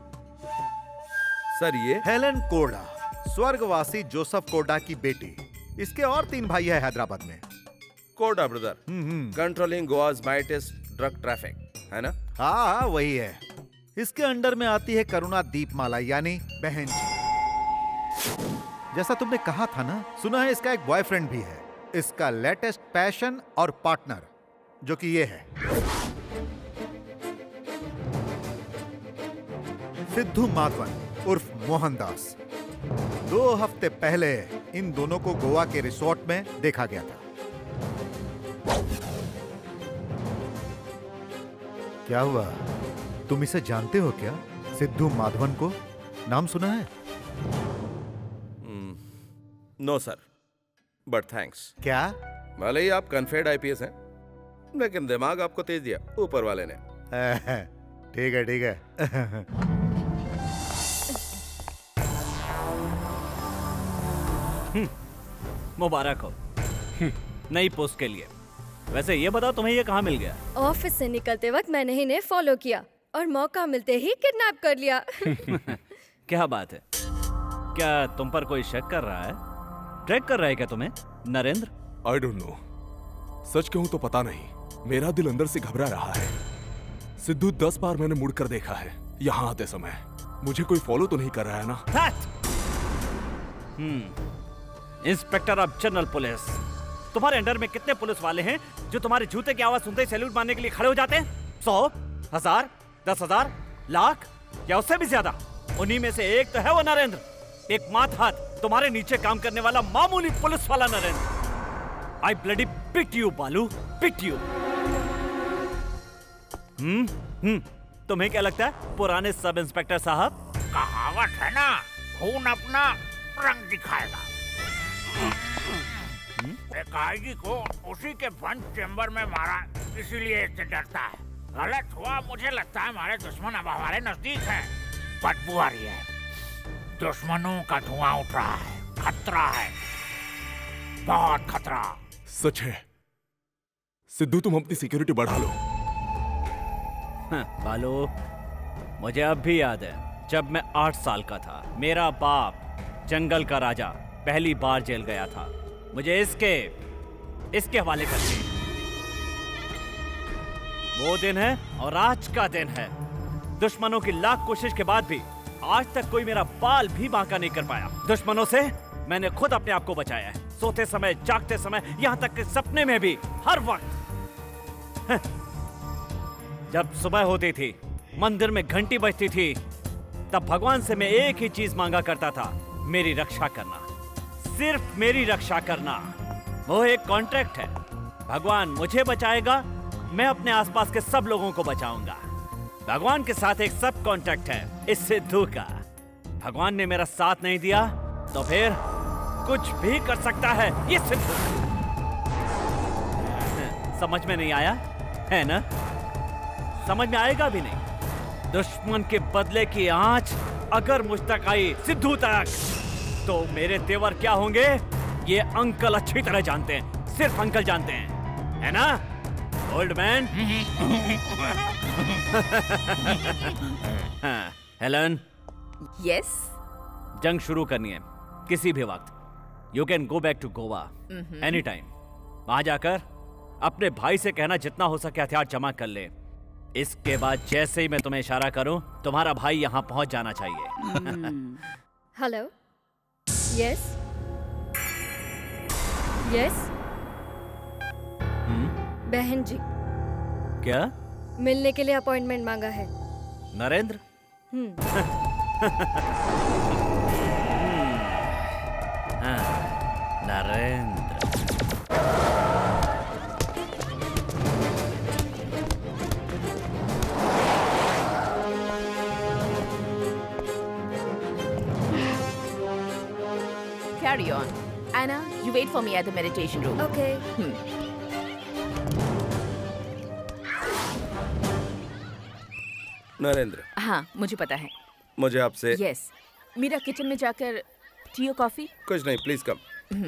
सर ये हेलेन कोर्डा, स्वर्गवासी जोसेफ कोर्डा की बेटी। इसके और 3 भाई है हैदराबाद में।
Koda brother, controlling Goa's mightiest drug traffic, है ना?
हाँ वही है। इसके अंडर में आती है करुणा दीपमाला यानी बहन जी। जैसा तुमने कहा था ना, सुना है इसका एक बॉयफ्रेंड भी है। इसका लेटेस्ट पैशन और पार्टनर जो कि ये है सिद्धू माधवन उर्फ मोहनदास। 2 हफ्ते पहले इन दोनों को गोवा के रिसोर्ट में देखा गया था। क्या हुआ, तुम इसे जानते हो क्या? सिद्धू माधवन को नाम सुना है?
No sir, but thanks.
क्या?
भले ही आप कन्फेड आईपीएस हैं, लेकिन दिमाग आपको तेज दिया ऊपर वाले ने।
ठीक है ठीक है।
मुबारक हो नई पोस्ट के लिए। वैसे ये बताओ तुम्हें ये कहाँ मिल गया?
ऑफिस से निकलते वक्त मैंने इन्हें फॉलो किया और मौका मिलते ही किडनैप कर लिया।
क्या बात है? क्या तुम पर कोई शक कर रहा है? ट्रैक कर रहा है क्या तुम्हें नरेंद्र?
आई डोंट नो, सच कहूं तो पता नहीं। मेरा दिल अंदर से घबरा रहा है। सिद्धू 10 बार मैंने मुड़कर देखा है यहाँ आते समय। मुझे कोई फॉलो तो नहीं कर रहा है ना?
इंस्पेक्टर ऑफ जनरल पुलिस, तुम्हारे अंडर में कितने पुलिस वाले हैं जो तुम्हारे जूते की आवाज सुनते ही सैल्यूट मारने के लिए खड़े हो जाते हैं? 100, 1000, 10,000, लाख या उससे भी ज्यादा? उन्हीं में से एक तो है वो नरेंद्र, एक माथ हाथ तुम्हारे नीचे काम करने वाला मामूली पुलिस वाला Narendra. I bloody pity you Balu, pity you. तुम्हें क्या लगता है पुराने सब इंस्पेक्टर साहब?
कहावत है ना, खून अपना रंग दिखाएगा। एकाएगी को उसी के बंद चेंबर में मारा, इसीलिए इससे डरता है। गलत हुआ, मुझे लगता है हमारे दुश्मन अब हमारे नजदीक हैं। बदबू आ रही है, दुश्मनों का धुआं उठ रहा है, खतरा है, बहुत खतरा।
सच है सिद्धू, तुम अपनी सिक्योरिटी बढ़ा लो।
बालू, मुझे अब भी याद है जब मैं 8 साल का था, मेरा बाप जंगल का राजा पहली बार जेल गया था। मुझे इसके हवाले कर दे। वो दिन है और आज का दिन है। दुश्मनों की लाख कोशिश के बाद भी आज तक कोई मेरा बाल भी बांका नहीं कर पाया। दुश्मनों से मैंने खुद अपने आप को बचाया है, सोते समय, जागते समय, यहां तक कि सपने में भी, हर वक्त। जब सुबह होती थी, मंदिर में घंटी बजती थी, तब भगवान से मैं एक ही चीज मांगा करता था, मेरी रक्षा करना, सिर्फ मेरी रक्षा करना। वो एक कॉन्ट्रैक्ट है। भगवान मुझे बचाएगा, मैं अपने आसपास के सब लोगों को बचाऊंगा। भगवान के साथ एक सब कॉन्ट्रैक्ट है इस सिद्धू का। भगवान ने मेरा साथ नहीं दिया तो फिर कुछ भी कर सकता है ये सिद्धू। समझ में नहीं आया है ना? समझ में आएगा भी नहीं। दुश्मन के बदले की आंच अगर मुझ तक आई, सिद्धू तक, तो मेरे तेवर क्या होंगे ये अंकल अच्छी तरह जानते हैं, सिर्फ अंकल जानते हैं, है ना ओल्ड मैन? हेलन,
यस,
जंग शुरू करनी है किसी भी वक्त। You can go back to Goa any time. वहां जाकर अपने भाई से कहना जितना हो सके हथियार जमा कर ले। इसके बाद जैसे ही मैं तुम्हें इशारा करूं, तुम्हारा भाई यहां पहुंच जाना चाहिए।
हेलो, यस यस, बहन जी
क्या?
मिलने के लिए अपॉइंटमेंट मांगा है
Narendra? Narendra.
Carry on. Anna, you wait for me at the meditation room.
Okay.
Narendra.
हाँ, मुझे पता है।
मुझे आपसे
Yes. मेरा किचन में जाकर टी और कॉफी?
कुछ नहीं, प्लीज कम।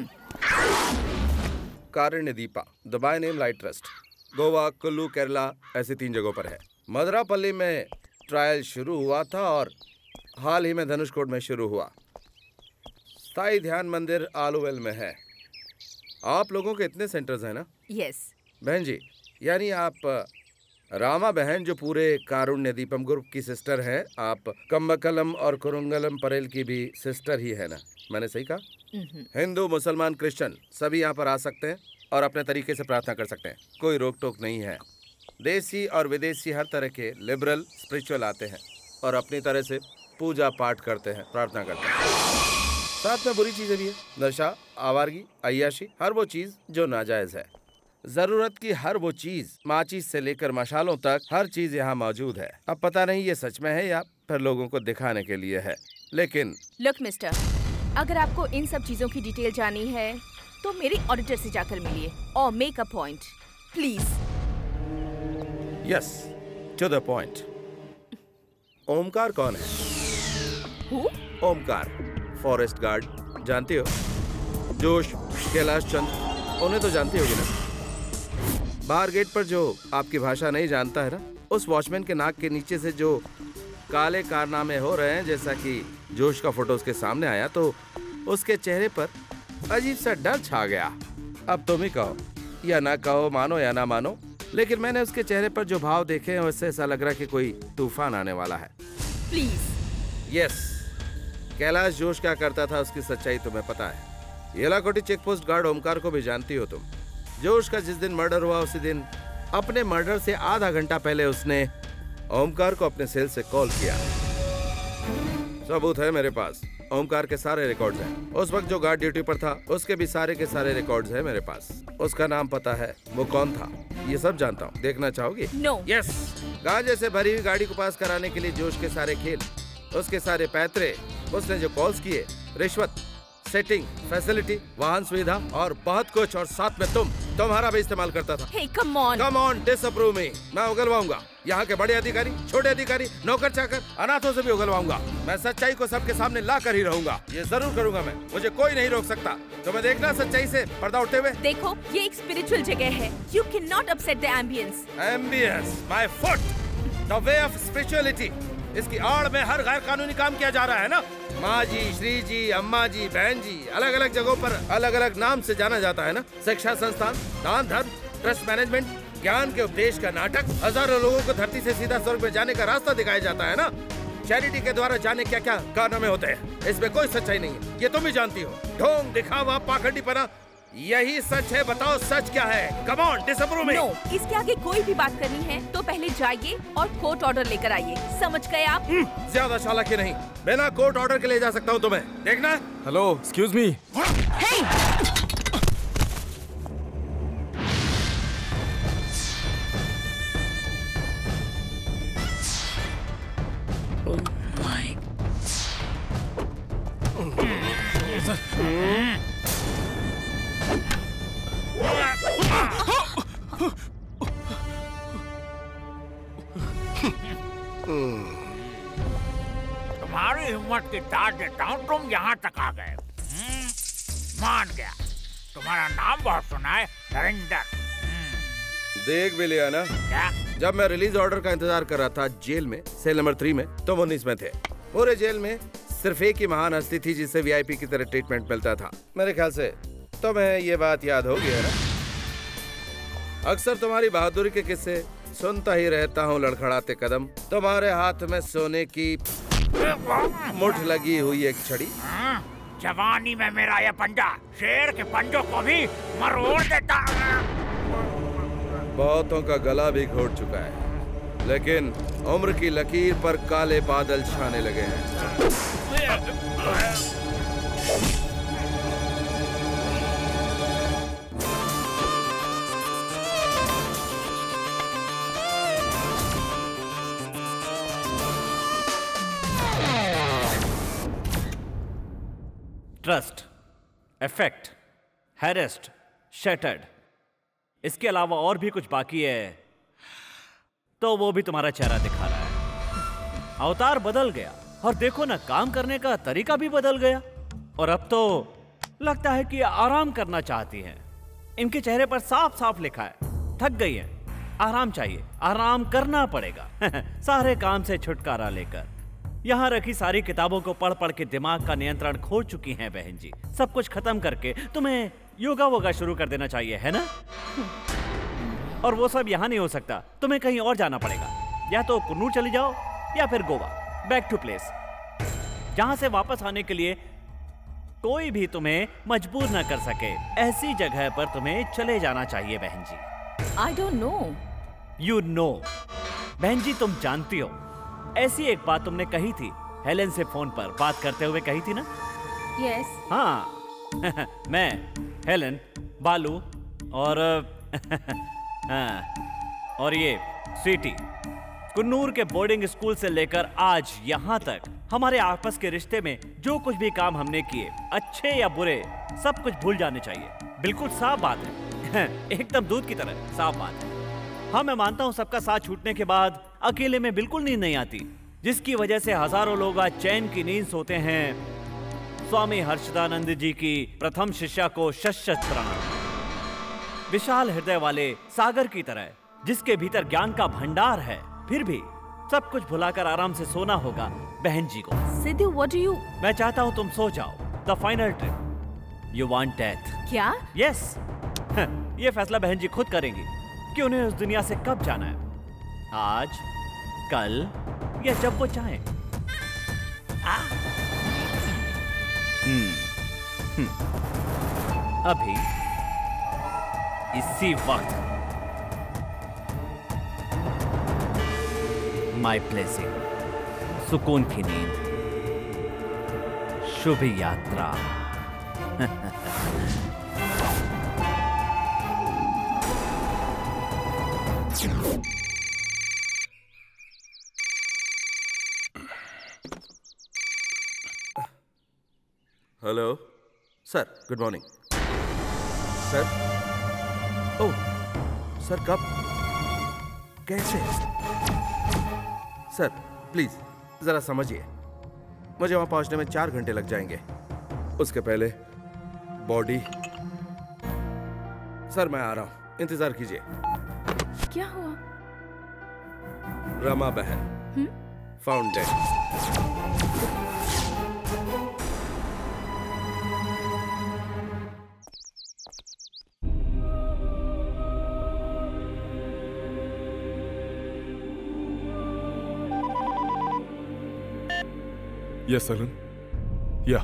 कारण Deepa, Dubai name light trust, Goa, Kullu, Kerala, ऐसी 3 जगहों पर है। मदरापल्ली में ट्रायल शुरू हुआ था और हाल ही में धनुषकोट में शुरू हुआ। स्थाई ध्यान मंदिर आलूवेल में है। आप लोगों के इतने सेंटर्स हैं ना?
यस।
बहन जी, यानी आप रामा बहन जो पूरे कारुण्य दीपम ग्रुप की सिस्टर हैं, आप कम्बकलम और कुरुंगलम परेल की भी सिस्टर ही है ना? मैंने सही कहा? हिंदू, मुसलमान, क्रिश्चियन सभी यहाँ पर आ सकते हैं और अपने तरीके से प्रार्थना कर सकते हैं, कोई रोक टोक नहीं है। देसी और विदेशी हर तरह के लिबरल स्पिरिचुअल आते हैं और अपनी तरह से पूजा पाठ करते हैं, प्रार्थना करते हैं। साथ में बुरी चीजें भी है, नशा, आवारगी, अय्याशी, हर वो चीज जो नाजायज है। जरूरत की हर वो चीज, माचिस से लेकर मशालों तक, हर चीज यहाँ मौजूद है। अब पता नहीं ये सच में है या फिर लोगों को दिखाने के लिए है, लेकिन
लुक मिस्टर, अगर आपको इन सब चीजों की डिटेल जाननी है तो मेरे ऑडिटर से जाकर मिलिए और make a point please.
Yes, to the point. Omkar कौन है?
Who?
ओमकार, फॉरेस्ट गार्ड, जानती हो? जोश, कैलाश चंद, उन्हें तो जानती होगी ना? बाहर गेट पर जो आपकी भाषा नहीं जानता है ना, उस वॉचमैन के नाक के नीचे से जो काले कारनामे हो रहे हैं, जैसा कि जोश का फोटो उसके सामने आया तो उसके चेहरे पर अजीब सा डर छा गया। अब तुम ही कहो या ना कहो, मानो या ना मानो, लेकिन मैंने उसके चेहरे पर जो भाव देखे हैं उससे ऐसा लग रहा है कि कोई तूफान आने वाला है।
प्लीज।
यस, कैलाश जोश क्या करता था उसकी सच्चाई तुम्हें पता है। Yelakoti check post guard Omkar को भी जानती हो तुम। जोश का जिस दिन मर्डर हुआ उसी दिन अपने मर्डर से आधा घंटा पहले उसने ओमकार को अपने सेल से कॉल किया। सबूत है मेरे पास, ओमकार के सारे रिकॉर्ड्स हैं। उस वक्त जो गार्ड ड्यूटी पर था उसके भी सारे के सारे रिकॉर्ड्स हैं मेरे पास। उसका नाम पता है, वो कौन था, ये सब जानता हूँ। देखना चाहोगी?
नो।
यस। गांजे से भरी हुई गाड़ी को पास कराने के लिए जोश के सारे खेल, उसके सारे पैतरे, उसने जो कॉल्स किए, रिश्वत, सेटिंग, फैसिलिटी, वाहन सुविधा और बहुत कुछ, और साथ में तुम्हारा भी इस्तेमाल करता था।
Hey, come on.
Come on, disapprove me. मैं उगलवाऊंगा यहाँ के बड़े अधिकारी, छोटे अधिकारी, नौकर चाकर, अनाथों से भी उगलवाऊंगा। मैं सच्चाई को सबके सामने ला कर ही रहूंगा, ये जरूर करूंगा मैं। मुझे कोई नहीं रोक सकता। तुम्हें देखना सच्चाई से पर्दा उठते हुए।
देखो, ये एक स्पिरिचुअल जगह है। You cannot upset the ambience.
Ambience, my foot, the way of spirituality. इसकी आड़ में हर गैर कानूनी काम किया जा रहा है ना। माँ जी, श्री जी, अम्मा जी, बहन जी, अलग अलग जगहों पर अलग अलग नाम से जाना जाता है ना। शिक्षा संस्थान, दान धर्म, ट्रस्ट मैनेजमेंट, ज्ञान के उपदेश का नाटक, हजारों लोगों को धरती से सीधा स्वर्ग में जाने का रास्ता दिखाया जाता है ना। चैरिटी के द्वारा जाने क्या क्या कारनामे होते हैं, इसमें कोई सच्चाई नहीं है, ये तुम ही जानती हो। ढोंग, दिखावा, पाखंडीपना, यही सच है। बताओ सच क्या है? Come on, disapprove me.
No, इसके आगे कोई भी बात करनी है तो पहले जाइए और कोर्ट ऑर्डर लेकर आइए। समझ गए आप?
ज्यादा चालाकी नहीं, बिना कोर्ट ऑर्डर के ले जा सकता हूँ तुम्हें, देखना।
Hello, excuse me.
तुम्हारी हिम्मत की दाद देता हूँ, तुम यहाँ तक आ गए। मान गया। तुम्हारा नाम बहुत सुना है, नरेंद्र।
देख भी लिया ना?
क्या?
जब मैं रिलीज ऑर्डर का इंतजार कर रहा था जेल में, सेल नंबर 3 में, तुम 19 में थे। पूरे जेल में सिर्फ एक ही महान हस्ती थी जिससे वीआईपी की तरह ट्रीटमेंट मिलता था। मेरे ख्याल से तुम्हें ये बात याद होगी है ना? अक्सर तुम्हारी बहादुरी के किस्से सुनता ही रहता हूँ। लड़खड़ाते कदम, तुम्हारे हाथ में सोने की मुठ लगी हुई एक छड़ी।
जवानी में मेरा ये पंजा शेर के पंजों को भी मरोड़ देता।
बहुतों का गला भी घोट चुका है, लेकिन उम्र की लकीर पर काले बादल छाने लगे हैं।
ट्रस्ट, इफेक्ट, हैरेस्ट, शैटर्ड, इसके अलावा और भी कुछ बाकी है तो वो भी तुम्हारा चेहरा दिखा रहा है। अवतार बदल गया और देखो ना, काम करने का तरीका भी बदल गया और अब तो लगता है कि आराम करना चाहती हैं। इनके चेहरे पर साफ साफ लिखा है, थक गई हैं, आराम चाहिए, आराम करना पड़ेगा। सारे काम से छुटकारा लेकर यहाँ रखी सारी किताबों को पढ़ पढ़ के दिमाग का नियंत्रण खो चुकी हैं बहन जी। सब कुछ खत्म करके तुम्हें योगा वोगा शुरू कर देना चाहिए, है ना? और वो सब यहाँ नहीं हो सकता, तुम्हें कहीं और जाना पड़ेगा। या तो कुन्नूर चली जाओ या फिर गोवा, बैक टू प्लेस, जहां से वापस आने के लिए कोई भी तुम्हें मजबूर न कर सके। ऐसी जगह पर तुम्हें चले जाना चाहिए बहन जी।
I don't know.
You know. बहन जी तुम जानती हो, ऐसी एक बात तुमने कही थी, हेलेन से फोन पर बात करते हुए कही थी ना?
यस।
हाँ मैं, हेलेन, बालू और हाँ, और ये स्वीटी, कुन्नूर के बोर्डिंग स्कूल से लेकर आज यहाँ तक हमारे आपस के रिश्ते में जो कुछ भी काम हमने किए, अच्छे या बुरे, सब कुछ भूल जाने चाहिए। बिल्कुल साफ बात है एकदम दूध की तरह साफ बात है। हाँ मैं मानता हूँ सबका साथ छूटने के बाद अकेले में बिल्कुल नींद नहीं आती, जिसकी वजह से हजारों लोग आज चैन की नींद सोते हैं। स्वामी हर्षदानंद जी की प्रथम शिष्या को शत प्रणाम। विशाल हृदय वाले सागर की तरह, जिसके भीतर ज्ञान का भंडार है, फिर भी सब कुछ भुलाकर आराम से सोना होगा बहन जी को।
Sidhu, what do you?
मैं चाहता हूँ तुम सो जाओ। The final trip, you want death.
क्या?
यस ये फैसला बहन जी खुद करेंगी कि उन्हें उस दुनिया से कब जाना है, आज, कल या जब वो चाहें। अभी इसी वक्त माय ब्लेसिंग, सुकून की नींद, शुभ यात्रा।
Hello sir, good morning sir. Oh sir, कब, कैसे? सर प्लीज जरा समझिए, मुझे वहां पहुंचने में 4 घंटे लग जाएंगे। उसके पहले बॉडी। सर मैं आ रहा हूं, इंतजार कीजिए।
क्या हुआ?
रमा बहन found dead.
Yes, Helen. Yeah.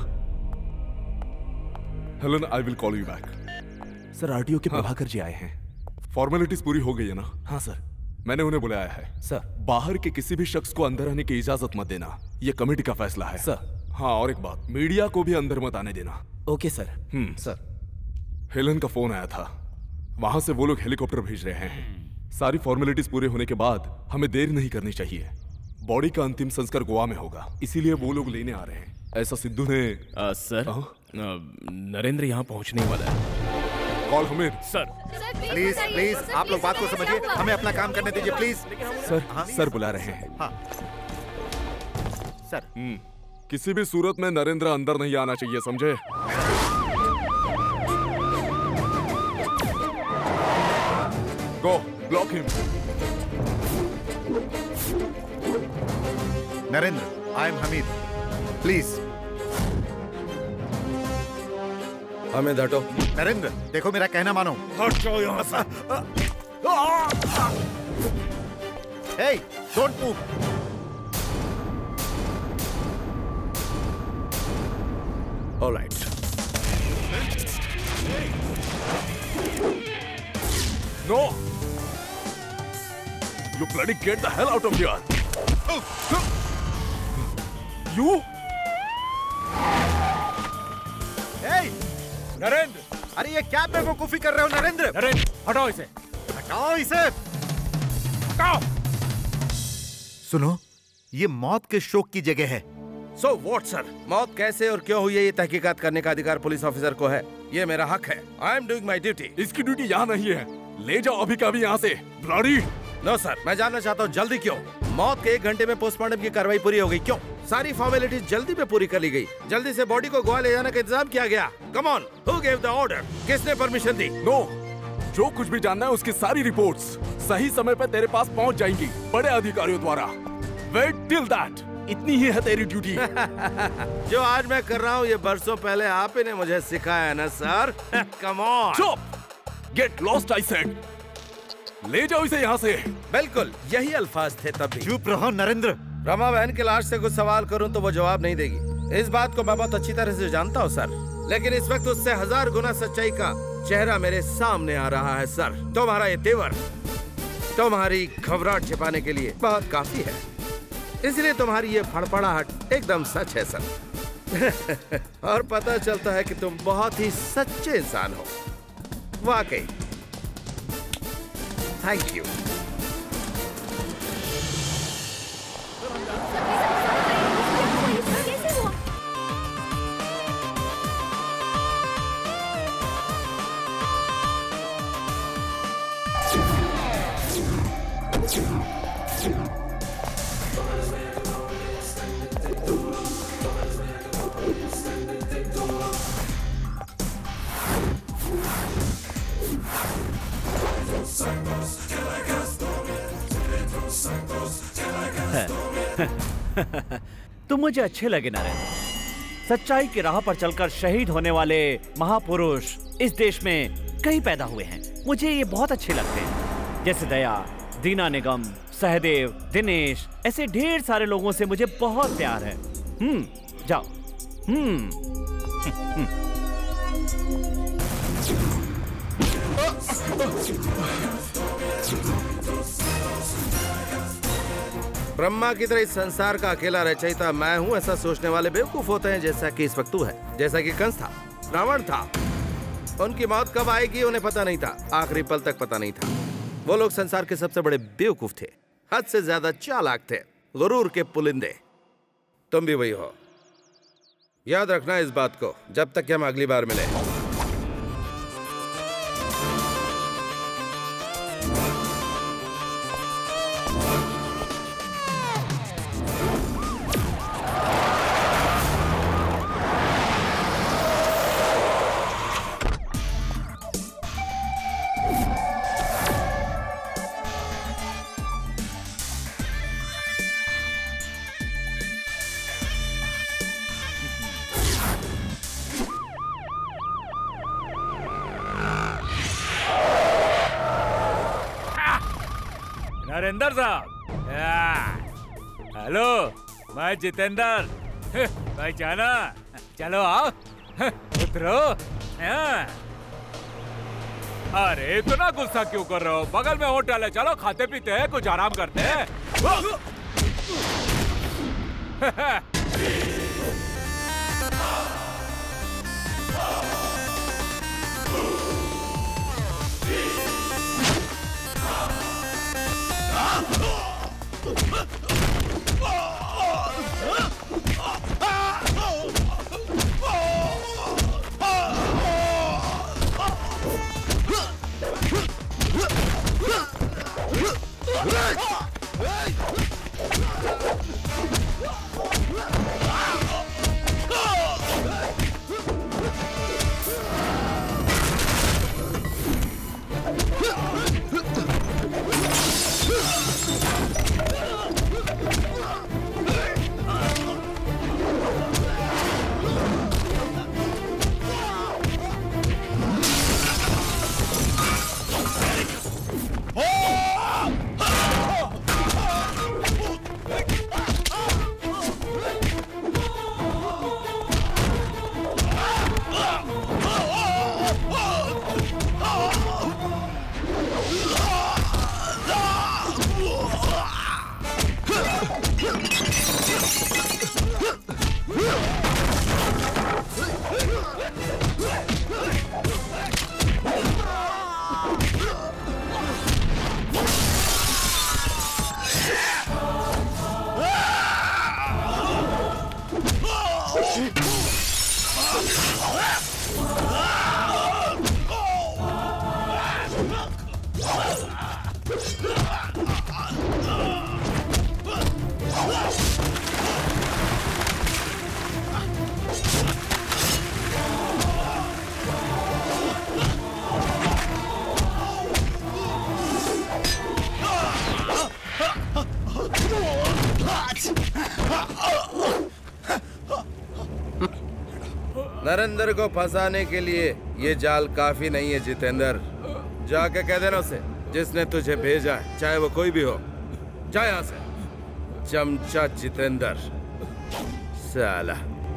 Helen, I will call you back.
Sir RTO के प्रभाकर जी आए हैं।
फॉर्मेलिटीज पूरी हो गई है ना?
हाँ सर।
मैंने उन्हें बुलाया है।
सर
बाहर के किसी भी शख्स को अंदर आने की इजाजत मत देना, ये कमेटी का फैसला है।
सर।
हाँ और एक बात, मीडिया को भी अंदर मत आने देना।
Okay sir.
सर हेलन का फोन आया था, वहां से वो लोग हेलीकॉप्टर भेज रहे हैं। सारी फॉर्मेलिटीज पूरे होने के बाद हमें देर नहीं करनी चाहिए। बॉडी का अंतिम संस्कार गोवा में होगा, इसीलिए वो लोग लेने आ रहे हैं, ऐसा सिद्धू ने।
सर नरेंद्र यहाँ पहुँचने वाला है।
कॉल हमें।
सर
प्लीज प्लीज आप लोग बात को समझिए, हमें अपना काम करने दीजिए प्लीज।
सर सर बुला रहे हैं।
हाँ सर।
किसी भी सूरत में नरेंद्र अंदर नहीं आना चाहिए, समझे? Go block him.
Narendra, I am Hamid, please.
हमें हटो।
नरेंद्र देखो, मेरा कहना मानो।
हट जाओ यहाँ से।
Hey, don't move.
All right.
No! You bloody get the hell out of here! You!
Hey!
Narendra!
अरे ये क्या बेवकूफी कर रहे हो नरेंद्र?
नरेंद्र हटाओ इसे!
हटाओ इसे!
हटाओ!
सुनो, ये मौत के शोक की जगह है।
So what, sir? मौत कैसे और क्यों हुई है, ये तहकीकात करने का अधिकार पुलिस ऑफिसर को है। ये मेरा हक है। I am doing my duty.
इसकी ड्यूटी यहाँ नहीं है। ले जाओ अभी का अभी यहाँ से। ब्लडी!
नो सर, मैं जानना चाहता हूँ जल्दी क्यों? मौत के 1 घंटे में पोस्टमार्टम की कार्रवाई पूरी हो गई, क्यों? सारी फॉर्मेलिटीज जल्दी में पूरी कर ली गई। जल्दी से बॉडी को गोवा ले जाने का इंतजाम किया गया। Come on, who gave the order? किसने परमिशन दी?
नो, जो कुछ भी जानना है उसकी सारी रिपोर्ट्स सही समय पर तेरे पास पहुँच जाएंगी बड़े अधिकारियों द्वारा। Wait till that. इतनी ही है तेरी ड्यूटी।
जो आज मैं कर रहा हूँ ये बरसों पहले आप ही ने मुझे सिखाया ना सर। Come on.
चुप। Get lost I said. ले जाओ इसे यहाँ से।
बिल्कुल यही अल्फाज थे तभी।
चुप रहो नरेंद्र।
रमा बहन की लाश से कुछ सवाल करूं तो वो जवाब नहीं देगी। इस बात को मैं बहुत अच्छी तरह से जानता हूं सर, लेकिन इस वक्त उससे 1000 गुना सच्चाई का चेहरा मेरे सामने आ रहा है सर। तुम्हारा ये तेवर तुम्हारी घबराहट छिपाने के लिए बहुत काफी है, इसलिए तुम्हारी ये फड़फड़ाहट एकदम सच है सर। और पता चलता है कि तुम बहुत ही सच्चे इंसान हो वाकई। Thank you.
तुम मुझे अच्छे लगे नरेंद्र। सच्चाई की राह पर चलकर शहीद होने वाले महापुरुष इस देश में कई पैदा हुए हैं, मुझे ये बहुत अच्छे लगते हैं। जैसे दया, दीना निगम, सहदेव, दिनेश, ऐसे ढेर सारे लोगों से मुझे बहुत प्यार है। जाओ।
ब्रह्मा की तरह इस संसार का अकेला रचयिता मैं हूँ, ऐसा सोचने वाले बेवकूफ होते हैं, जैसा कि इस वक्त तू है, जैसा कि कंस था, रावण था। उनकी मौत कब आएगी उन्हें पता नहीं था, आखिरी पल तक पता नहीं था। वो लोग संसार के सबसे बड़े बेवकूफ थे, हद से ज्यादा चालाक थे, गुरूर के पुलिंदे। तुम भी वही हो, याद रखना इस बात को जब तक कि हम अगली बार मिले।
नरेंद्र साहब, हेलो, मैं जितेंद्र। पहचाना? चलो आओ, उतरो। अरे इतना गुस्सा क्यों कर रहे हो? बगल में होटल है, चलो खाते पीते हैं, कुछ आराम करते हैं।
नरेंद्र को फंसाने के लिए ये जाल काफी नहीं है जितेंद्र। जाके कह देना उसे, जिसने तुझे भेजा है, चाहे वो कोई भी हो, जा यहाँ से। चमचा जितेंद्र साला।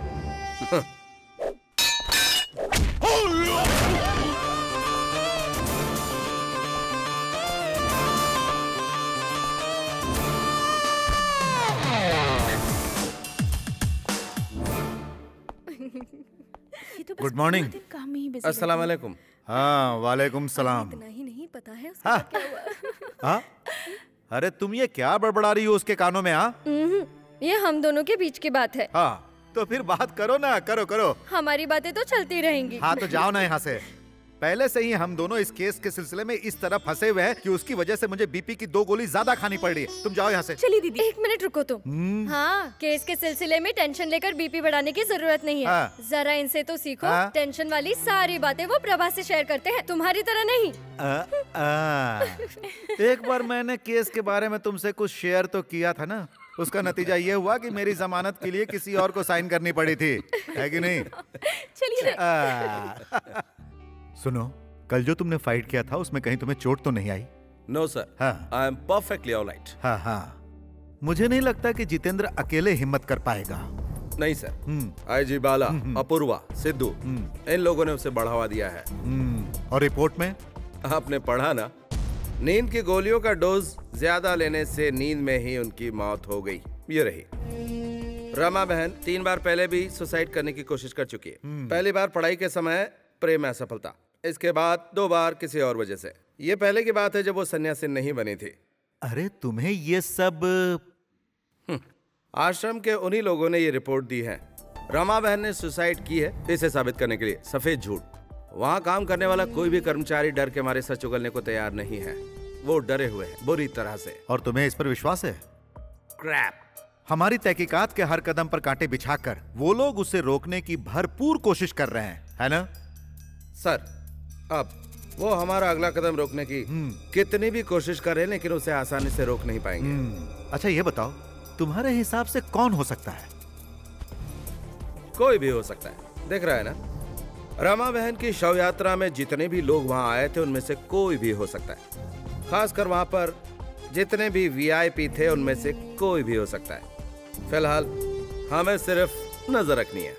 Good morning.
अस्सलाम वालेकुम।
हाँ वालेकुम सलाम।
इतना ही नहीं पता है उसका
हाँ।
क्या हुआ।
हाँ? अरे तुम ये क्या बड़बड़ा रही हो उसके कानों में? हाँ
ये हम दोनों के बीच की बात है।
हाँ तो फिर बात करो ना, करो करो।
हमारी बातें तो चलती रहेंगी।
हाँ तो जाओ ना यहाँ से। पहले से ही हम दोनों इस केस के सिलसिले में इस तरह फंसे हुए हैं कि उसकी वजह से मुझे बीपी की 2 गोली ज्यादा खानी पड़ रही है। तुम जाओ यहाँ से।
चलिए दीदी, 1 मिनट रुको तुम। हाँ, केस के सिलसिले में टेंशन लेकर बीपी बढ़ाने की जरूरत नहीं है।
हाँ।
जरा इनसे तो सीखो।
हाँ।
टेंशन वाली सारी बातें वो प्रभा से शेयर करते हैं, तुम्हारी तरह नहीं।
एक बार मैंने केस के बारे में तुमसे कुछ शेयर तो किया था ना, उसका नतीजा ये हुआ कि मेरी जमानत के लिए किसी और को साइन करनी पड़ी थी, है कि नहीं?
चलिए।
सुनो, कल जो तुमने फाइट किया था उसमें कहीं तुम्हें चोट तो नहीं आई?
No sir, I am perfectly alright.
हाँ हाँ, मुझे नहीं लगता कि जितेंद्र अकेले हिम्मत कर पाएगा।
नहीं सर, आईजी बाला, अपूर्वा, सिद्धू, इन लोगों ने उसे बढ़ावा दिया है।
और रिपोर्ट में
आपने पढ़ा ना, नींद की गोलियों का डोज ज्यादा लेने से नींद में ही उनकी मौत हो गई। ये रही रमा बहन, 3 बार पहले भी सुसाइड करने की कोशिश कर चुकी है। पहली बार पढ़ाई के समय प्रेम में असफलता, इसके बाद 2 बार किसी और वजह से। ये पहले की बात है जब वो सन्यासी नहीं बनी थी।
अरे तुम्हें ये सब
आश्रम के उन्हीं लोगों ने ये रिपोर्ट दी है। रमा बहन ने सुसाइड की है इसे साबित करने के लिए। सफेद झूठ। वहाँ काम करने वाला कोई भी कर्मचारी डर के मारे सच उगलने को तैयार नहीं है। वो डरे हुए हैं बुरी तरह से।
और तुम्हें इस पर विश्वास है?
क्रैप।
हमारी तहकीकात के हर कदम पर कांटे बिछाकर वो लोग उसे रोकने की भरपूर कोशिश कर रहे हैं, है ना?
सर, अब वो हमारा अगला कदम रोकने की कितनी भी कोशिश करें, लेकिन उसे आसानी से रोक नहीं पाएंगे।
अच्छा ये बताओ, तुम्हारे हिसाब से कौन हो सकता है?
कोई भी हो सकता है। देख रहा है ना, रमा बहन की शव यात्रा में जितने भी लोग वहां आए थे उनमें से कोई भी हो सकता है। खासकर वहां पर जितने भी वीआईपी थे उनमें से कोई भी हो सकता है। फिलहाल हमें सिर्फ नजर रखनी है।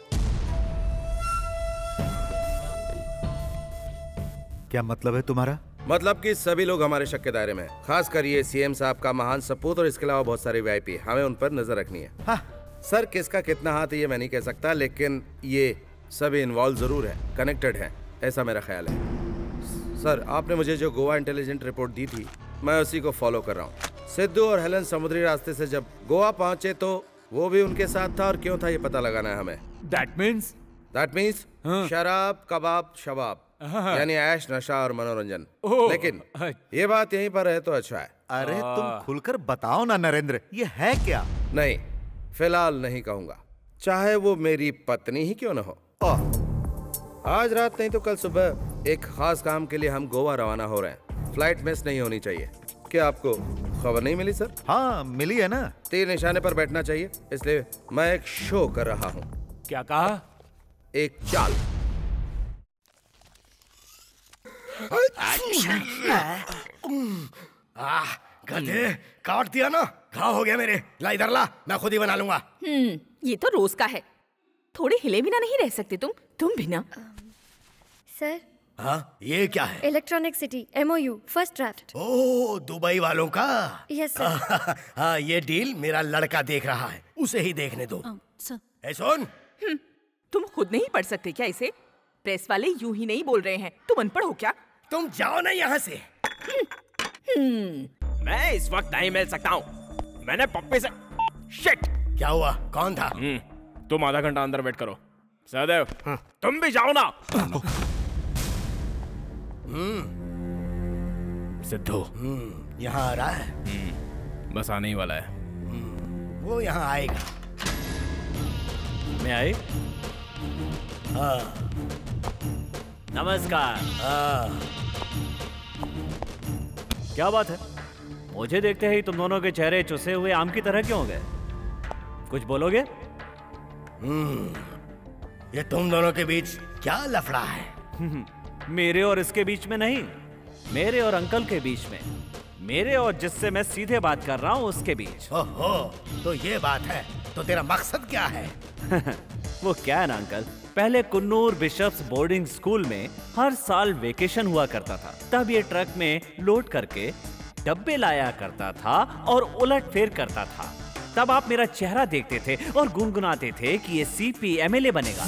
क्या मतलब है तुम्हारा?
मतलब कि सभी लोग हमारे शक के दायरे में हैं। खासकर ये सीएम साहब का महान सपूत और इसके अलावा बहुत सारे वीआईपी, हमें उन पर नजर रखनी है।
हाँ।
सर, किसका कितना हाथ है ये मैं नहीं कह सकता, लेकिन ये सभी इन्वॉल्व जरूर है, कनेक्टेड है, ऐसा मेरा ख्याल है। सर, आपने मुझे जो गोवा इंटेलिजेंट रिपोर्ट दी थी, मैं उसी को फॉलो कर रहा हूँ। सिद्धू और हेलन समुद्री रास्ते से जब गोवा पहुंचे तो वो भी उनके साथ था, और क्यों था ये पता लगाना है हमें।
That means
शराब, कबाब, शबाब, यानी ऐश, नशा और मनोरंजन। लेकिन ये बात यहीं पर है तो अच्छा है।
अरे तुम खुलकर बताओ ना नरेंद्र, ये है क्या?
नहीं, फिलहाल नहीं कहूंगा, चाहे वो मेरी पत्नी ही क्यों न हो। आज रात नहीं तो कल सुबह एक खास काम के लिए हम गोवा रवाना हो रहे हैं। फ्लाइट मिस नहीं होनी चाहिए। क्या आपको खबर नहीं मिली सर?
हाँ मिली है ना।
तीर निशाने पर बैठना चाहिए, इसलिए मैं एक शो कर रहा हूँ।
क्या कहा?
एक चाल।
गधे, काट दिया ना, घाव हो गया मेरे। ला इधर ला, मैं खुद ही बना लूंगा।
ये तो रोज का है। थोड़े हिले बिना नहीं रह सकते तुम भी ना।
सर।
हाँ, ये क्या है?
Electronic city MOU first draft.
Oh, Dubai वालों का।
Yes sir.
हाँ, ये डील मेरा लड़का देख रहा है, उसे ही देखने दो। ए सुन,
तुम खुद नहीं पढ़ सकते क्या इसे? प्रेस वाले यूं ही नहीं बोल रहे हैं। तुम अनपढ़ हो क्या?
तुम जाओ ना यहाँ से।
मैं इस वक्त नहीं मिल सकता हूँ। मैंने पप्पी से शिट।
क्या हुआ? कौन था?
तुम आधा घंटा अंदर वेट करो। सहदेव, तुम भी जाओ ना।
सिद्धू
यहाँ आ रहा है।
बस आने ही वाला है।
वो यहाँ आएगा।
मैं आई?
हाँ।
नमस्कार। क्या बात है? मुझे देखते ही तुम दोनों के चेहरे चुसे हुए आम की तरह क्यों हो गए? कुछ बोलोगे?
ये तुम दोनों के बीच क्या लफड़ा है?
मेरे और इसके बीच में नहीं, मेरे और अंकल के बीच में, मेरे और जिससे मैं सीधे बात कर रहा हूँ उसके बीच।
ओहो, तो ये बात है। तो तेरा मकसद क्या है?
वो क्या है ना अंकल, पहले कुन्नूर बिशप्स बोर्डिंग स्कूल में हर साल वेकेशन हुआ करता था। तब ये ट्रक में लोड करके डब्बे लाया करता था और उलट फेर करता था। तब आप मेरा चेहरा देखते थे और गुनगुनाते थे कि ये सीपी एमएलए बनेगा।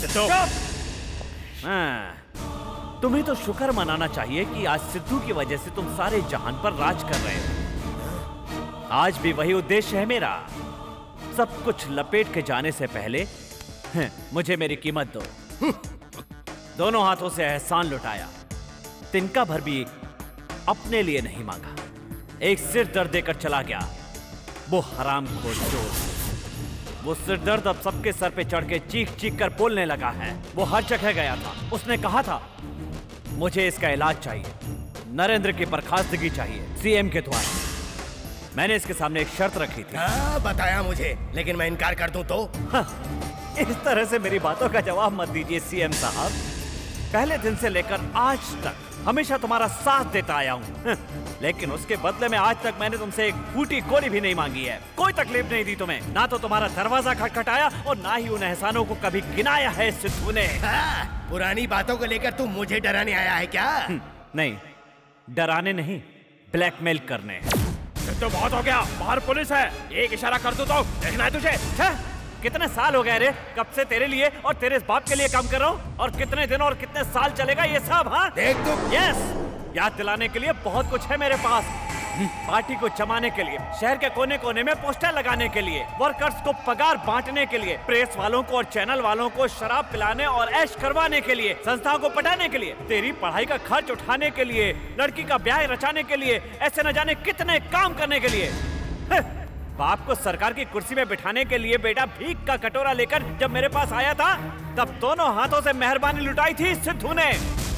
तुम्हें तो शुक्र मनाना चाहिए कि आज सिद्धू की वजह से तुम सारे जहान पर राज कर रहे हो। आज भी वही उद्देश्य है मेरा, सब कुछ लपेट के जाने से पहले मुझे मेरी कीमत दो। दोनों हाथों से एहसान लुटाया, तिनका भर भी अपने लिए नहीं मांगा। एक सिर दर्द देकर चला गया वो हरामखोर चोर। वो सिर दर्द अब सबके सर पे चढ़ के चीख चीख कर बोलने लगा है। वो हर जगह गया था, उसने कहा था मुझे इसका इलाज चाहिए, नरेंद्र की बर्खास्तगी चाहिए सीएम के द्वारा। मैंने इसके सामने एक शर्त रखी थी।
बताया मुझे, लेकिन मैं इनकार कर दूं तो?
इस तरह से मेरी बातों का जवाब मत दीजिए सीएम साहब। पहले दिन से लेकर आज तक हमेशा तुम्हारा साथ देता आया हूँ, लेकिन उसके बदले में आज तक मैंने तुमसे एक फूटी कोरी भी नहीं मांगी है। कोई तकलीफ नहीं दी तुम्हें, ना तो तुम्हारा दरवाजा खटखटाया और ना ही उन एहसानों को कभी गिनाया है सिद्धू ने।
पुरानी बातों को लेकर तू मुझे डराने आया है क्या?
नहीं, डराने नहीं, ब्लैकमेल करने।
तो बहुत हो गया, बाहर पुलिस है, एक इशारा कर दो तो देखना है तुझे।
कितने साल हो गए रे, कब से तेरे लिए और तेरे इस बाप के लिए काम कर रहा हूँ, और कितने दिन और कितने साल चलेगा ये सब? हाँ
देख तू।
यस, याद दिलाने के लिए बहुत कुछ है मेरे पास। पार्टी को जमाने के लिए, शहर के कोने कोने में पोस्टर लगाने के लिए, वर्कर्स को पगार बांटने के लिए, प्रेस वालों को और चैनल वालों को शराब पिलाने और ऐश करवाने के लिए, संस्थाओं को पटाने के लिए, तेरी पढ़ाई का खर्च उठाने के लिए, लड़की का ब्याह रचाने के लिए, ऐसे न जाने कितने काम करने के लिए। बाप को सरकार की कुर्सी में बिठाने के लिए बेटा भीख का कटोरा लेकर जब मेरे पास आया था, तब दोनों हाथों से मेहरबानी लुटाई थी सिद्धू ने।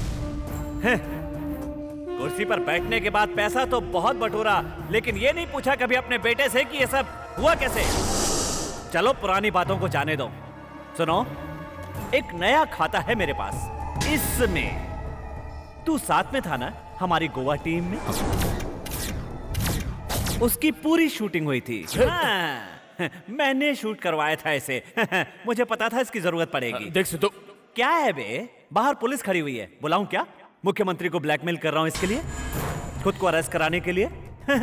कुर्सी पर बैठने के बाद पैसा तो बहुत बटोरा, लेकिन ये नहीं पूछा कभी अपने बेटे से कि ये सब हुआ कैसे। चलो पुरानी बातों को जाने दो। सुनो, एक नया खाता है मेरे पास। इसमें तू साथ में था ना हमारी गोवा टीम में? उसकी पूरी शूटिंग हुई थी। हाँ, मैंने शूट करवाया था इसे। मुझे पता था इसकी जरूरत पड़ेगी।
देख सिद्धू,
क्या है बे, बाहर पुलिस खड़ी हुई है, बुलाऊं क्या? मुख्यमंत्री को ब्लैकमेल कर रहा हूं इसके लिए, खुद को अरेस्ट कराने के लिए।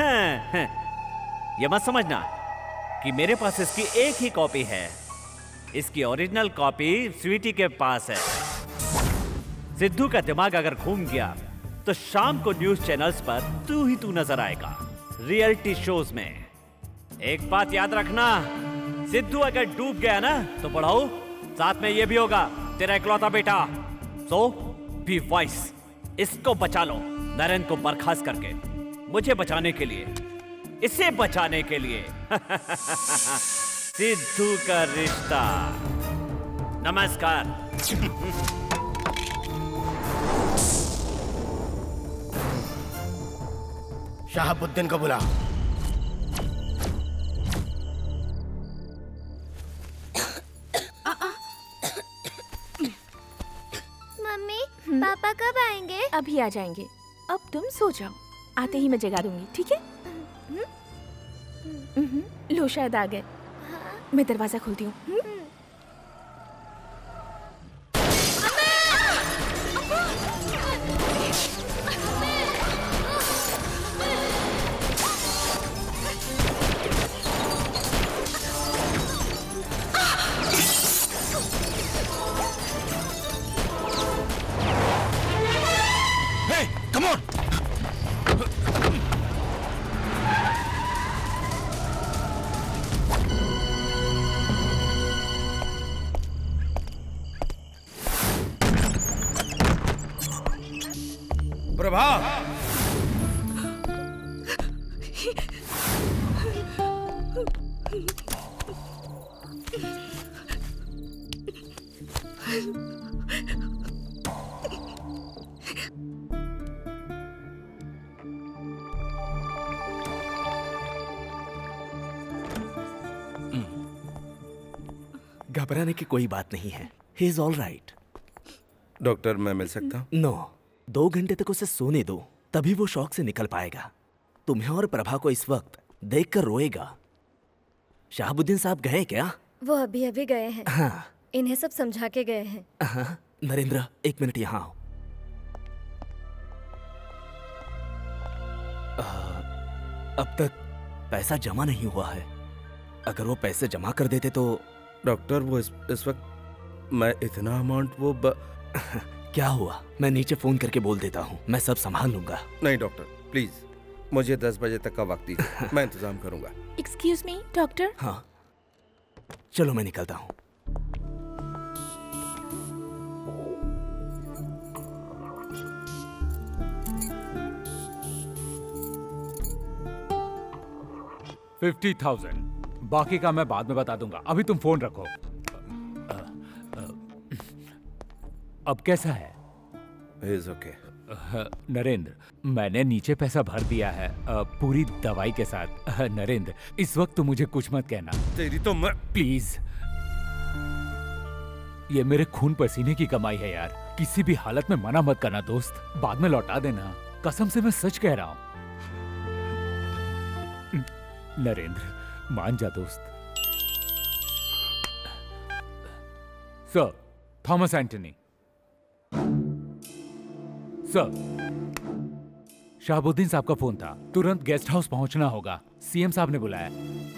ये मत समझना कि मेरे पास इसकी एक ही कॉपी है। इसकी ओरिजिनल कॉपी स्वीटी के पास है। सिद्धू का दिमाग अगर घूम गया तो शाम को न्यूज चैनल्स पर तू ही तू नजर आएगा, रियलिटी शोज में। एक बात याद रखना, सिद्धू अगर डूब गया ना तो बढ़ाओ, साथ में ये भी होगा तेरा इकलौता बेटा। सो बी वाइस, इसको बचा लो नरेंद्र को बर्खास्त करके, मुझे बचाने के लिए, इसे बचाने के लिए। सिद्धू का रिश्ता। नमस्कार।
शहाबुद्दीन को बुला।
मम्मी, पापा कब आएंगे?
अभी आ जाएंगे। अब तुम सो जाओ, आते ही मैं जगा दूंगी, ठीक है? लो शायद आ गए। मैं दरवाजा खोलती हूँ।
Come on!
प्रभा!
घबराने की कोई बात नहीं है, he is all right.
Doctor मैं मिल सकता हूँ?
नो, 2 घंटे तक उसे सोने दो, तभी वो शॉक से निकल पाएगा। तुम्हें और प्रभा को इस वक्त देखकर रोएगा। शहाबुद्दीन साहब गए क्या?
वो अभी अभी गए हैं।
हाँ।
इन्हें सब समझा के गए हैं।
हाँ, नरेंद्र 1 मिनट यहाँ आओ। अब तक पैसा जमा नहीं हुआ है। अगर वो पैसे जमा कर देते तो।
डॉक्टर वो इस वक्त मैं इतना अमाउंट वो
क्या हुआ? मैं नीचे फोन करके बोल देता हूँ, मैं सब संभाल लूंगा।
नहीं डॉक्टर प्लीज, मुझे 10 बजे तक का वक्त दीजिए, मैं इंतजाम करूंगा।
Excuse me doctor.
हाँ चलो मैं निकलता हूँ।
$50,000, बाकी का मैं बाद में बता दूंगा, अभी तुम फोन रखो। अब कैसा है?
It's okay.
नरेंद्र, मैंने नीचे पैसा भर दिया है पूरी दवाई के साथ। नरेंद्र, इस वक्त तो मुझे कुछ मत कहना।
तेरी तो मैं
प्लीज, ये मेरे खून पसीने की कमाई है यार, किसी भी हालत में मना मत करना दोस्त, बाद में लौटा देना, कसम से मैं सच कह रहा हूं। नरेंद्र मान जा दोस्त। Sir, Thomas Antony. Sir, Shahabuddin साहब का फोन था, तुरंत गेस्ट हाउस पहुंचना होगा, सीएम साहब ने बुलाया।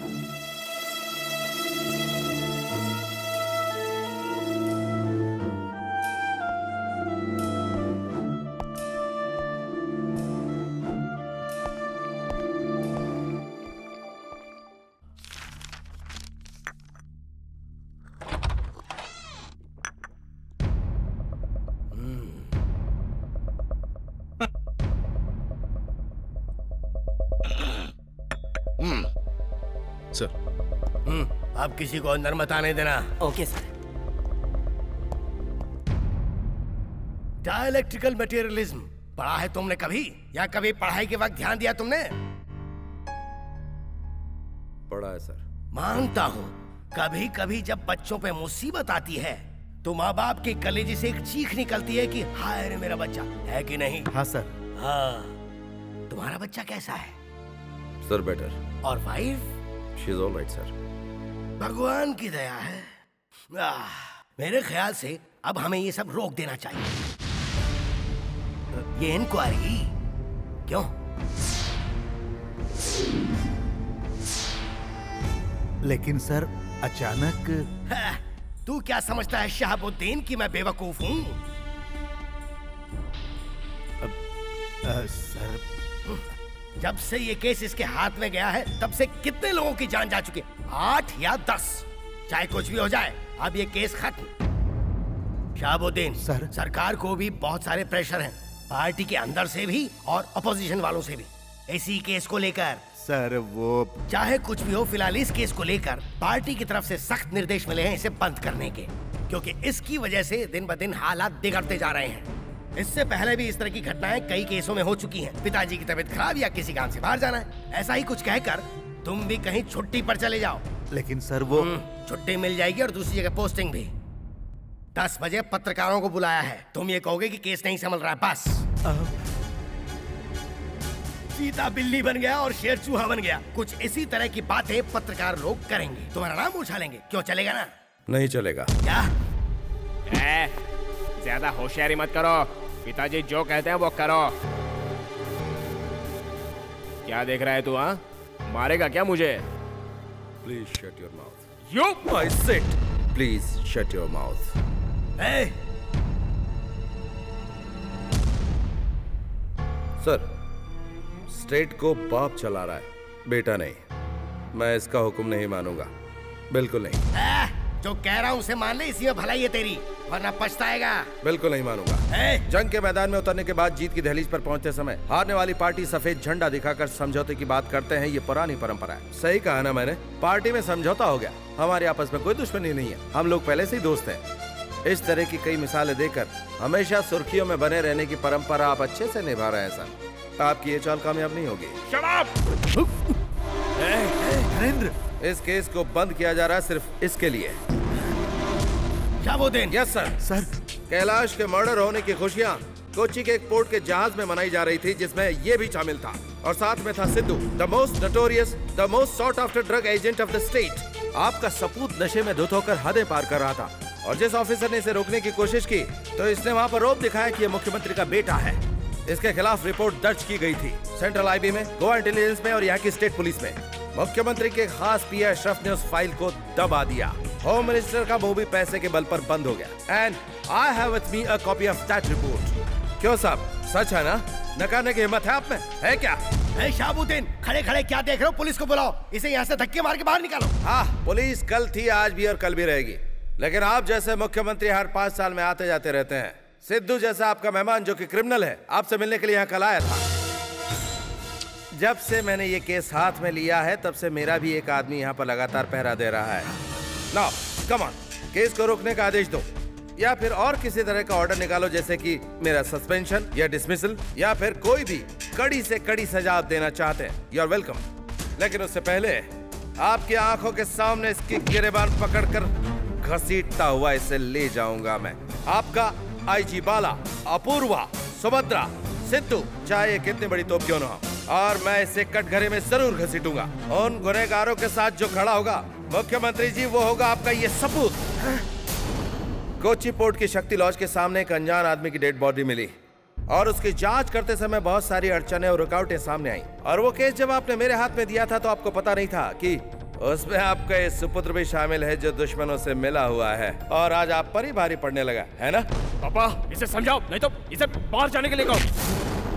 अब किसी को अंदर मत आने देना।
Okay sir.
डायलेक्ट्रिकल मटेरियलिज्म पढ़ा है तुमने कभी, या कभी पढ़ाई के वक्त ध्यान दिया तुमने?
पढ़ा है सर।
मानता हूँ कभी कभी जब बच्चों पे मुसीबत आती है तो माँ बाप के कलेजे से एक चीख निकलती है कि हाय रे मेरा बच्चा, है कि नहीं?
हाँ सर।
हाँ, तुम्हारा बच्चा कैसा है?
Sir better.
और wife?
She is all right sir.
भगवान की दया है। मेरे ख्याल से अब हमें ये सब रोक देना चाहिए। ये इंक्वायरी क्यों?
लेकिन सर अचानक।
तू क्या समझता है शहाबुद्दीन कि मैं बेवकूफ हूँ?
सर,
जब से ये केस इसके हाथ में गया है तब से कितने लोगों की जान जा चुकी है? 8 या 10, चाहे कुछ भी हो जाए, अब ये केस खत्म। शहाबुद्दीन
सर,
सरकार को भी बहुत सारे प्रेशर हैं, पार्टी के अंदर से भी और अपोजिशन वालों से भी, इसी केस को लेकर।
सर वो
चाहे कुछ भी हो, फिलहाल इस केस को लेकर पार्टी की तरफ से सख्त निर्देश मिले हैं इसे बंद करने के, क्योंकि इसकी वजह से दिन ब दिन हालात बिगड़ते जा रहे हैं। इससे पहले भी इस तरह की घटनाएं कई केसों में हो चुकी हैं। पिताजी की तबीयत खराब या किसी काम से बाहर जाना है, ऐसा ही कुछ कहकर तुम भी कहीं छुट्टी पर चले जाओ।
लेकिन सर वो
छुट्टी मिल जाएगी और दूसरी जगह पोस्टिंग भी। 10 बजे पत्रकारों को बुलाया है, तुम ये कहोगे कि केस नहीं संभल रहा है, बस। चीता बिल्ली बन गया और शेर चूहा बन गया। कुछ इसी तरह की बातें पत्रकार लोग करेंगे, तुम्हारा नाम उछालेंगे। क्यों चलेगा ना?
नहीं चलेगा।
क्या?
ज्यादा होशियारी मत करो, पिताजी जो कहते हैं वो करो। क्या देख रहा है तू? हाँ, मारेगा क्या मुझे?
Please shut your mouth.
You
I said please shut your mouth. Sir, state को बाप चला रहा है, बेटा नहीं। मैं इसका हुक्म नहीं मानूंगा, बिल्कुल नहीं।
जो कह रहा हूँ उसे मान ले, इसी में भलाई है तेरी, वरना पछताएगा।
बिल्कुल नहीं मानूंगा। जंग के मैदान में उतरने के बाद जीत की दहलीज पर पहुंचते समय हारने वाली पार्टी सफेद झंडा दिखाकर समझौते की बात करते हैं, ये पुरानी परंपरा है। सही कहा ना मैंने? पार्टी में समझौता हो गया, हमारे आपस में कोई दुश्मनी नहीं है, हम लोग पहले से ही दोस्त हैं। इस तरह की कई मिसालें देकर हमेशा सुर्खियों में बने रहने की परंपरा आप अच्छे से निभा रहे हैं सर। आपकी ये चाल कामयाब नहीं होगी।
नरेंद्र,
इस केस को बंद किया जा रहा है सिर्फ इसके लिए।
Shahabuddin.
Yes sir.
Sir
Kailash के मर्डर होने की खुशियाँ कोच्चि के एक पोर्ट के जहाज में मनाई जा रही थी, जिसमें ये भी शामिल था, और साथ में था Sidhu, the most notorious, the most sought after drug agent of the state. आपका सपूत नशे में धुत होकर हदें पार कर रहा था, और जिस ऑफिसर ने इसे रोकने की कोशिश की तो इसने वहाँ पर रोप दिखाया कि ये मुख्यमंत्री का बेटा है। इसके खिलाफ रिपोर्ट दर्ज की गई थी सेंट्रल आईबी में, गोवा इंटेलिजेंस में और यहाँ की स्टेट पुलिस में। मुख्यमंत्री के खास पीए अशरफ ने उस फाइल को दबा दिया। होम मिनिस्टर का मुंह भी पैसे के बल पर बंद हो गया। And I have with me a copy of that report. क्यों साहब, सच है ना? नकारने की हिम्मत है आप में, है क्या?
शाहबुद्दीन, खड़े खड़े क्या देख रहे हो? पुलिस को बुलाओ, इसे यहाँ से धक्के मार के बाहर निकालो।
हाँ, पुलिस कल थी, आज भी और कल भी रहेगी, लेकिन आप जैसे मुख्यमंत्री हर 5 साल में आते जाते रहते हैं। सिद्धू जैसा आपका मेहमान जो कि क्रिमिनल है, आपसे मिलने के लिए यहाँ कल आया था। जब से मैंने ये केस हाथ में लिया है तब से मेरा भी एक आदमी यहाँ पर लगातार पहरा दे रहा है। नाउ कम ऑन, केस को रोकने का आदेश दो, या फिर और किसी तरह का ऑर्डर निकालो, जैसे कि मेरा सस्पेंशन या डिसमिसल, या फिर कोई भी कड़ी से कड़ी सजा आप देना चाहते हैं, यू आर वेलकम। लेकिन उससे पहले आपकी आंखों के सामने इसकी गिरेबान पकड़कर घसीटता हुआ इसे ले जाऊंगा मैं। आपका आईजी बाला, अपूर्वा, सुभद्रा, सिद्धू, चाहे कितनी बड़ी तोप क्यों न हो, और मैं इसे कटघरे में जरूर घसीटूंगा। उन गुनहगारों के साथ जो खड़ा होगा मुख्यमंत्री जी, वो होगा आपका ये सपूत। कोच्चि पोर्ट की शक्ति लॉज के सामने एक अनजान आदमी की डेड बॉडी मिली, और उसकी जांच करते समय बहुत सारी अड़चनें और रुकावटें सामने आई। और वो केस जब आपने मेरे हाथ में दिया था तो आपको पता नहीं था कि उसमें आपका ये सुपुत्र भी शामिल है जो दुश्मनों से मिला हुआ है, और आज आप पर ही भारी पड़ने लगा है ना?
पापा, इसे समझाओ, नहीं तो इसे बाहर जाने के लिए कहो।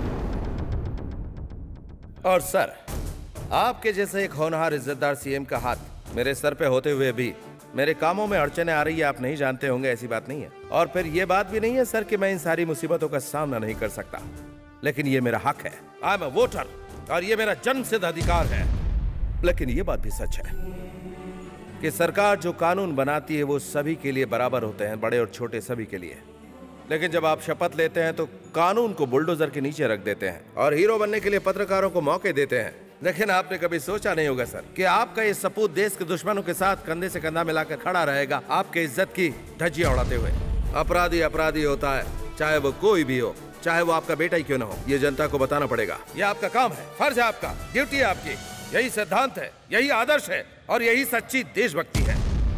और सर, आपके जैसे एक होनहार इज्जतदार सीएम का हाथ मेरे सर पे होते हुए भी मेरे कामों में अड़चने आ रही है, आप नहीं जानते होंगे, ऐसी बात नहीं है। और फिर ये बात भी नहीं है सर कि मैं इन सारी मुसीबतों का सामना नहीं कर सकता, लेकिन ये मेरा हक है। आई एम अ वोटर, और ये मेरा जन्मसिद्ध अधिकार है। लेकिन ये बात भी सच है कि सरकार जो कानून बनाती है वो सभी के लिए बराबर होते हैं, बड़े और छोटे सभी के लिए। लेकिन जब आप शपथ लेते हैं तो कानून को बुलडोजर के नीचे रख देते हैं और हीरो बनने के लिए पत्रकारों को मौके देते हैं। लेकिन आपने कभी सोचा नहीं होगा सर कि आपका ये सपूत देश के दुश्मनों के साथ कंधे से कंधा मिलाकर खड़ा रहेगा, आपके इज्जत की धज्जियां उड़ाते हुए। अपराधी अपराधी होता है, चाहे वो कोई भी हो, चाहे वो आपका बेटा ही क्यों ना हो। ये जनता को बताना पड़ेगा, ये आपका काम है, फर्ज है आपका, ड्यूटी है आपकी। यही सिद्धांत है, यही आदर्श है, और यही सच्ची देशभक्ति है।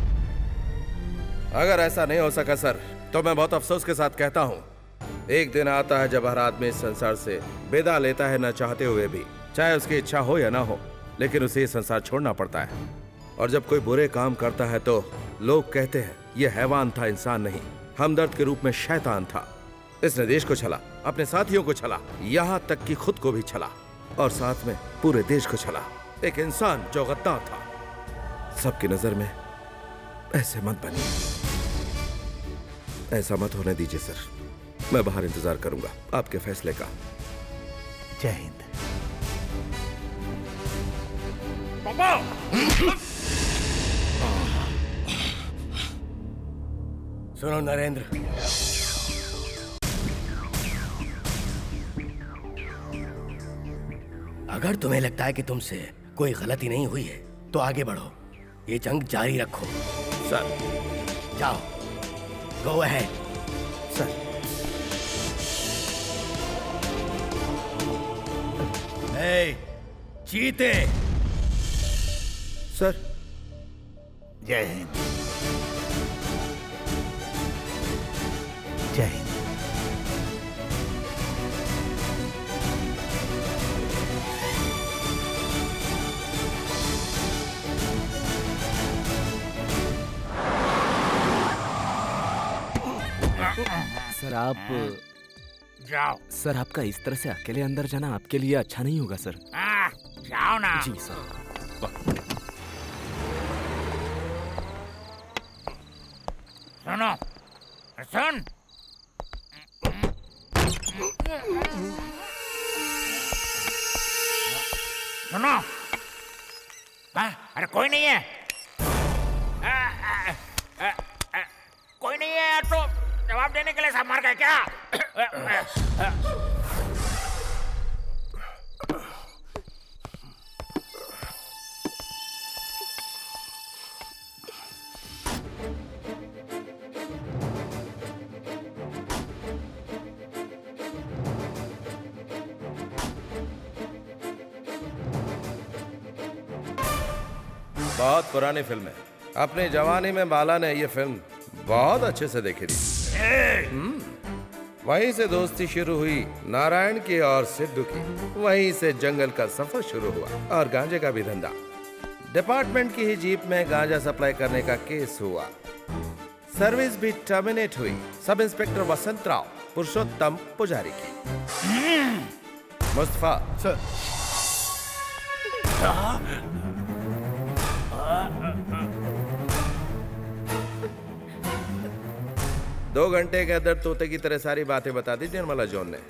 अगर ऐसा नहीं हो सका सर, तो मैं बहुत अफसोस के साथ कहता हूँ, एक दिन आता है जब हर आदमी इस संसार से विदा लेता है, न चाहते हुए भी, चाहे उसकी इच्छा हो या ना हो, लेकिन उसे ये संसार छोड़ना पड़ता है। और जब कोई बुरे काम करता है तो लोग कहते हैं ये हैवान था, इंसान नहीं, हमदर्द के रूप में शैतान था। इसने देश को छला, अपने साथियों को छला, यहाँ तक कि खुद को भी छला, और साथ में पूरे देश को छला। एक इंसान जो गद्दार था। सबकी नजर में ऐसे मत बनिए, ऐसा मत होने दीजिए सर। मैं बाहर इंतजार करूंगा आपके फैसले का।
जय हिंद।
पापा!
सुनो नरेंद्र, अगर तुम्हें लगता है कि तुमसे कोई गलती नहीं हुई है तो आगे बढ़ो, ये जंग जारी रखो।
सर
जाओ, गो अहेड
सर।
चीते
सर।
जय हिंद। जय हिंद।
सर आप
जाओ।
सर आपका इस तरह से अकेले अंदर जाना आपके लिए अच्छा नहीं होगा सर।
जाओ ना।
जी सर।
सुनो, सुन। सुनो। अरे कोई नहीं है। कोई नहीं है तो जवाब देने के लिए सब मर गए क्या?
बहुत पुरानी फिल्म है। अपनी जवानी में बाला ने ये फिल्म बहुत अच्छे से देखी थी। वहीं से दोस्ती शुरू हुई नारायण की और सिद्धू की। वहीं से जंगल का सफर शुरू हुआ और गांजे का भी धंधा। डिपार्टमेंट की ही जीप में गांजा सप्लाई करने का केस हुआ। सर्विस भी टर्मिनेट हुई सब इंस्पेक्टर वसंत राव पुरुषोत्तम पुजारी की। मुस्तफा सर। 2 घंटे के अंदर तोते की तरह सारी बातें बता दी निर्मला जॉन ने।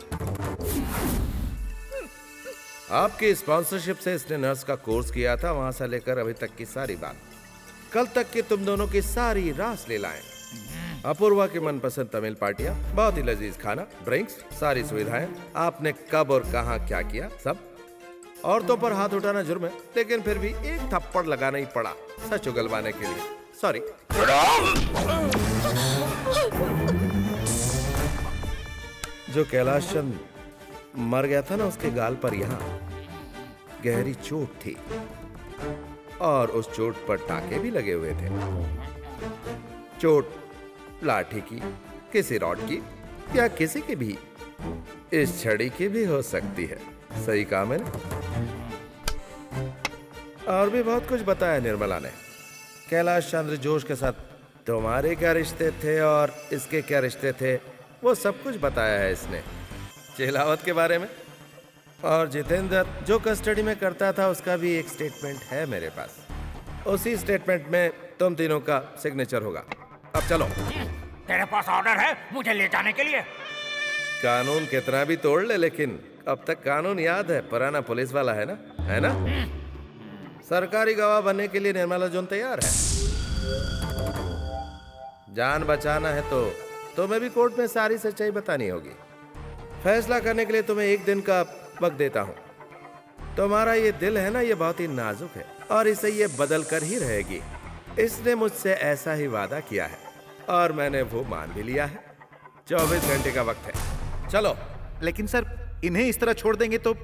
आपकी स्पॉन्सरशिप से इसने नर्स का कोर्स किया था, वहां से लेकर अभी तक की सारी बात, कल तक की तुम दोनों की सारी रास लीलाएं, अपूर्वा की मनपसंद तमिल पार्टियां, बहुत ही लजीज खाना, ड्रिंक्स, सारी सुविधाएं, आपने कब और कहां क्या किया सब। औरतों पर हाथ उठाना जुर्म है, लेकिन फिर भी एक थप्पड़ लगाना ही पड़ा सच उगलवाने के लिए। सॉरी। जो कैलाश चंद मर गया था ना, उसके गाल पर यहाँ गहरी चोट थी और उस चोट पर टाके भी लगे हुए थे। चोट लाठी की, किसी रॉड की या किसी की भी, इस छड़ी की भी हो सकती है। सही कहा मैंने? और भी बहुत कुछ बताया निर्मला ने। कैलाश चंद्र जोश के साथ तुम्हारे क्या रिश्ते थे और इसके क्या रिश्ते थे, वो सब कुछ बताया है इसने। चिलावत के बारे में और जितेंद्र जो कस्टडी में करता था, उसका भी एक स्टेटमेंट है मेरे पास। उसी स्टेटमेंट में तुम तीनों का सिग्नेचर होगा। अब चलो।
तेरे पास ऑर्डर है मुझे ले जाने के लिए?
कानून कितना भी तोड़ ले, लेकिन अब तक कानून याद है। पुराना पुलिस वाला है ना, है ना? सरकारी गवाह बनने के लिए निर्मला जॉन तैयार है। जान बचाना है तो तुम्हें भी कोर्ट में सारी सच्चाई बतानी होगी। फैसला करने के लिए तुम्हें 1 दिन का वक्त देता हूँ। तुम्हारा ये दिल है ना, ये बहुत ही नाजुक है और इसे ये बदल कर ही रहेगी। इसने मुझसे ऐसा ही वादा किया है और मैंने वो मान भी लिया है। 24 घंटे का वक्त है, चलो।
लेकिन सर, इन्हें इस तरह छोड़ देंगे तो?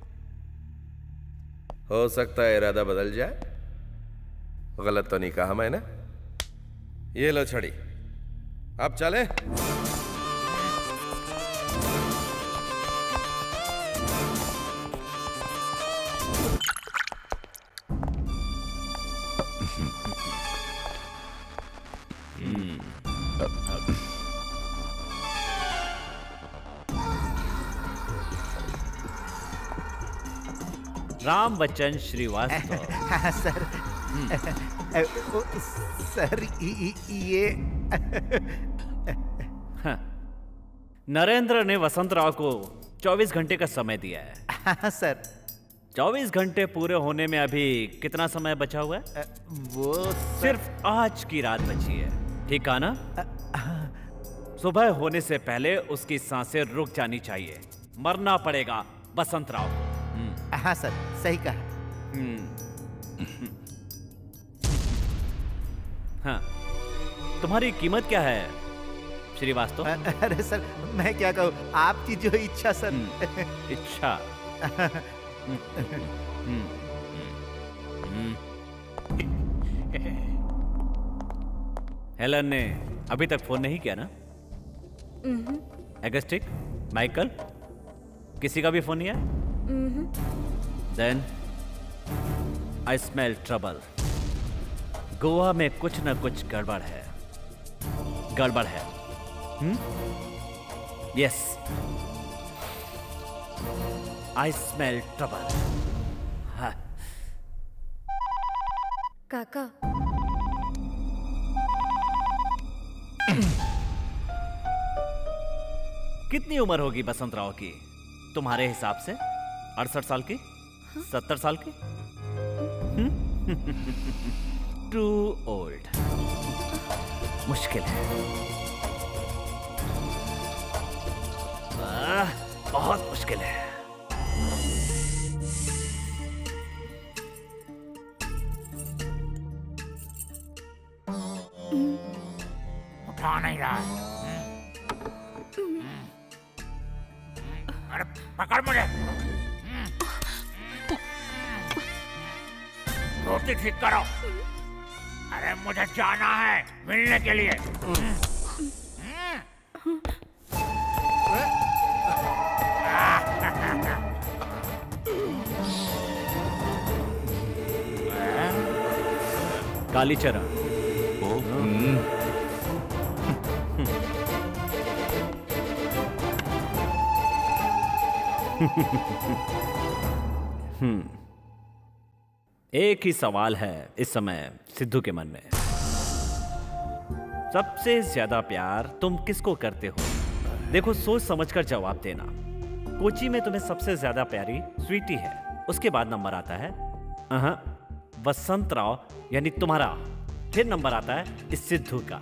हो सकता है इरादा बदल जाए। गलत तो नहीं कहा मैंने। ये लो छड़ी, अब चले।
राम बच्चन श्रीवास्तव।
हाँ सर। सर ये
नरेंद्र ने वसंत राव को 24 घंटे का समय दिया है।
हाँ सर।
24 घंटे पूरे होने में अभी कितना समय बचा हुआ है?
वो
सिर्फ आज की रात बची है, ठीक है ना? सुबह होने से पहले उसकी सांसें रुक जानी चाहिए। मरना पड़ेगा वसंत राव को।
हाँ सर, सही कहा।
हाँ, तुम्हारी कीमत क्या है श्रीवास्तव?
अरे सर, मैं क्या कहूँ, आपकी जो इच्छा सर।
इच्छा? हेलन ने अभी तक फोन नहीं किया ना? एगस्टिक, माइकल, किसी का भी फोन नहीं है? Then I smell trouble. Goa में कुछ न कुछ गड़बड़ है। गड़बड़ है। Yes. I smell trouble. हाँ।
काका।
कितनी उम्र होगी बसंत राव की तुम्हारे हिसाब से? 68 साल की? 70 साल की? Too old. मुश्किल है। बहुत मुश्किल है।
उठा नहीं रहा है। अरे पकड़ मुझे। धोती ठीक करो। अरे मुझे जाना है मिलने के लिए।
कालीचरण। एक ही सवाल है इस समय सिद्धू के मन में। सबसे ज्यादा प्यार तुम किसको करते हो? देखो, सोच समझकर जवाब देना। कोची में तुम्हें सबसे ज्यादा प्यारी स्वीटी है, उसके बाद नंबर आता है वसंत राव यानी तुम्हारा, फिर नंबर आता है इस सिद्धू का।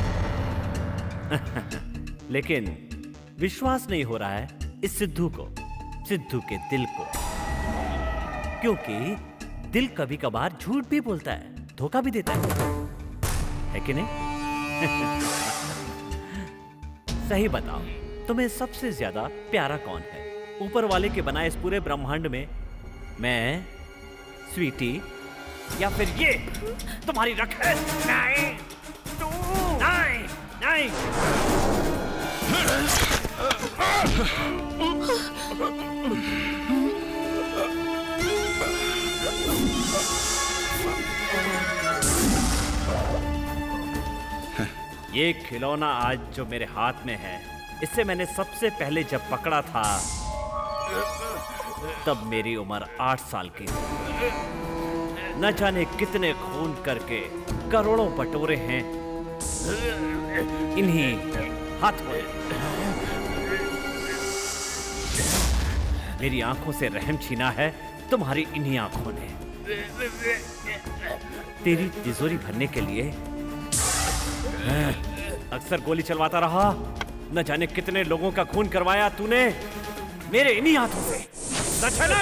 लेकिन विश्वास नहीं हो रहा है इस सिद्धू को, सिद्धू के दिल को, क्योंकि दिल कभी कभार झूठ भी बोलता है, धोखा भी देता है कि नहीं? सही बताओ, तुम्हें सबसे ज्यादा प्यारा कौन है ऊपर वाले के बनाए इस पूरे ब्रह्मांड में? मैं, स्वीटी, या फिर ये तुम्हारी रखेल?
नहीं, तू
नहीं, नहीं। ये खिलौना आज जो मेरे हाथ में है, इससे मैंने सबसे पहले जब पकड़ा था तब मेरी उम्र 8 साल की थी। न जाने कितने खून करके करोड़ों बटोरे हैं इन्हीं हाथों में। मेरी आंखों से रहम छीना है तुम्हारी इन्हीं आंखों ने। तेरी तिजोरी भरने के लिए अक्सर गोली चलवाता रहा, न जाने कितने लोगों का खून करवाया तूने मेरे इन्हीं हाथों से। सच है ना?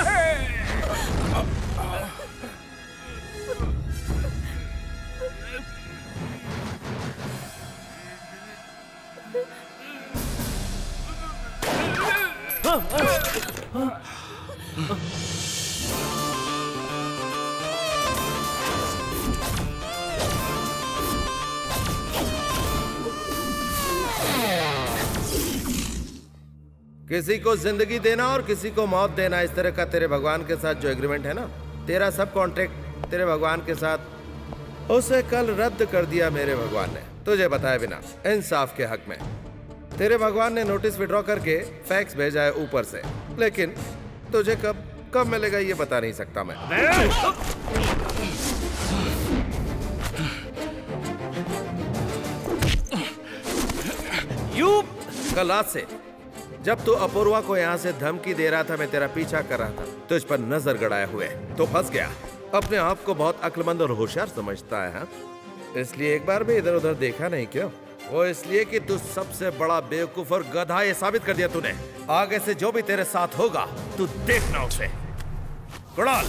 किसी को जिंदगी देना और किसी को मौत देना, इस तरह का तेरे भगवान के साथ जो एग्रीमेंट है ना, तेरा सब कॉन्ट्रैक्ट तेरे भगवान के साथ, उसे कल रद्द कर दिया मेरे भगवान ने, तुझे बताए बिना, इंसाफ के हक में। तेरे भगवान ने नोटिस विड्रॉ करके फैक्स भेजा है ऊपर से, लेकिन तुझे कब मिलेगा ये बता नहीं सकता मैं। कल रात से जब तू अपूर्वा को यहाँ से धमकी दे रहा था, मैं तेरा पीछा कर रहा था, तुझ पर नजर गड़ाए हुए, तो फंस गया। अपने आप को बहुत अक्लमंद और होशियार समझता है, हाँ? इसलिए एक बार भी इधर उधर देखा नहीं क्यों? वो इसलिए कि तू सबसे बड़ा बेवकूफ और गधा ये साबित कर दिया तूने। आगे से जो भी तेरे साथ होगा तू देखना उसे। कुणाल,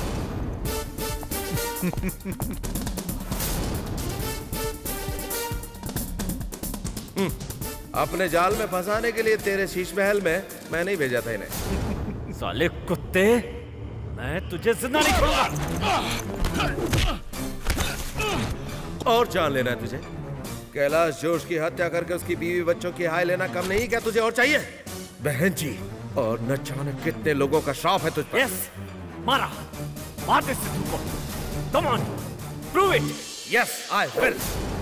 अपने जाल में फंसाने के लिए तेरे शीश महल में मैं नहीं भेजा था इन्हें।
साले कुत्ते, मैं तुझे जिंदा नहीं छोड़ूंगा।
और जान लेना है तुझे? कैलाश जोश की हत्या करके उसकी बीवी बच्चों की हाय लेना कम नहीं? क्या तुझे और चाहिए? बहन जी, और न जाने कितने लोगों का श्राप है तुझ पर।
Yes, मारा, मार दे सिद्धू को। Come on, prove it.
Yes, I will.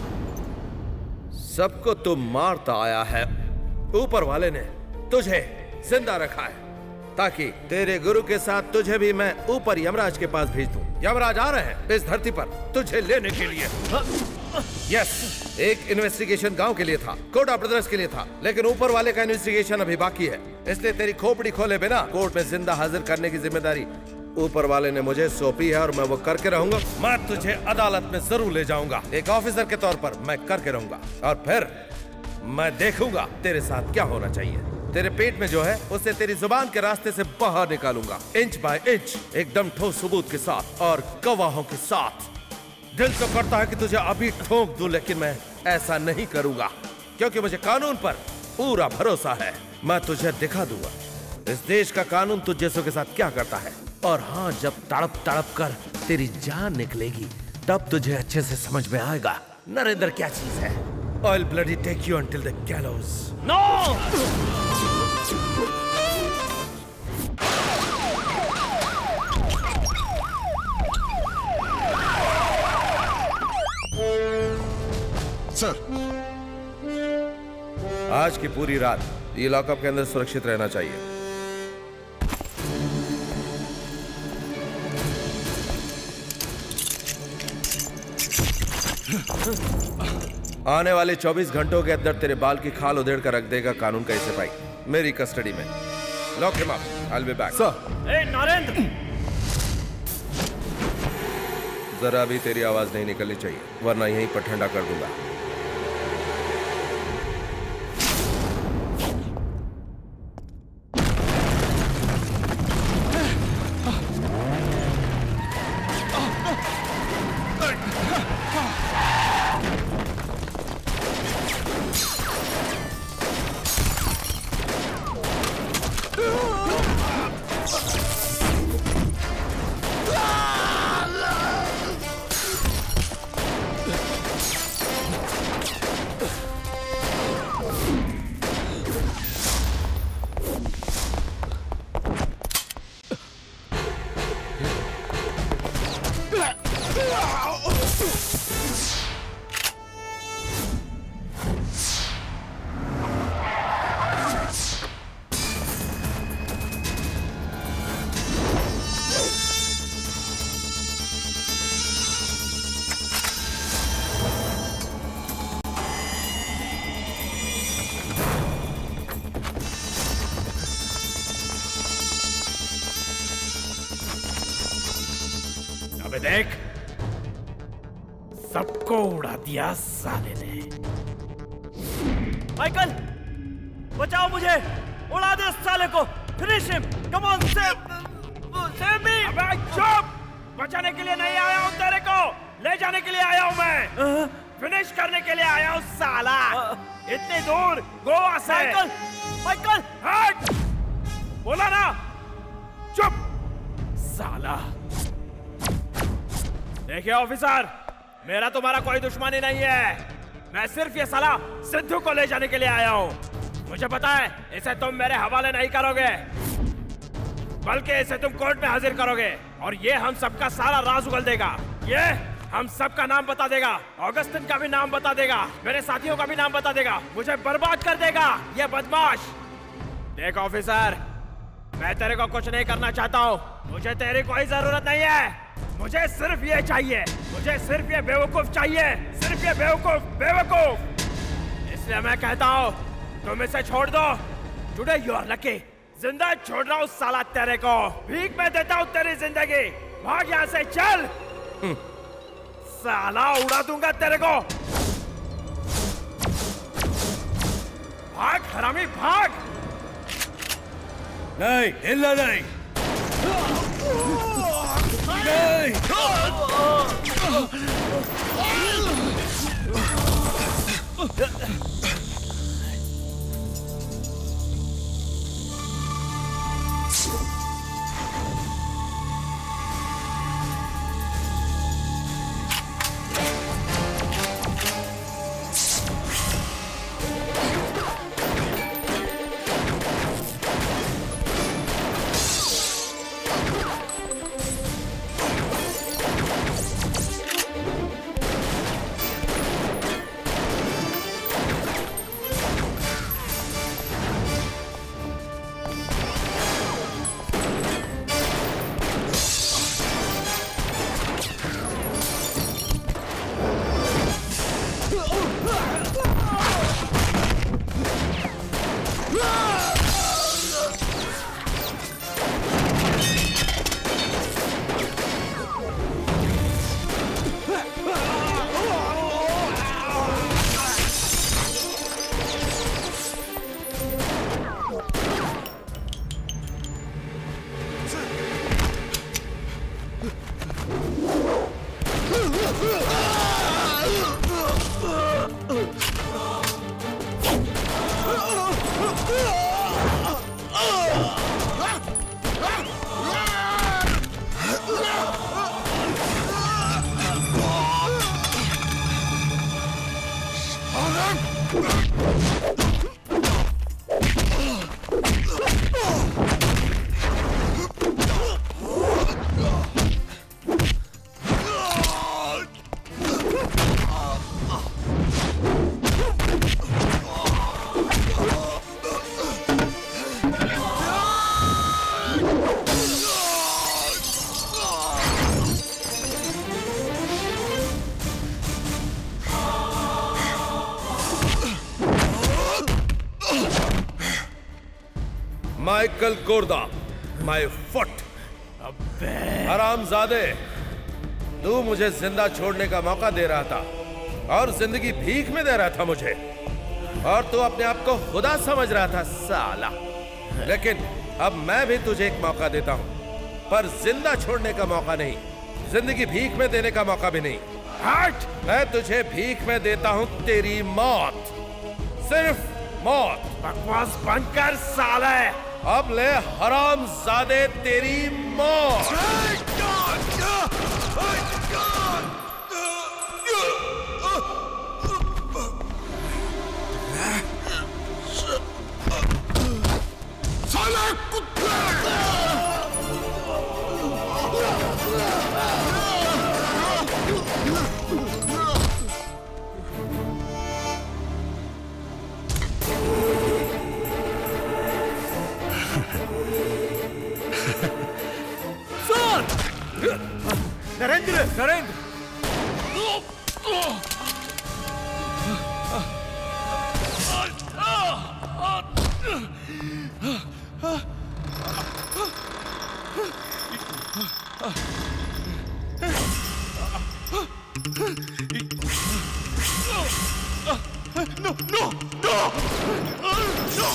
सबको तुम मारता आया है, ऊपर वाले ने तुझे जिंदा रखा है ताकि तेरे गुरु के साथ तुझे भी मैं ऊपर यमराज के पास भेज दूं। यमराज आ रहे हैं इस धरती पर तुझे लेने के लिए। यस, एक इन्वेस्टिगेशन गांव के लिए था, कोटा ब्रदर्स के लिए था, लेकिन ऊपर वाले का इन्वेस्टिगेशन अभी बाकी है, इसलिए तेरी खोपड़ी खोले बिना कोर्ट में जिंदा हाजिर करने की जिम्मेदारी ऊपर वाले ने मुझे सौंपी है और मैं वो करके रहूंगा। मैं तुझे अदालत में जरूर ले जाऊंगा, एक ऑफिसर के तौर पर मैं करके रहूंगा, और फिर मैं देखूंगा तेरे साथ क्या होना चाहिए। तेरे पेट में जो है उसे तेरी जुबान के रास्ते से बाहर निकालूंगा, इंच बाय इंच, एकदम ठोस सबूत के साथ और गवाहों के साथ। दिल तो करता है कि तुझे अभी ठोक दूं, लेकिन मैं ऐसा नहीं करूंगा क्योंकि मुझे कानून पर पूरा भरोसा है। मैं तुझे दिखा दूंगा इस देश का कानून तुझ जैसों के साथ क्या करता है। और हाँ, जब तड़प तड़प कर
तेरी जान निकलेगी तब तुझे अच्छे से समझ में आएगा नरेंद्र क्या चीज है। I'll bloody take you until the gallows.
No!
Sir, आज की पूरी रात ये लॉकअप के अंदर सुरक्षित रहना चाहिए। आने वाले 24 घंटों के अंदर तेरे बाल की खाल उधेड़ कर रख देगा कानून का सिपाही मेरी कस्टडी में। Lock him up, I'll be back.
Sir. ए नरेंद्र!
जरा भी तेरी आवाज नहीं निकलनी चाहिए वरना यहीं पर ठंडा कर दूंगा।
देख, सबको उड़ा दिया साले ने।
माइकल, बचाओ मुझे, उड़ा दे साले को, finish him, come on, save me.
अबे चुप, बचाने के लिए नहीं आया हूँ तेरे को, ले जाने के लिए आया हूँ मैं, फिनिश करने के लिए आया हूँ साला। इतनी दूर गोवा से।
माइकल, माइकल,
हट, बोला ना, चुप साला। देखिए ऑफिसर, मेरा तुम्हारा कोई दुश्मनी नहीं है, मैं सिर्फ ये साला सिद्धू को ले जाने के लिए आया हूँ। मुझे पता है इसे तुम मेरे हवाले नहीं करोगे, बल्कि इसे तुम कोर्ट में हाजिर करोगे और ये हम सबका सारा राज उगल देगा। ये हम सबका नाम बता देगा, ऑगस्टिन का भी नाम बता देगा, मेरे साथियों का भी नाम बता देगा, मुझे बर्बाद कर देगा ये बदमाश। देख ऑफिसर, मैं तेरे को कुछ नहीं करना चाहता हूँ, मुझे तेरी कोई जरूरत नहीं है, मुझे सिर्फ ये चाहिए, मुझे सिर्फ ये बेवकूफ चाहिए, सिर्फ ये बेवकूफ। इसलिए मैं कहता हूँ तुम इसे छोड़ दो। टुडे यू आर लकी, जिंदा छोड़ रहा हूँ साला तेरे को, भीख में देता हूँ तेरी जिंदगी, भाग यहाँ से चल। साला उड़ा दूंगा तेरे को, भाग हरामी भाग।
नहीं, हिलना नहीं।
Michael Korda, my foot. हरामजादे, तू मुझे जिंदा छोड़ने का मौका दे रहा था और जिंदगी भीख में दे रहा था मुझे, और तू अपने आप को खुदा समझ रहा था साला। लेकिन अब मैं भी तुझे एक मौका देता हूं, पर जिंदा छोड़ने का मौका नहीं, जिंदगी भीख में देने का मौका भी नहीं। हट! मैं तुझे भीख में देता हूं तेरी मौत, सिर्फ मौत। बकवास बंद कर साले। अब ले हरामजादे तेरी मौत। साले कुत्ते!
Narendra! Narendra! No, no, no! No!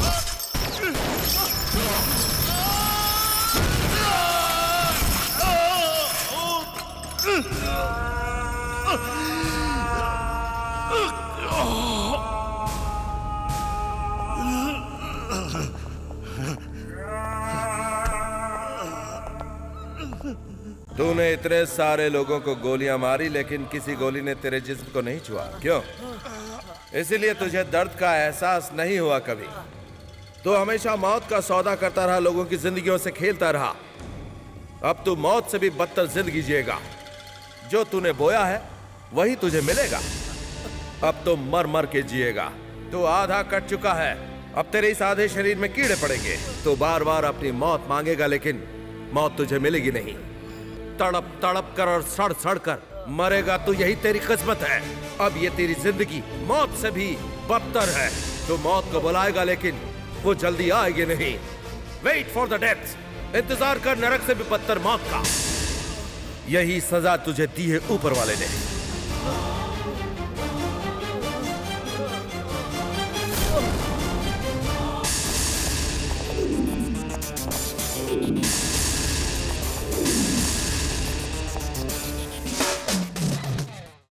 तूने इतने सारे लोगों को गोलियां मारी, लेकिन किसी गोली ने तेरे जिस्म को नहीं छुआ। क्यों? इसीलिए तुझे दर्द का एहसास नहीं हुआ कभी। तू हमेशा मौत का सौदा करता रहा, लोगों की जिंदगियों से खेलता रहा। अब तू मौत से भी बदतर जिंदगी जिएगा। जो तूने बोया है वही तुझे मिलेगा। अब तो मर मर के जिएगा। तू आधा कट चुका है, अब तेरे इस आधे शरीर में कीड़े पड़ेंगे। तू बार बार अपनी मौत मांगेगा, लेकिन मौत तुझे मिलेगी नहीं। तड़प तड़प कर और सड़ सड़ कर मरेगा तू, यही तेरी किस्मत है। अब ये तेरी जिंदगी मौत से भी बदतर है। तू मौत को बुलाएगा, लेकिन वो जल्दी आएगी नहीं। वेट फॉर द डेथ, इंतजार कर नरक से भी बदतर मौत का। यही सजा तुझे दी है ऊपर वाले ने।